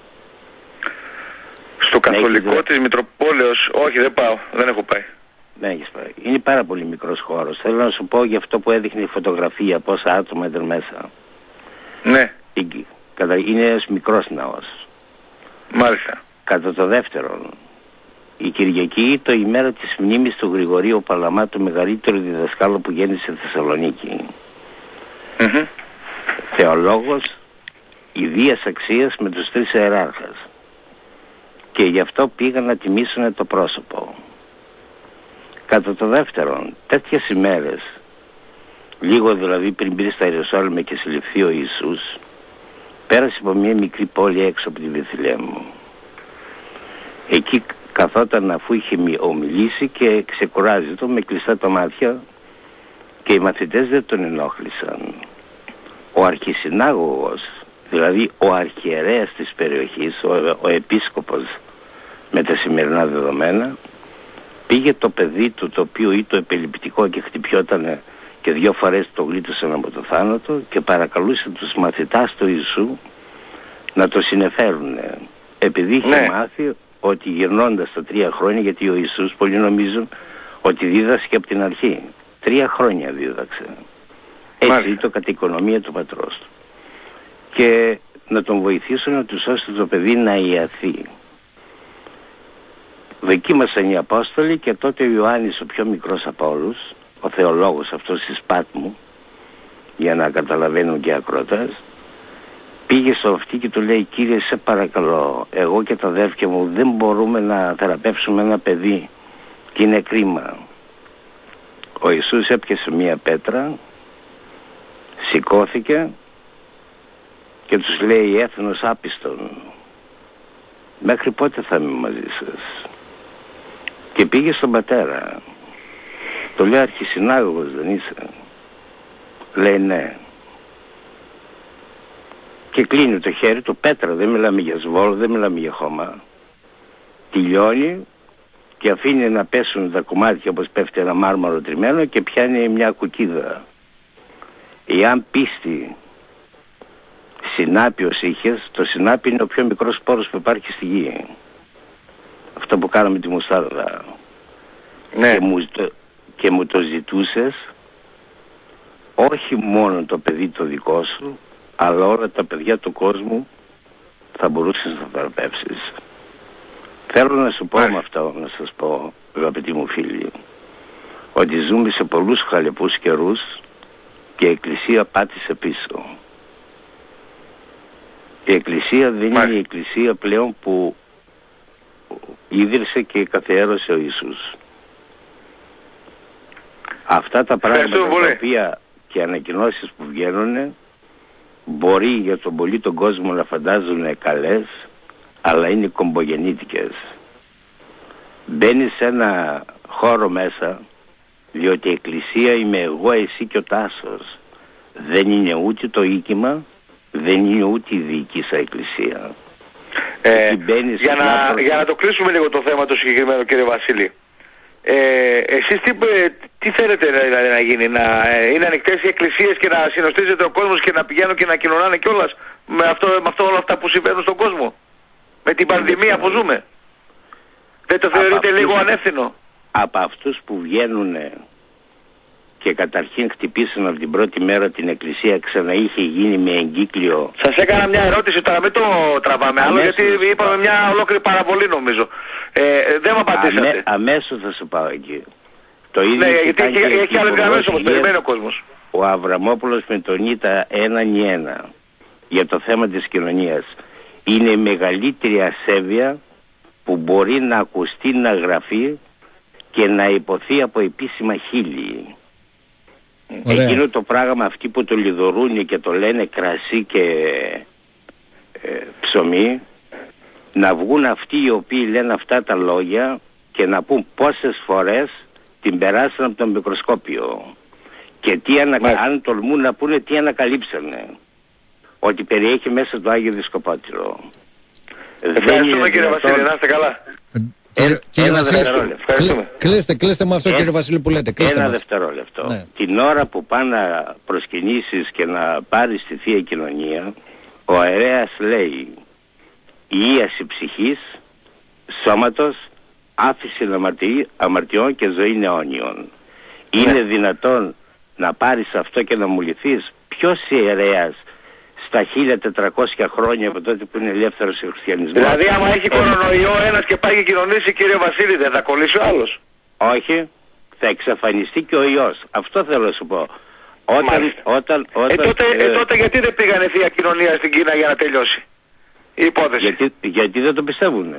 Στο καθολικό ναι, της Μητροπόλεως, όχι δεν πάω, δεν έχω πάει. Ναι, έχεις πάει. Είναι πάρα πολύ μικρός χώρος. Θέλω να σου πω για αυτό που έδειχνε η φωτογραφία, πόσα άτομα ήταν μέσα. Ναι. Είναι ένας μικρός ναός. Μάλιστα. Κατά το δεύτερον, η Κυριακή το ημέρα της μνήμης του Γρηγορίου Παλαμά, του μεγαλύτερου διδασκάλου που γέννησε στη Θεσσαλονίκη. Mm-hmm. Θεολόγος ιδίας αξίας με τους τρεις ιεράρχες. Και γι' αυτό πήγαν να τιμήσουν το πρόσωπο. Κατά το δεύτερον, τέτοιες ημέρες, λίγο δηλαδή πριν μπει στα Ιερουσάλημα και συλληφθεί ο Ιησούς, πέρασε από μια μικρή πόλη έξω από τη Βηθλεέμ. Εκεί καθόταν αφού είχε ομιλήσει και ξεκουράζει το με κλειστά τα μάτια και οι μαθητές δεν τον ενόχλησαν. Ο αρχισυνάγωγος, δηλαδή ο αρχιερέας της περιοχής, ο, ο επίσκοπος με τα σημερινά δεδομένα, πήγε το παιδί του, το οποίο ήταν επιληπτικό και χτυπιόταν και δυο φορές το γλίτωσαν από το θάνατο, και παρακαλούσε τους μαθητάς του Ιησού να το συνεφέρουν, επειδή είχε ναι. μάθει ότι γυρνώντας τα τρία χρόνια, γιατί ο Ιησούς πολλοί νομίζουν ότι δίδασκε από την αρχή, τρία χρόνια δίδαξε. Έτσι το κατά οικονομία του πατρός του. Και να τον βοηθήσουν να τους ώστε το παιδί να ιαθεί. Δοκίμασαν οι Απόστολοι και τότε ο Ιωάννης, ο πιο μικρός από όλους, ο θεολόγος αυτός της Πάτμου, για να καταλαβαίνουν και οι ακροατές, πήγε στο αυτή και του λέει: «Κύριε, σε παρακαλώ, εγώ και τα αδέρφια μου δεν μπορούμε να θεραπεύσουμε ένα παιδί και είναι κρίμα». Ο Ιησούς έπιασε μία πέτρα, σηκώθηκε και τους λέει: «Έθνος άπιστον, μέχρι πότε θα είμαι μαζί σας?» Και πήγε στον πατέρα. Το λέει: «Αρχισυνάγωγος δεν είσαι?» Λέει: «Ναι». Και κλείνει το χέρι του, πέτρα, δεν μιλάμε για σβόλο, δεν μιλάμε για χώμα. Τυλιώνει και αφήνει να πέσουν τα κομμάτια όπως πέφτει ένα μάρμαρο τριμμένο και πιάνει μια κουκίδα. Εάν πίστη συνάπιος είχες, το συνάπι είναι ο πιο μικρός σπόρος που υπάρχει στη γη. Αυτό που κάναμε τη μουστάρδα. Ναι. Και, μου, το, και μου το ζητούσες, όχι μόνο το παιδί το δικό σου, αλλά όλα τα παιδιά του κόσμου θα μπορούσες να θεραπεύσεις. Θέλω να σου πω με αυτό, να σας πω, αγαπητοί μου φίλοι, ότι ζούμε σε πολλούς χαλεπούς καιρούς και η Εκκλησία πάτησε πίσω. Η Εκκλησία δεν είναι η Εκκλησία πλέον που ίδρυσε και καθιέρωσε ο Ιησούς. Αυτά τα πράγματα τα οποία και ανακοινώσεις που βγαίνουν μπορεί για τον πολύ τον κόσμο να φαντάζουν καλές, αλλά είναι κομπογεννήτικες. Μπαίνεις σε ένα χώρο μέσα, διότι η Εκκλησία είμαι εγώ, εσύ και ο Τάσος. Δεν είναι ούτε το οίκημα, δεν είναι ούτε η διοικήσα Εκκλησία. Ε, για, να, προ... για να το κλείσουμε λίγο το θέμα το συγκεκριμένο, κύριε Βασίλη. Ε, εσείς τι, τι θέλετε δηλαδή να γίνει, να είναι ανοιχτές οι εκκλησίες και να συνοστίζεται ο κόσμος και να πηγαίνουν και να κοινωνάνε κιόλας με, αυτό, με αυτό όλα αυτά που συμβαίνουν στον κόσμο, με την πανδημία που ζούμε? Δεν το θεωρείτε λίγο ανεύθυνο? Από αυτούς που βγαίνουν και καταρχήν χτυπήσαν από την πρώτη μέρα την εκκλησία, ξαναείχε γίνει με εγκύκλιο. Σας έκανα μια ερώτηση τώρα, μην το τραβάμε άλλο, γιατί είπαμε μια ολόκληρη παραβολή νομίζω. Ε, δεν μου απαντήσατε. Αμέ, αμέσως θα σου πάω εκεί. Το ίδιο ναι, γιατί έχει, έχει, έχει άλλες γραμμές όμως, περιμένει ο κόσμος. Ο Αβραμόπουλος με τον Ήτα έναν ή ένα για το θέμα της κοινωνίας. Είναι η μεγαλύτερη ασέβεια που μπορεί να ακουστεί, να γραφεί και να υποθεί από επίσημα χείλη. Ωραία. Εκείνο το πράγμα, αυτοί που το λιδωρούνε και το λένε κρασί και ε, ψωμί, να βγουν αυτοί οι οποίοι λένε αυτά τα λόγια και να πούν πόσες φορές την περάσαν από το μικροσκόπιο και τι ανα... αν τολμούν να πούνε τι ανακαλύψανε, ότι περιέχει μέσα το Άγιο Δισκοπότηρο. Ευχαριστούμε κύριε Βασίλη, να είστε καλά. Κύριε, κύριε Βασίλη, Ευχαριστούμε. Κλείστε, κλείστε με αυτό ε, κύριε Βασίλη που λέτε. Ένα μας. δευτερόλεπτο. Ναι. Την ώρα που πάνε να προσκυνήσεις και να πάρεις τη Θεία Κοινωνία, ο αερέας λέει η ίαση ψυχής, σώματος, άφηση αμαρτιών και ζωή αιώνιων. Ναι. Είναι δυνατόν να πάρεις αυτό και να μου λυθείς? Ποιος ιερέας στα χίλια τετρακόσια χρόνια από τότε που είναι ελεύθερος ο χριστιανισμός? Δηλαδή άμα έχει κορονοϊό ένας και πάει και κοινωνήσει, κύριε Βασίλη, δεν θα κολλήσει ο άλλος? Όχι, θα εξαφανιστεί και ο ιός. Αυτό θέλω να σου πω. Όταν, όταν, όταν, ε, τότε, ε, ε, τότε γιατί δεν πήγανε Θεία Κοινωνία στην Κίνα για να τελειώσει η υπόθεση? Γιατί, γιατί δεν το πιστεύουν.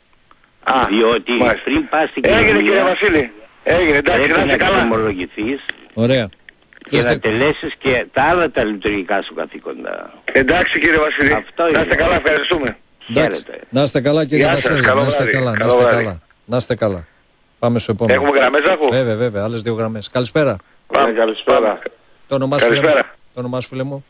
Α, διότι μάλιστα. Πριν πας στην Έγινε κοινωνία, κύριε Βασίλη, έγινε, εντάξει, να είσαι καλά. Να ομολογηθείς. Ωραία. Και Είστε... να τελέσεις και τα άλλα τα λειτουργικά σου καθήκοντα. Εντάξει κύριε Βασίλη, αυτό να είστε καλά, ευχαριστούμε. Χαίρετε. Να είστε καλά κύριε Γεια Βασίλη, σας, να είστε καλά, να είστε καλά. Να είστε καλά. Πάμε στο επόμενο. Έχουμε γραμμές, Ζάχο? Βέβαια, βέβαια, άλλες δύο γραμμές. Καλησπέρα. Πάμε, καλησπέρα. Το όνομά σου, φίλε μου. Το όνομά σου, φίλε μου.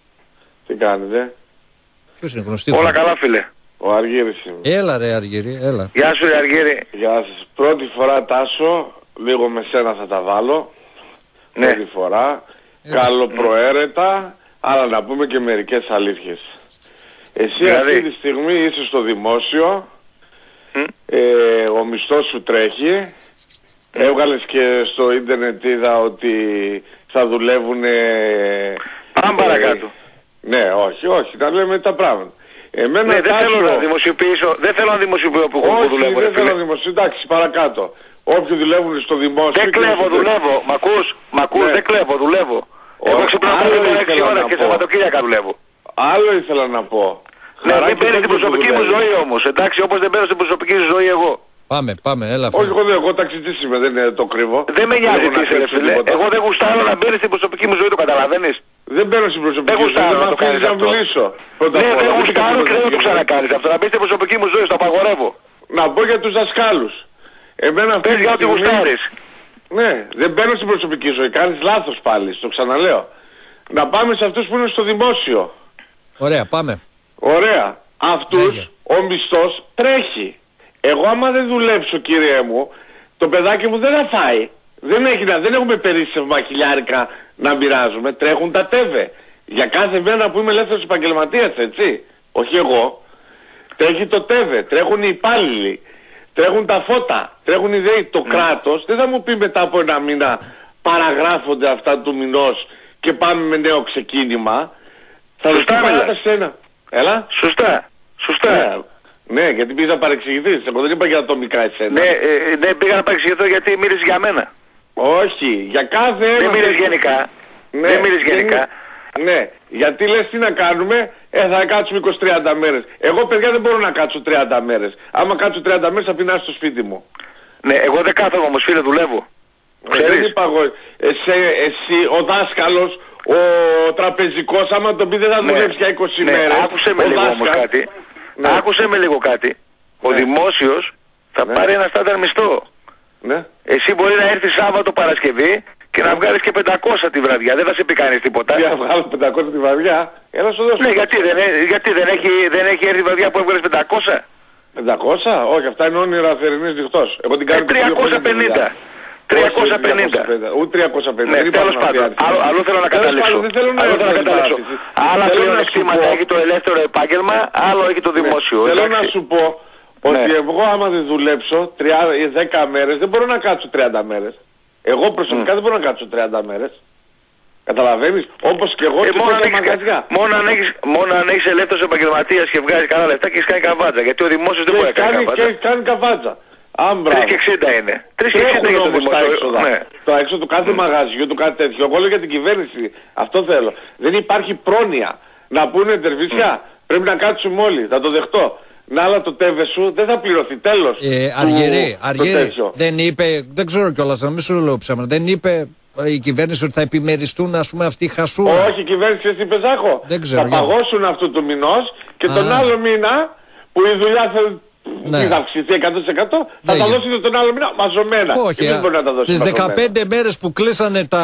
Τι κάνετε? Ποιος είναι γνωστή? Όλα καλά, φίλε. Ο Αργύρης είμαι. Έλα ρε Αργύρη, έλα. Γεια σου ρε Αργύρη. Γεια σας. Πρώτη φορά Τάσο, λίγο με σένα θα τα βάλω. Ναι. Πρώτη φορά. Έλα. Καλοπροαίρετα, αλλά να πούμε και μερικές αλήθειες. Εσύ δηλαδή αυτή τη στιγμή είσαι στο δημόσιο, mm. ε, ο μισθός σου τρέχει, mm. έβγαλες και στο ίντερνετ είδα ότι θα δουλεύουν... Πάμε ε, παρακάτω. Ναι, όχι, όχι, να λέμε τα πράγματα. Εμένα ναι, δεν θέλω να δημοσιοποιήσω, δεν θέλω να δημοσιοποιήσω που, όχι, που δουλεύω. Όχι, δεν θέλω να δημοσιοποιήσω, εντάξει, παρακάτω. Όποιοι δουλεύουν στο δημόσιο... Δεν κλέβω, δουλεύω, μ' ακούς, μ' ακούς, ναι. Δεν κλέβω, δουλεύω. Εγώ ξυπνάω έξι ώρες και Σαββατοκύριακα δουλεύω. Άλλο ήθελα να πω. Ναι, δεν παίρνει την προσωπική μου ζωή όμως, εντάξει, όπως δεν παίρνω την προσωπική σου ζωή εγώ. Πάμε, πάμε, έλα. Όχι, εγώ, εγώ ταξιτής είμαι, δεν είναι το κρύβο. Δεν με νοιάζει τι είσαι, ρε φίλε. Εγώ δεν γουστάρω να μπαίνεις στην προσωπική μου ζωή, το καταλαβαίνεις? Δεν μπαίνω στην προσωπική μου ζωή, δεν με αφήνεις να μιλήσω. Ναι, δεν γουστάρω και δεν το ξανακάνεις αυτό. Να μπεις στην προσωπική μου ζωή, το απαγορεύω. Να πω για τους δασκάλους. Εμένα αυτή τη στιγμή... Ναι, δεν μπαίνω στην προσωπική ζωή, κάνεις λάθος πάλι, το ξαναλέω. Να πάμε σε αυτούς που είναι στο δημόσιο. Ωραία, πάμε. Ωραία. Αυτούς Λέγε. Ο μισθός τρέχει. Εγώ άμα δεν δουλέψω κύριε μου, το παιδάκι μου δεν θα φάει. Δεν, έχει, δεν έχουμε περίσσευμα χιλιάρικα να μοιράζουμε, τρέχουν τα τέβε. Για κάθε μέρα που είμαι ελεύθερος επαγγελματίας, έτσι. Όχι εγώ. Τρέχει το τέβε, τρέχουν οι υπάλληλοι, τρέχουν τα φώτα, τρέχουν οι ΔΕΗ. Το mm. κράτος δεν θα μου πει μετά από ένα μήνα παραγράφονται αυτά του μηνός και πάμε με νέο ξεκίνημα. Θα δω παράτα σένα. Έλα. Σωστά. Σωστά. Ναι. Ναι, γιατί πήγα να παρεξηγηθείς. Εγώ δεν είπα για ατομικά εσένα. Ναι, ε, ναι, πήγα να παρεξηγηθώ γιατί μίλησες για μένα. Όχι, για κάθε ένα... Δεν μίλησες γενικά. Ναι, δεν μίλησες γενικά. Ναι, γιατί λες τι να κάνουμε, ε, θα κάτσουμε είκοσι με τριάντα μέρες. Εγώ παιδιά δεν μπορώ να κάτσω τριάντα μέρες. Άμα κάτσω τριάντα μέρες θα πεινάσω στο σπίτι μου. Ναι, εγώ δεν κάθομαι όμως φίλε, δουλεύω. Ε, δεν είπα εγώ. Εσύ, εσύ, ο δάσκαλος, ο τραπεζικός, άμα τον πει δεν θα δουλεύει ναι, για είκοσι ναι, μέρες. Άκουσε με λίγο όμως κάτι. Ναι. Άκουσε με λίγο κάτι. Ο ναι. δημόσιος θα ναι. πάρει ένα στάνταρ μισθό. Ναι. Εσύ μπορεί να έρθεις Σάββατο Παρασκευή και να βγάλεις και πεντακόσια τη βραδιά. Δεν θα σε πει κανείς τίποτα. Για να βγάλω πεντακόσια τη βραδιά. Έλα σου δώσω. Ναι, γιατί δεν, γιατί δεν έχει, δεν έχει έρθει η βραδιά που έβγαλες πεντακόσια. πεντακόσια? Όχι, αυτά είναι όνειρα θερινής νυχτός. Εγώ την κάνω ε, τριακόσια πενήντα. τριακόσια πενήντα. Ούτε τριακόσια πενήντα. Ναι, τέλος πάντων. Αλλού θέλω να καταλήξω. Δεν θέλω να καταλήξω. Άλλα πλεονεκτήματα έχει το ελεύθερο επάγγελμα, άλλο έχει το δημόσιο. Θέλω να σου πω ότι εγώ άμα δεν δουλέψω δέκα μέρες δεν μπορώ να κάτσω τριάντα μέρες. Εγώ προσωπικά mm. δεν μπορώ να κάτσω τριάντα μέρες. Καταλαβαίνεις, όπως και εγώ ε, και μόνο, τα μαγαζιά. Μόνο αν έχεις, μόνο αν έχεις ελεύθερος επαγγελματίας και βγάζεις καλά λεφτά και έχεις κάνει καβάτζα. Γιατί ο δημόσιος δεν μπορεί να κάνει καβάτζα. Και έχει κάνει καβάτζα. τρεις και εξήντα είναι. τρεις και εξήντα για το δημόσιο. Ναι. Το έξω του κάθε mm. μαγαζιού, του κάθε τέτοιο. Εγώ λέω για την κυβέρνηση. Αυτό θέλω. Δεν υπάρχει πρόνοια. Να πούνε τερβίσια, mm. πρέπει να κάτσουμε όλοι. Θα το δεχτώ. Να αλλά το τέβε σου δεν θα πληρωθεί. Τέλος. Ε, Αργυρή, Αργυρή, δεν είπε, δεν ξέρω κιόλας, να μην σου λέω ψέματα, δεν είπε η κυβέρνηση ότι θα επιμεριστούν, ας πούμε, αυτή η χασούρα. Όχι, η κυβέρνηση εσύ πεζάχο. Δεν ξέρω. Θα παγώσουν αυτού του μηνός και Α. τον άλλο μήνα που η δουλειά θα, ναι. θα αυξηθεί εκατό τοις εκατό θα τα δώσετε τον άλλο μήνα μαζωμένα. Όχι, τις δεκαπέντε μέρες που κλείσανε τα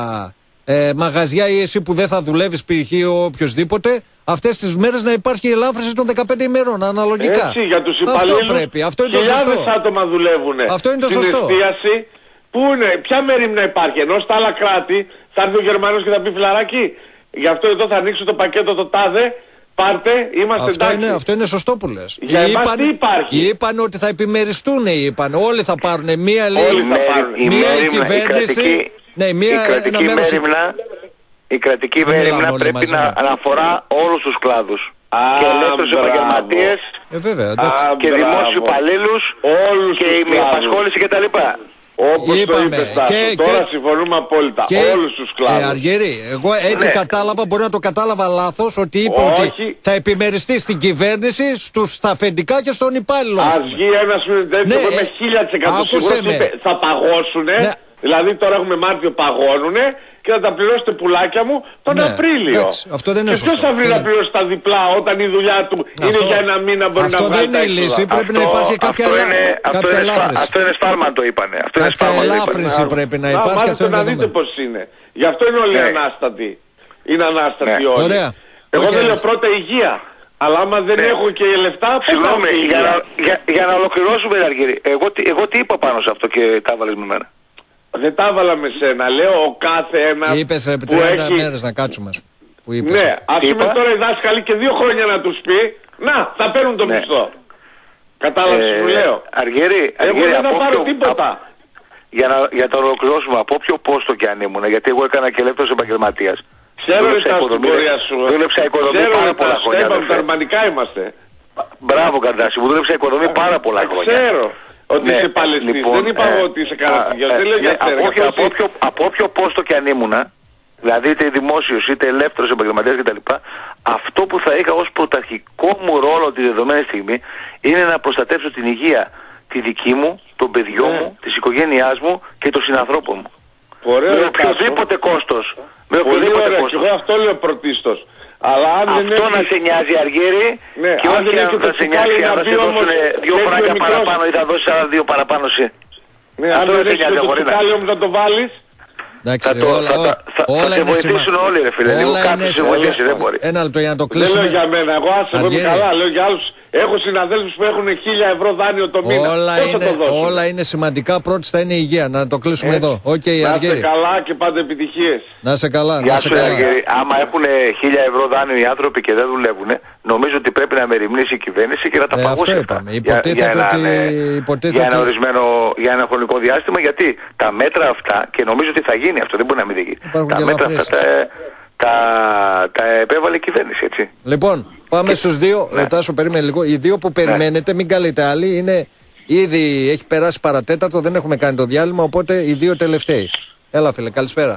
ε, μαγαζιά ή εσύ που δεν θα δουλεύεις π.χ. οποιοσδήποτε, αυτές τις μέρες να υπάρχει ελάφρυνση των δεκαπέντε ημερών αναλογικά. Έτσι, για τους υπαλλήλους, αυτό πρέπει, αυτό είναι το σωστό. Χιλιάδες άτομα δουλεύουν. Αυτό είναι το στην σωστό. εστίαση, πού είναι, ποια μερίμνα υπάρχει, ενώ στα άλλα κράτη θα έρθει ο Γερμανός και θα πει φιλαράκι, γι' αυτό εδώ θα ανοίξω το πακέτο το τάδε, πάρτε, είμαστε αυτό εντάξει. Είναι, αυτό είναι σωστό που λες. Για εμάς τι υπάρχει. Είπαν ότι θα επιμεριστούν, είπαν, όλοι θα πάρουν μία, λέει, όλοι θα πάρουν. Η μία η κυβέρνηση, ναι, μία, η κρατική ένα μέρος... μέρημνα, η κρατική μέρημνα πρέπει να αναφορά όλους τους κλάδους. Α, και ελεύθερους επαγγελματίες ε, βέβαια, Α, και δημόσιους υπαλλήλους και η μη απασχόληση κτλ. Όπως είπαμε, το είπες Τάσο, τώρα και, συμφωνούμε απόλυτα, και, όλους τους κλάδους. Ε, Αργύρη, εγώ έτσι ναι. κατάλαβα, μπορεί να το κατάλαβα λάθος, ότι είπε Όχι. ότι θα επιμεριστεί στην κυβέρνηση, στους, στα αφεντικά και στον υπάλληλο. Ας βγει ένας που ναι, εγώ είμαι χίλια τοις εκατό σίγουρος, είπε, θα παγώσουνε, ναι. δηλαδή τώρα έχουμε Μάρτιο παγώνουνε και θα τα πληρώσετε πουλάκια μου τον ναι, Απρίλιο. Έτσι, αυτό δεν είναι και ποιος θα βρει να πληρώσει τα διπλά όταν η δουλειά του αυτό, είναι για ένα μήνα μπορεί αυτό να βγάλει τα έξοδα. Αυτό δεν είναι η λύση, πρέπει αυτό, να υπάρχει κάποια, αυτό ελα... είναι, κάποια αυτό ελάφρυνση. Αυτό είναι σφάλμα το είπανε. Αυτό κάποια ελάφρυνση πρέπει να υπάρχει. Να, να δείτε πώς είναι. Γι' αυτό είναι όλοι ανάστατοι. Είναι ανάστατοι όλοι. Ωραία. Εγώ δεν λέω πρώτα υγεία. Αλλά άμα δεν ναι. έχω και λεφτά, πώς συγγνώμη, για, να, για, για να ολοκληρώσουμε, Αργύρη, εγώ, εγώ τι είπα πάνω σε αυτό και τα έβαλες με μένα. Δεν τα έβαλα με σένα, λέω ο κάθε ένας είπες επί τριάντα έχει... μέρες να κάτσουμε, που είπες. Ναι, ας πούμε τώρα οι δάσκαλοι και δύο χρόνια να τους πει, να, θα παίρνουν το ναι. μισθό. Κατάλαβες ε, που λέω. Αργύρη, εγώ Αργύρη, δεν θα πάρω ποιο, τίποτα. Α, για να, για να το ολοκληρώσουμε, από ποιο πόστο και αν ήμουν, γιατί εγώ έκανα και ελεύθερος επαγγελματίας. Ξέρω ρε τα στην πορεία σου. Δούλεψα οικοδομή πάρα πολλά χρόνια. Είπαμε τα αρμανικά είμαστε. Μπράβο Καρτάση, μου δούλεψα οικοδομή πάρα πολλά χρόνια. Ξέρω. Ότι ναι, είσαι Παλαιστής, λοιπόν, δεν είπα εγώ ότι είσαι καρατηγιός, δεν λέω για από, όποιο, από, όποιο, από όποιο πόστο και αν ήμουνα, δηλαδή είτε δημόσιος είτε ελεύθερος επαγγελματίας κτλ, αυτό που θα είχα ως πρωταρχικό μου ρόλο τη δεδομένη στιγμή είναι να προστατεύσω την υγεία τη δική μου, των παιδιών ναι. μου, της οικογένειάς μου και των συνανθρώπων μου. Ωραίο, με οποιοδήποτε κόστος. Με οποιοδήποτε κόστος. Και εγώ αυτό λέω πρωτίστως. Αλλά αν αυτό δεν να έχει... σε νοιάζει Αργύρη ναι, και όχι αν θα σε νοιάζει αν θα σε δώσουν δύο φράγια παραπάνω ή θα δώσεις άλλα δύο παραπάνω εσύ. Ναι, αν δεν έχεις το τσικάλι όμως να το βάλεις. Εντάξει, θα, όλα, θα, θα, όλα θα σε βοηθήσουν όλοι ρε φίλε, λίγο κάποιος σε βοηθήσει, δεν μπορεί. Ένα λεπτό για να το κλείσουμε. Δεν λέω για μένα, εγώ άσε εγώ είμαι καλά, λέω για άλλους. Έχω συναδέλφους που έχουν χίλια ευρώ δάνειο το μήνα. Όλα, είναι, όλα είναι σημαντικά, πρώτη θα είναι η υγεία, να το κλείσουμε εδώ. Okay, να είστε καλά και πάντα επιτυχίες. Να είσαι καλά, Γεια να είσαι σου, καλά. Αργύρη, άμα έχουν χίλια ευρώ δάνειο οι άνθρωποι και δεν δουλεύουν, νομίζω ότι πρέπει να μεριμνήσει η κυβέρνηση και να τα ε, παγώσει αυτά. Υποτίθεται για, ότι... για, για, ένα ορισμένο, για ένα χρονικό διάστημα, γιατί τα μέτρα αυτά, και νομίζω ότι θα γίνει αυτό, δεν μπορεί να μην γίνει. Τα μέτρα αυτά τα, τα, τα επέβαλε η κυβέρνηση, έτσι. Λοιπόν, πάμε και... στους δύο. Ναι. Τάσο, περίμενε λίγο. Οι δύο που περιμένετε, ναι. μην καλείτε άλλοι, είναι ήδη έχει περάσει παρατέταρτο, δεν έχουμε κάνει το διάλειμμα, οπότε οι δύο τελευταίοι. Έλα φίλε, καλησπέρα.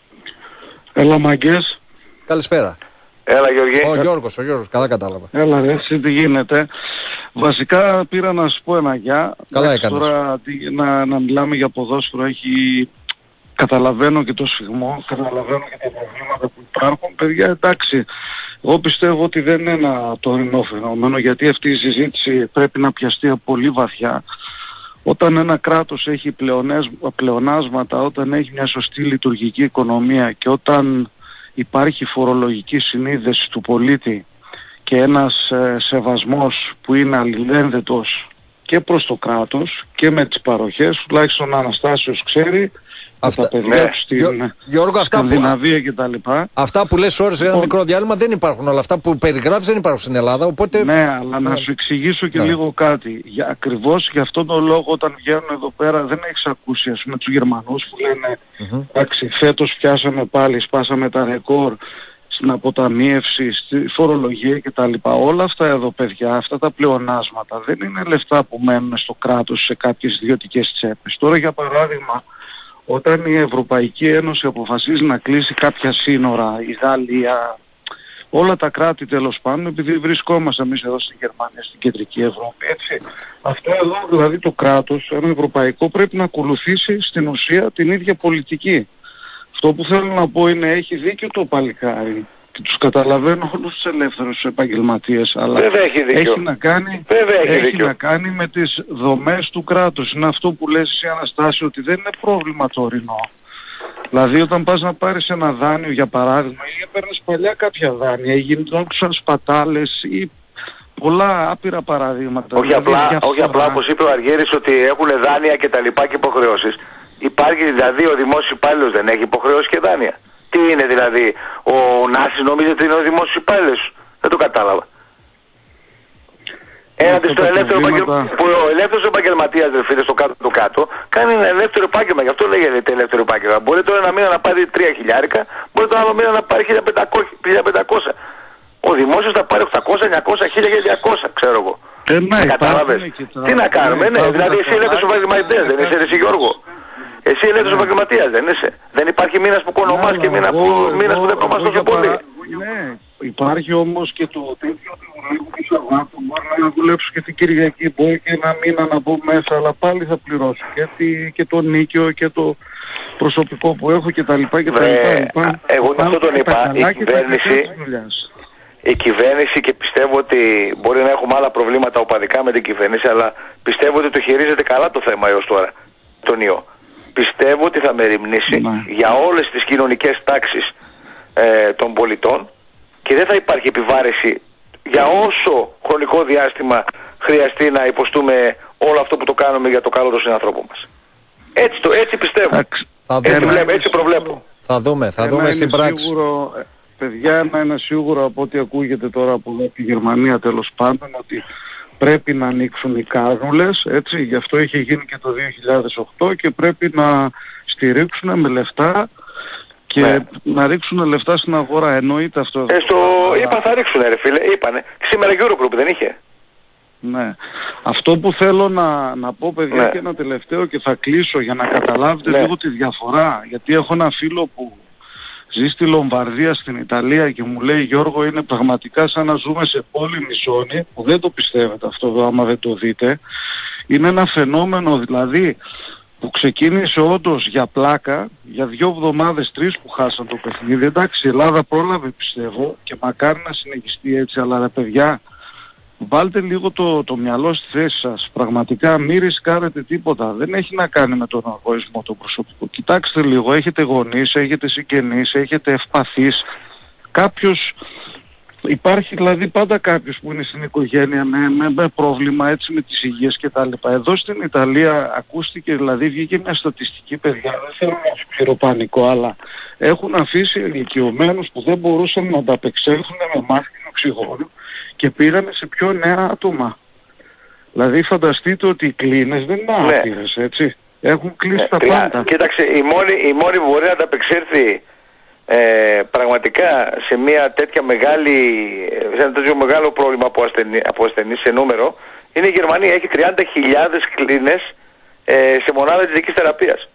Έλα Μαγκές. Καλησπέρα. Έλα Γιώργη. Ο Γιώργος, ο Γιώργος, καλά κατάλαβα. Έλα ρε, εσύ τι γίνεται. Βασικά πήρα να σου πω ένα γεια. Καλά έκανες. Τώρα να, να μιλάμε για ποδόσφαιρο έχει... Καταλαβαίνω και το σφιγμό, καταλαβαίνω και τα προβλήματα που υπάρχουν. Παιδιά, εντάξει, εγώ πιστεύω ότι δεν είναι ένα τωρινό φαινόμενο, γιατί αυτή η συζήτηση πρέπει να πιαστεί πολύ βαθιά. Όταν ένα κράτος έχει πλεονάσματα, όταν έχει μια σωστή λειτουργική οικονομία και όταν υπάρχει φορολογική συνείδηση του πολίτη και ένας ε, σεβασμός που είναι αλληλένδετος και προς το κράτος και με τις παροχές, τουλάχιστον ο Αναστάσιος ξέρει, Αυτά, τα παιδιά ναι. του στην Γιώ, Γιώργο, αυτά Σκανδιναβία κτλ. Αυτά που λες ώρες για ένα μικρό διάλειμμα δεν υπάρχουν όλα. Αυτά που περιγράφεις δεν υπάρχουν στην Ελλάδα. Οπότε... Ναι, αλλά να σου εξηγήσω και ναι. λίγο κάτι. Για, ακριβώς για αυτόν τον λόγο όταν βγαίνουν εδώ πέρα δεν έχεις ακούσει ας πούμε τους Γερμανούς που λένε mm-hmm. εντάξει, φέτος πιάσαμε πάλι, σπάσαμε τα ρεκόρ στην αποταμίευση, στη φορολογία κτλ. Όλα αυτά εδώ παιδιά, αυτά τα πλεονάσματα δεν είναι λεφτά που μένουν στο κράτος σε κάποιες ιδιωτικές τσέπες. Τώρα για παράδειγμα, όταν η Ευρωπαϊκή Ένωση αποφασίζει να κλείσει κάποια σύνορα, η Γαλλία, όλα τα κράτη τέλος πάντων, επειδή βρισκόμαστε εμείς εδώ στην Γερμανία, στην κεντρική Ευρώπη, έτσι. Αυτό εδώ δηλαδή το κράτος, ένα ευρωπαϊκό, πρέπει να ακολουθήσει στην ουσία την ίδια πολιτική. Αυτό που θέλω να πω είναι έχει δίκιο το παλικάρι και τους καταλαβαίνω όλους τους ελεύθερους επαγγελματίες, αλλά έχει, έχει, να, κάνει, έχει, έχει να κάνει με τις δομές του κράτους. Είναι αυτό που λες εσύ Αναστάσιο, ότι δεν είναι πρόβλημα τωρινό. Δηλαδή όταν πας να πάρεις ένα δάνειο για παράδειγμα ή έπαιρνες παλιά κάποια δάνεια ή γινόντουσαν σπατάλες ή πολλά άπειρα παραδείγματα. Όχι, δηλαδή, απλά, όχι απλά όπως είπε ο Αργύρης ότι έχουν δάνεια και τα λοιπά και υποχρεώσεις. Υπάρχει δηλαδή ο δημόσιος υπάλληλος δεν έχει υποχρεώσεις και δάνεια. Τι είναι δηλαδή, ο Νάσης νομίζει ότι είναι ο δημόσιος υπάλληλος. Δεν το κατάλαβα. Έναντι στο ελεύθερο επαγγελματία, που ο ελεύθερος επαγγελματίας δεν φίλε στο κάτω το κάτω, κάνει ένα ελεύθερο επάγγελμα, γι' αυτό λέγεται ελεύθερο επάγγελμα. Μπορεί τώρα ένα μήνα να πάρει τρία χιλιάρικα, μπορεί το άλλο μήνα να πάρει χίλια πεντακόσια. Ο δημόσιος θα πάρει οκτακόσια, εννιακόσια, χίλια διακόσια, ξέρω εγώ. Ε, ναι, κατάλαβες. Τι να κάνουμε, ναι, δηλαδή εσύ ελεύθερος επαγγελματίας δεν είσαι εσύ Γιώργο. Εσύ ελεύθερος επαγγελματίας δεν είσαι. Δεν υπάρχει μήνας που κονομάς και μήνα που, μήνας που δεν κομμάς τόσο πολύ. Ναι, υπάρχει όμως και το τέτοιο ότι δουλεύω και Σαββάτο, μπορεί να δουλέψω και την Κυριακή, μπορεί και ένα μήνα να μπω μέσα, αλλά πάλι θα πληρώσω και, τη, και το νίκιο και το προσωπικό που έχω και τα λοιπά και τα λοιπά. Εγώ αυτό τον είπα, η κυβέρνηση, η κυβέρνηση και πιστεύω ότι μπορεί να έχουμε άλλα προβλήματα οπαδικά με την κυβέρνηση, αλλά πιστεύω ότι το χειρίζεται καλά το θέμα έως τώρα, τον ιό. Πιστεύω ότι θα μεριμνήσει ναι. για όλες τις κοινωνικές τάξεις ε, των πολιτών και δεν θα υπάρχει επιβάρηση για όσο χρονικό διάστημα χρειαστεί να υποστούμε όλο αυτό που το κάνουμε για το καλό των συνανθρώπων μας. Έτσι, το, έτσι πιστεύω. Θα έτσι, δούμε. βλέπω, έτσι προβλέπω. Θα δούμε, θα δούμε στην πράξη. Σίγουρο, παιδιά, ένα είναι σίγουρο από ό,τι ακούγεται τώρα από τη Γερμανία τέλος πάντων ότι πρέπει να ανοίξουν οι κάρνουλες, έτσι, γι' αυτό είχε γίνει και το δύο χιλιάδες οκτώ και πρέπει να στηρίξουν με λεφτά και ναι. να ρίξουν λεφτά στην αγορά, εννοείται αυτό. Ε, στο... Αλλά... Είπα θα ρίξουν ρε φίλε, είπανε. Σήμερα Eurogroup δεν είχε. Ναι. Αυτό που θέλω να, να πω παιδιά ναι. και ένα τελευταίο και θα κλείσω για να καταλάβετε ναι. λίγο τη διαφορά, γιατί έχω ένα φίλο που ζει στη Λομβαρδία στην Ιταλία και μου λέει Γιώργο είναι πραγματικά σαν να ζούμε σε πόλη Μισόνη, που δεν το πιστεύετε αυτό εδώ άμα δεν το δείτε. Είναι ένα φαινόμενο δηλαδή που ξεκίνησε όντως για πλάκα, για δύο εβδομάδες, τρεις που χάσαν το παιχνίδι. Εντάξει η Ελλάδα πρόλαβε πιστεύω και μακάρι να συνεχιστεί έτσι, αλλά ρε παιδιά βάλτε λίγο το, το μυαλό στη θέση σας. Πραγματικά μη ρισκάρετε τίποτα. Δεν έχει να κάνει με τον εγωισμό το προσωπικό. Κοιτάξτε λίγο, έχετε γονείς, έχετε συγγενείς, έχετε ευπαθείς. Κάποιος, υπάρχει δηλαδή πάντα κάποιος που είναι στην οικογένεια με, με, με πρόβλημα έτσι με τις υγείες και τα λοιπά. Εδώ στην Ιταλία ακούστηκε, δηλαδή βγήκε μια στατιστική παιδιά, δεν θέλω να σου ξέρω πανικό, αλλά έχουν αφήσει ηλικιωμένους που δεν μπορούσαν να ανταπεξέλθουν με μάσκα οξυγόνου και πήρανε σε πιο νέα άτομα. Δηλαδή φανταστείτε ότι οι κλίνες δεν είναι άπειρες, έτσι. Έχουν κλείσει ναι, τα κλα... πάντα. Κοίταξε, η μόνη, η μόνη που μπορεί να ανταπεξέλθει ε, πραγματικά σε μια τέτοια μεγάλη, σε ένα τέτοιο μεγάλο πρόβλημα από, ασθενή, από ασθενείς σε νούμερο, είναι η Γερμανία. Έχει τριάντα χιλιάδες κλίνες ε, σε μονάδα της δικής θεραπείας.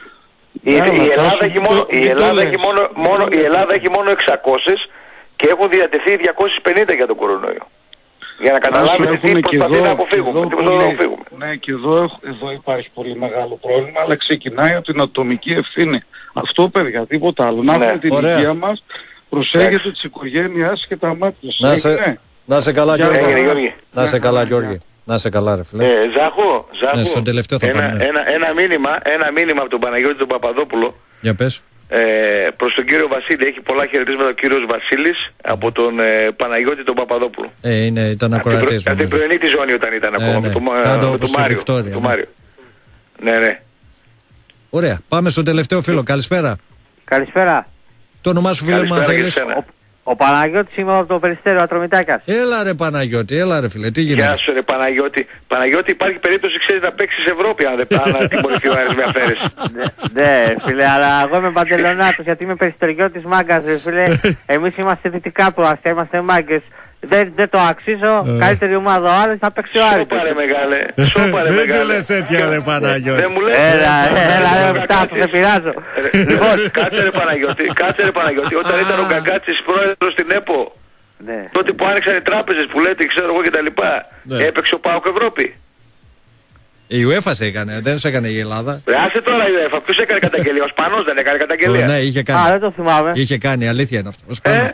Η, η, η Ελλάδα έχει μόνο, η Ελλάδα έχει μόνο, μόνο, η Ελλάδα έχει μόνο εξακόσιες και έχουν διατεθεί διακόσιες πενήντα για τον κορονοϊό. Για να καταλάβετε τι προσπαθεί να αποφύγουμε. Τι προσπαθεί να αποφύγουμε. Ναι, και εδώ, εδώ υπάρχει πολύ μεγάλο πρόβλημα, αλλά ξεκινάει από την ατομική ευθύνη. Αυτό παιδιά, τίποτα άλλο. Να έχουμε την υγεία μας, προσέχετε της οικογένειας και τα μάτια σας. Να σε, να σε καλά Γιώργη. Να σε καλά Γιώργη. Να σε καλά ρε φίλε. Ε, Ζάχο, Ζάχο. Ναι, στον τελευταίο θα ένα, πάμε. Ένα, ένα, μήνυμα, ένα μήνυμα από τον Παναγιώτη τον Παπαδόπουλο. Για πες. Ε, προς τον κύριο Βασίλη, έχει πολλά χαιρετίσματα ο κύριος Βασίλης από τον ε, Παναγιώτη τον Παπαδόπουλο. Ε, είναι, ήταν ακροατής. Από την πρωινή τη ζώνη όταν ήταν ακόμα, ε, ναι. με τον το, το, το Μάριο. Το Μάριο. Ναι, ναι. Ωραία. Πάμε στο τελευταίο φίλο. Καλησπέρα. Καλησπέρα. Το όνομά σου, φίλε μου, αν θέλεις. Ο Παναγιώτης είμαι από το Περιστέριο Ατρομητάκας. Έλα ρε Παναγιώτη, έλα ρε φίλε, τι γίνεται. Γεια σου ρε Παναγιώτη. Παναγιώτη, υπάρχει περίπτωση, ξέρεις, να παίξεις Ευρώπη αν δεν πάνε την κορυφή ο Άρης με αφαίρεση. Ναι φίλε, αλλά εγώ είμαι Παντελονάτος γιατί είμαι Περιστεριώτης μάγκας ρε φίλε. Εμείς είμαστε δυτικά προάστια, είμαστε μάγκες. Δεν, δεν το αξίζω, καλύτερη ομάδα ο Άρης θα παίξει ο Άρης. Σώπα ρε μεγάλε, σώπα ρε μεγάλε. Δεν του λες τέτοια ρε Παναγιώτη. Δεν μου λες. Έλα, έλα ρε φτάσου, σε πειράζω. Κάτσε ρε Παναγιώτη, κάτσε ρε Παναγιώτη. Όταν ήταν ο Γκαγκάτσης πρόεδρος στην ΕΠΟ, τότε που άνοιξαν οι τράπεζες που λέτε, ξέρω εγώ κτλ. Έπαιξε ο ΠΑΟΚ Ευρώπη. Η UEFA σε έκανε, δεν σε έκανε η Ελλάδα. Ρε άσε τώρα η UEFA, ποιος έκανε καταγγελία, ο Σπανός δεν έκανε καταγγελία. Ναι, είχε κάνει. Α, δεν το θυμάμαι. Είχε κάνει, αλήθεια είναι αυτό. Ο Σπανός.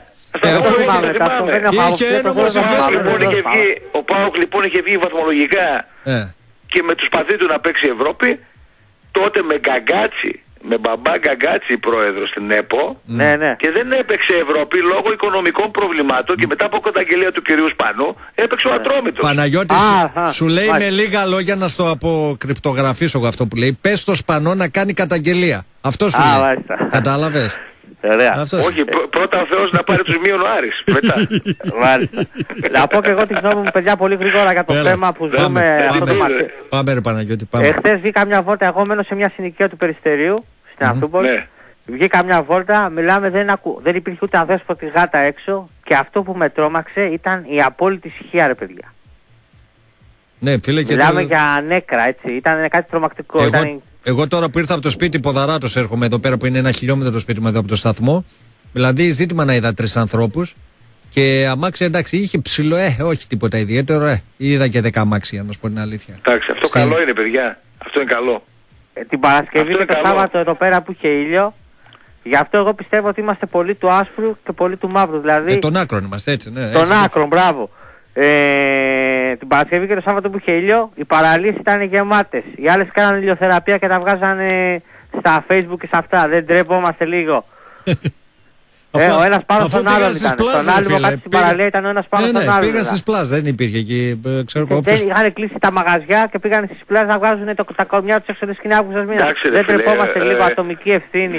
Ο ΠΑΟΚ λοιπόν είχε βγει βαθμολογικά και με τους παδί του να παίξει Ευρώπη, τότε με Γκαγκάτσι, με μπαμπά Γκαγκάτσι πρόεδρο στην ΕΠΟ, ναι, ναι. Και δεν έπαιξε Ευρώπη λόγω οικονομικών προβλημάτων και μετά από καταγγελία του κυρίου Σπανού έπαιξε ο Ατρόμητος. Παναγιώτη, σου, σου λέει με λίγα λόγια να στο αποκρυπτογραφήσω εγώ αυτό που λέει. Πες στο Σπανό να κάνει καταγγελία. Αυτό σου Α, λέει. Κατάλαβες. Όχι, πρω, πρώτα ο Θεός να πάρει τους μείον ο Άρης. Μετά. Μάλιστα. Να πω και εγώ τη γνώμη μου, παιδιά, πολύ γρήγορα για το θέμα που ζούμε αυτό το μαρτύριο. Πάμε ρε Παναγιώτη, πάμε. Εχθές βγήκα μια βόλτα, εγώ μένω σε μια συνοικία του Περιστερίου, στην Ανθούπολη. Βγήκα μια βόλτα, μιλάμε, δεν, ακου... δεν υπήρχε ούτε αδέσποτη γάτα έξω και αυτό που με τρόμαξε ήταν η απόλυτη ησυχία ρε παιδιά. Ναι, φίλε, και μιλάμε το... για νέκρα έτσι, ήταν κάτι τρομακτικό. Εγώ, ήταν... εγώ τώρα που ήρθα από το σπίτι Ποδαράτος έρχομαι εδώ πέρα που είναι ένα χιλιόμετρο το σπίτι μου εδώ από το σταθμό. Δηλαδή ζήτημα να είδα τρεις ανθρώπους και αμάξια εντάξει είχε ψηλό, ε, όχι τίποτα ιδιαίτερο, ε, είδα και δέκα αμάξια να σου πω την αλήθεια. Εντάξει, αυτό Στην... καλό είναι παιδιά, αυτό είναι καλό. Ε, την Παρασκευή και το Σάββατο εδώ πέρα που είχε ήλιο, γι' αυτό εγώ πιστεύω ότι είμαστε πολύ του άσπρου και πολύ του μαύρου, δηλαδή... Ε, των άκρων είμαστε έτσι, ναι. Των άκρων, μπράβο. Ε, την Παρασκευή και το Σάββατο που είχε ήλιο, οι παραλίες ήταν γεμάτες. Οι άλλες κάνανε ηλιοθεραπεία και τα βγάζανε στα Facebook και σε αυτά. Δεν τρέπομαστε λίγο. ε, ο ένας πάνω στον άλλον ήταν. Στον άλλο μου κάτι στην παραλία ήταν ο ένας πάνω στον άλλον. Πήγαν στις πλάζες, δεν υπήρχε εκεί. Δεν είχαν κλείσει τα μαγαζιά και πήγαν στις πλάζες να βγάζουν τα κορμιά τους έξω της Αύγουστος μήνας. Δεν τρεπόμαστε λίγο, ατομική ευθύνη.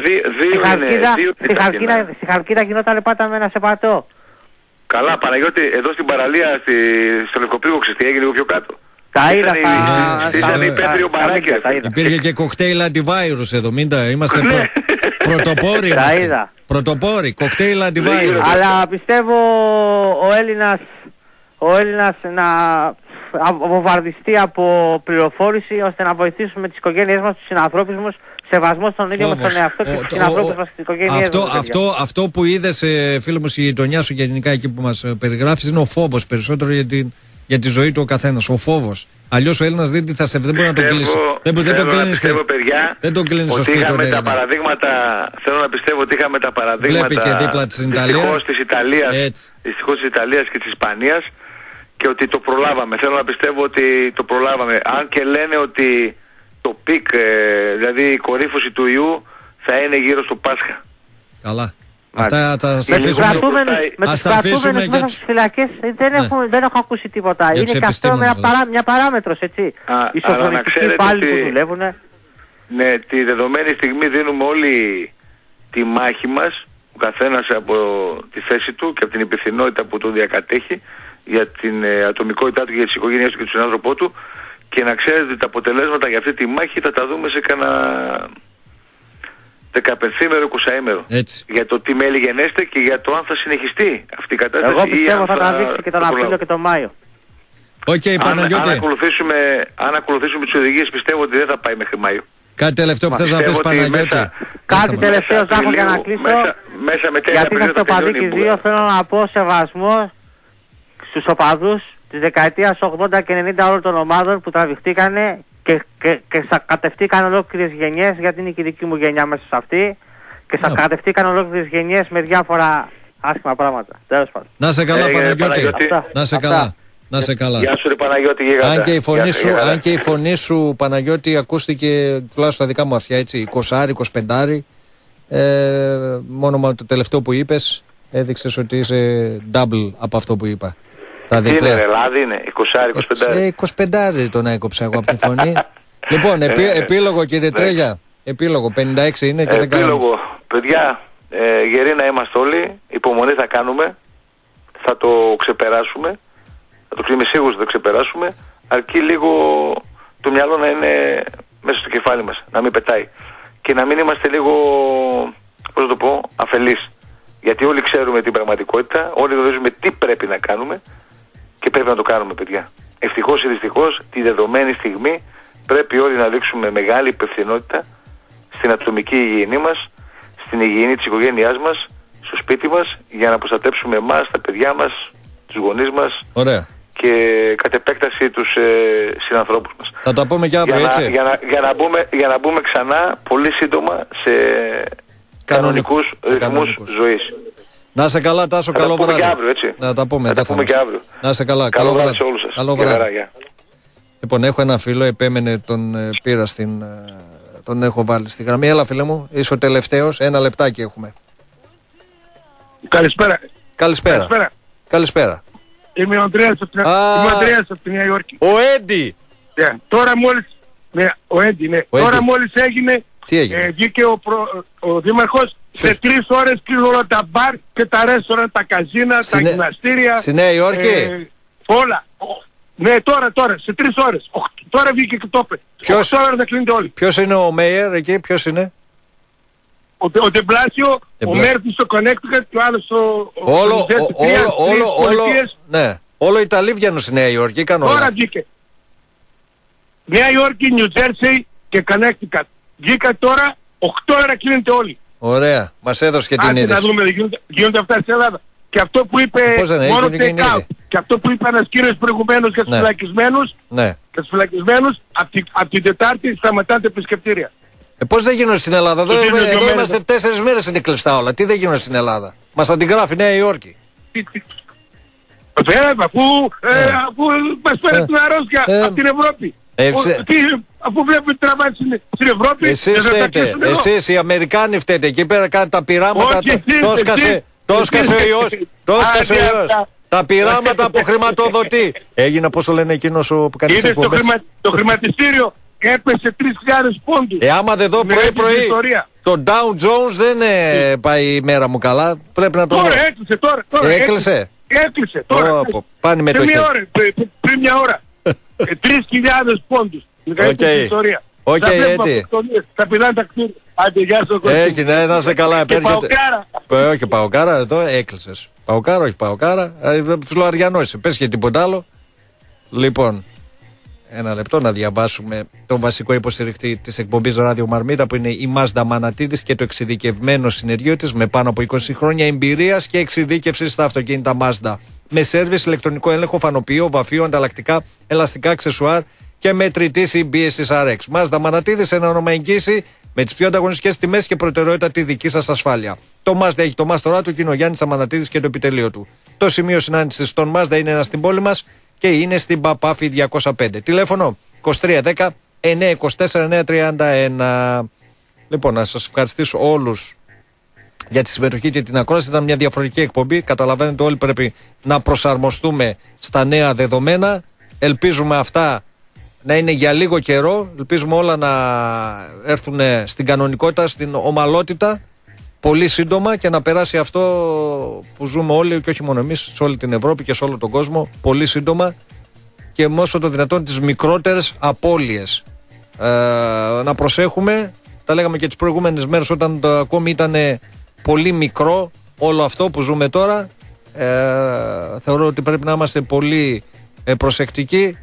Στη Χαλκίδα γινόταν πάντα με ένα σεπατό. Καλά, Παναγιώτη, εδώ στην παραλία, στη, στο Λευκοπύργο, ξέρεις τι έγινε λίγο πιο κάτω. Τα είδα, Στήσανε υπαίθριο μπαράκια. Υπήρχε και κοκτέιλ αντιβάιρους εδώ, μην τα, είμαστε προ, πρωτοπόροι είμαστε. Πρωτοπόροι, κοκτέιλ αντιβάιρους. Αλλά πιστεύω ο Έλληνας, ο Έλληνας να βομβαρδιστεί από πληροφόρηση ώστε να βοηθήσουμε τις οικογένειές μας, τους συνανθρώπους μας, σεβασμό στον ίδιο μας τον εαυτό και τους συνανθρώπους μας, τις οικογένειές αυτό, μας. Αυτό, αυτό που είδες ε, φίλε μου στη γειτονιά σου και γενικά εκεί που μας ε, περιγράφεις είναι ο φόβος περισσότερο για τη, για τη ζωή του ο καθένας, ο φόβος. Αλλιώς ο Έλληνας δεν, θα σε, δεν μπορεί να τον κλείσει. Δεν, δεν τον κλείνει δεν τον κλείνει στο σπίτι του. Τα παραδείγματα, θέλω να πιστεύω ότι είχαμε τα παραδείγματα Βλέπει και δίπλα της δυστυχώς της Ιταλίας, δυστυχώς της Ιταλίας και της Ισπανίας και ότι το προλάβαμε. Θέλω να πιστεύω ότι το προλάβαμε. Αν και λένε ότι το πικ, δηλαδή η κορύφωση του ιού θα είναι γύρω στο Πάσχα. Καλά. Αυτά τα με τους κρατούμενους μέσα στις φυλακές δεν, ναι. δεν έχω ακούσει τίποτα. Για είναι και αυτό μια, παρά, μια παράμετρος, έτσι. Α, οι σοφρονιστικοί πάλι που δουλεύουν. Ναι, τη δεδομένη στιγμή δίνουμε όλη τη μάχη μας, ο καθένας από τη θέση του και από την υπευθυνότητα που τον διακατέχει για την ε, ατομικότητά του, για τις οικογένειές του και τον συνάνθρωπό του και να ξέρετε ότι τα αποτελέσματα για αυτή τη μάχη θα τα δούμε σε κανένα δεκαπενθήμερο, εικοσαήμερο. Έτσι. Για το τι μέλη γενέστε και για το αν θα συνεχιστεί αυτή η κατάσταση. Εγώ πιστεύω θα, θα τα δείξει και τον Απρίλιο και τον Μάιο. Okay, αν, αν, ακολουθήσουμε, αν ακολουθήσουμε τις οδηγίες πιστεύω ότι δεν θα πάει μέχρι Μάιο. Κάτι τελευταίο που θες να πεις Παναγιώτη. Κάτι τελευταίο θα έχω για να κλείσω. Μέσα, μέσα με γιατί είναι στο παδί και δύο θέλω να πω σεβασμό στους οπαδούς της δεκαετίας ογδόντα και ενενήντα όλων των ομάδων που τραβηχτήκανε και, και, και σακατευτήκαν ολόκληρες γενιές, γιατί είναι και η δική μου γενιά μέσα σε αυτή, και σακατευτήκαν ολόκληρες γενιές με διάφορα άσχημα πράγματα. Τέλος πάντων. Να σε καλά, Παναγιώτη. Να σε καλά. Να σε καλά. Γεια σου ρε Παναγιώτη, αν και, η φωνή σου, αν και η φωνή σου Παναγιώτη ακούστηκε τουλάχιστον στα δικά μου αυτιά έτσι είκοσι είκοσι πέντε ε, μόνο με το τελευταίο που είπες έδειξες ότι είσαι double από αυτό που είπα. Τα τι είναι ρε λάδι είναι είκοσι είκοσι πέντε ε, είκοσι πέντε τον έκοψα εγώ από τη φωνή. Λοιπόν επί, επίλογο κύριε Τρέγια. Επίλογο, πενήντα έξι είναι και ε, δεν κάνουμε. Επίλογο, παιδιά, ε, γεροί να είμαστε όλοι, υπομονή θα κάνουμε, θα το ξεπεράσουμε, θα το είμαι σίγουρος θα το ξεπεράσουμε, αρκεί λίγο το μυαλό να είναι μέσα στο κεφάλι μας, να μην πετάει και να μην είμαστε λίγο, πώς να το πω, αφελείς. Γιατί όλοι ξέρουμε την πραγματικότητα, όλοι γνωρίζουμε τι πρέπει να κάνουμε και πρέπει να το κάνουμε, παιδιά. Ευτυχώς ή δυστυχώς, τη δεδομένη στιγμή πρέπει όλοι να δείξουμε μεγάλη υπευθυνότητα στην ατομική υγιεινή μας, στην υγιεινή της οικογένειάς μας, στο σπίτι μας, για να προστατέψουμε εμάς, τα παιδιά μας, τους γονείς μας. Ωραία. Και κατ' επέκταση τους ε, συνανθρώπους μας. Θα τα πούμε και αύριο, για έτσι. Να, για, να, για, να μπούμε, για να μπούμε ξανά πολύ σύντομα σε κανονικούς ρυθμούς ζωής. Να σε καλά, Τάσο, θα καλό βράδυ. Θα τα πούμε και αύριο, έτσι. Να τα πούμε, θα τα πούμε και αύριο. Να σε καλά, καλό, καλό βράδυ σε όλους σας. Καλό βράδυ. Χαρά, λοιπόν, έχω ένα φίλο, επέμενε, τον ε, πήρα στην... Ε, τον έχω βάλει στη γραμμή. Έλα, φίλε μου, είσαι ο τελευταίος, ένα λεπτάκι έχουμε. Καλησπέρα. Καλησπέρα. Καλησπέρα. Καλησπέρα. Είμαι ο Ανδρέας από την, ah, από τη Νέα Υόρκη. Ο Έντι! Yeah. Τώρα μόλις, ναι, ο Έντι, ναι. Ο Τώρα Έντι. μόλις έγινε, Τι έγινε? Ε, βγήκε ο, προ, ο Δήμαρχος, σε τρεις ώρες κλείνουν όλα τα μπαρ και τα ρέστοραν, τα καζίνα, Στη τα γυμναστήρια. Στη Νέα Υόρκη? Ε, όλα. Ναι, τώρα, τώρα, σε τρεις ώρες. Ο, τώρα βγήκε και το είπε. Ποιος, οκτώ ώρες να κλείνετε όλοι. Ποιος είναι ο Μέιερ εκεί, ποιος είναι? Ο, ο Ντεμπλάσιο, ο Μέρφυ στο Connecticut και ο άλλος στο... Όλο, ο, όλο, όλο, όλο, ναι. Όλο Ιταλοί βγαίνουν στη Νέα Υόρκη, κάνω τώρα βγήκε. Νέα Υόρκη, Νιου Τζέρσεϊ και Connecticut. Βγήκα τώρα, οκτώ ώρα κλείνετε όλοι. Ωραία, μας έδωσε και την Άντε είδηση. να δούμε, γίνονται, γίνονται αυτά στην Ελλάδα. Και αυτό που είπε μόνο take out, και αυτό που είπε ένας κύριος προηγουμένως για τους ναι. φυλακισμένους, ναι. και τους φυλακισμένους, από την, απ την Τετάρτη σταματάτε επισκεπτήρια. Ε, πώς δεν γίνονται στην Ελλάδα, εδώ, εδώ, εδώ είμαστε τέσσερις μέρες είναι κλειστά όλα. Τι δεν γίνονται στην Ελλάδα? Μας αντιγράφει Νέα Υόρκη. Βέβαια, αφού, ε, αφού μας φέρνει την αρρώστια ε, από την Ευρώπη. Ε, Ο, τι, αφού βλέπουμε τραβάει στην, στην Ευρώπη... Εσείς φταίτε, εσείς οι Αμερικάνοι φταίτε. Εκεί πέρα κάνετε τα πειράματα, το έσκασε ο ιός, το έσκασε ο ιός. Τα πειράματα που χρηματοδοτεί. Έγινε, πώς το λένε εκείνος που κάνει τις εκπομπές. Το χρηματιστήριο έπεσε τρεις χιλιάδες πόντους. Ε, άμα δεν δω πρωί-πρωί, το Dow Jones δεν ε, πάει η μέρα μου καλά. Πρέπει να το τώρα έκλεισε, τώρα. τώρα έκλεισε. Έκλεισε, τώρα. Oh, πάνε με το χέρι. Ώρα, πριν μια ώρα. Τρεις χιλιάδες πόντους. Οκ, ιστορία. Οκ, έτσι. Θα πηδάνε τα κτίρια. Άντε, γεια σου. Έχει, ναι, να σε καλά. Και Παοκάρα. Όχι, Παοκάρα, εδώ έκλεισες. Παοκάρα, όχι Παοκάρα. Φλωαριανό είσαι, πες και τίποτα άλλο. Λοιπόν, ένα λεπτό να διαβάσουμε τον βασικό υποστηρικτή της εκπομπής Ράδιο Μαρμίτα, που είναι η Mazda Μανατίδης και το εξειδικευμένο συνεργείο της με πάνω από είκοσι χρόνια εμπειρίας και εξειδίκευσης στα αυτοκίνητα Mazda. Με σέρβις, ηλεκτρονικό έλεγχο, φανοποιείο, βαφείο, ανταλλακτικά, ελαστικά, αξεσουάρ και μετρητή συμπίεσης αρ εξ. Mazda Μανατίδης, ένα όνομα εγγύηση με τις πιο ανταγωνιστικές τιμές και προτεραιότητα τη δική σας ασφάλεια. Το Mazda έχει το μάστορά του και είναι ο Γιάννης Αμανατίδης και το επιτελείο του. Το σημείο συνάντησης στον Mazda είναι ένα στην πόλη μας και είναι στην Παπάφη διακόσια πέντε. Τηλέφωνο είκοσι τρία δέκα εννιακόσια είκοσι τέσσερα εννιακόσια τριάντα ένα. Λοιπόν, να σας ευχαριστήσω όλους για τη συμμετοχή και την ακρόαση. Ήταν μια διαφορετική εκπομπή. Καταλαβαίνετε, όλοι πρέπει να προσαρμοστούμε στα νέα δεδομένα. Ελπίζουμε αυτά να είναι για λίγο καιρό. Ελπίζουμε όλα να έρθουν στην κανονικότητα, στην ομαλότητα πολύ σύντομα και να περάσει αυτό που ζούμε όλοι και όχι μόνο εμείς, σε όλη την Ευρώπη και σε όλο τον κόσμο, πολύ σύντομα και με όσο το δυνατόν τις μικρότερες απώλειες. Ε, να προσέχουμε, τα λέγαμε και τις προηγούμενες μέρες όταν το ακόμη ήταν πολύ μικρό όλο αυτό που ζούμε τώρα. Ε, θεωρώ ότι πρέπει να είμαστε πολύ ε, προσεκτικοί.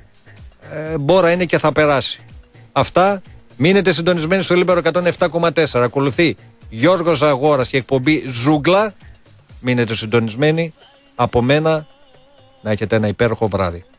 Ε, μπόρα είναι και θα περάσει. Αυτά, μείνετε συντονισμένοι στο Λίμπερο εκατόν επτά κόμμα τέσσερα. Ακολουθεί Γιώργος Αγόρας και εκπομπή Ζούγκλα. Μείνετε συντονισμένοι. Από μένα να έχετε ένα υπέροχο βράδυ.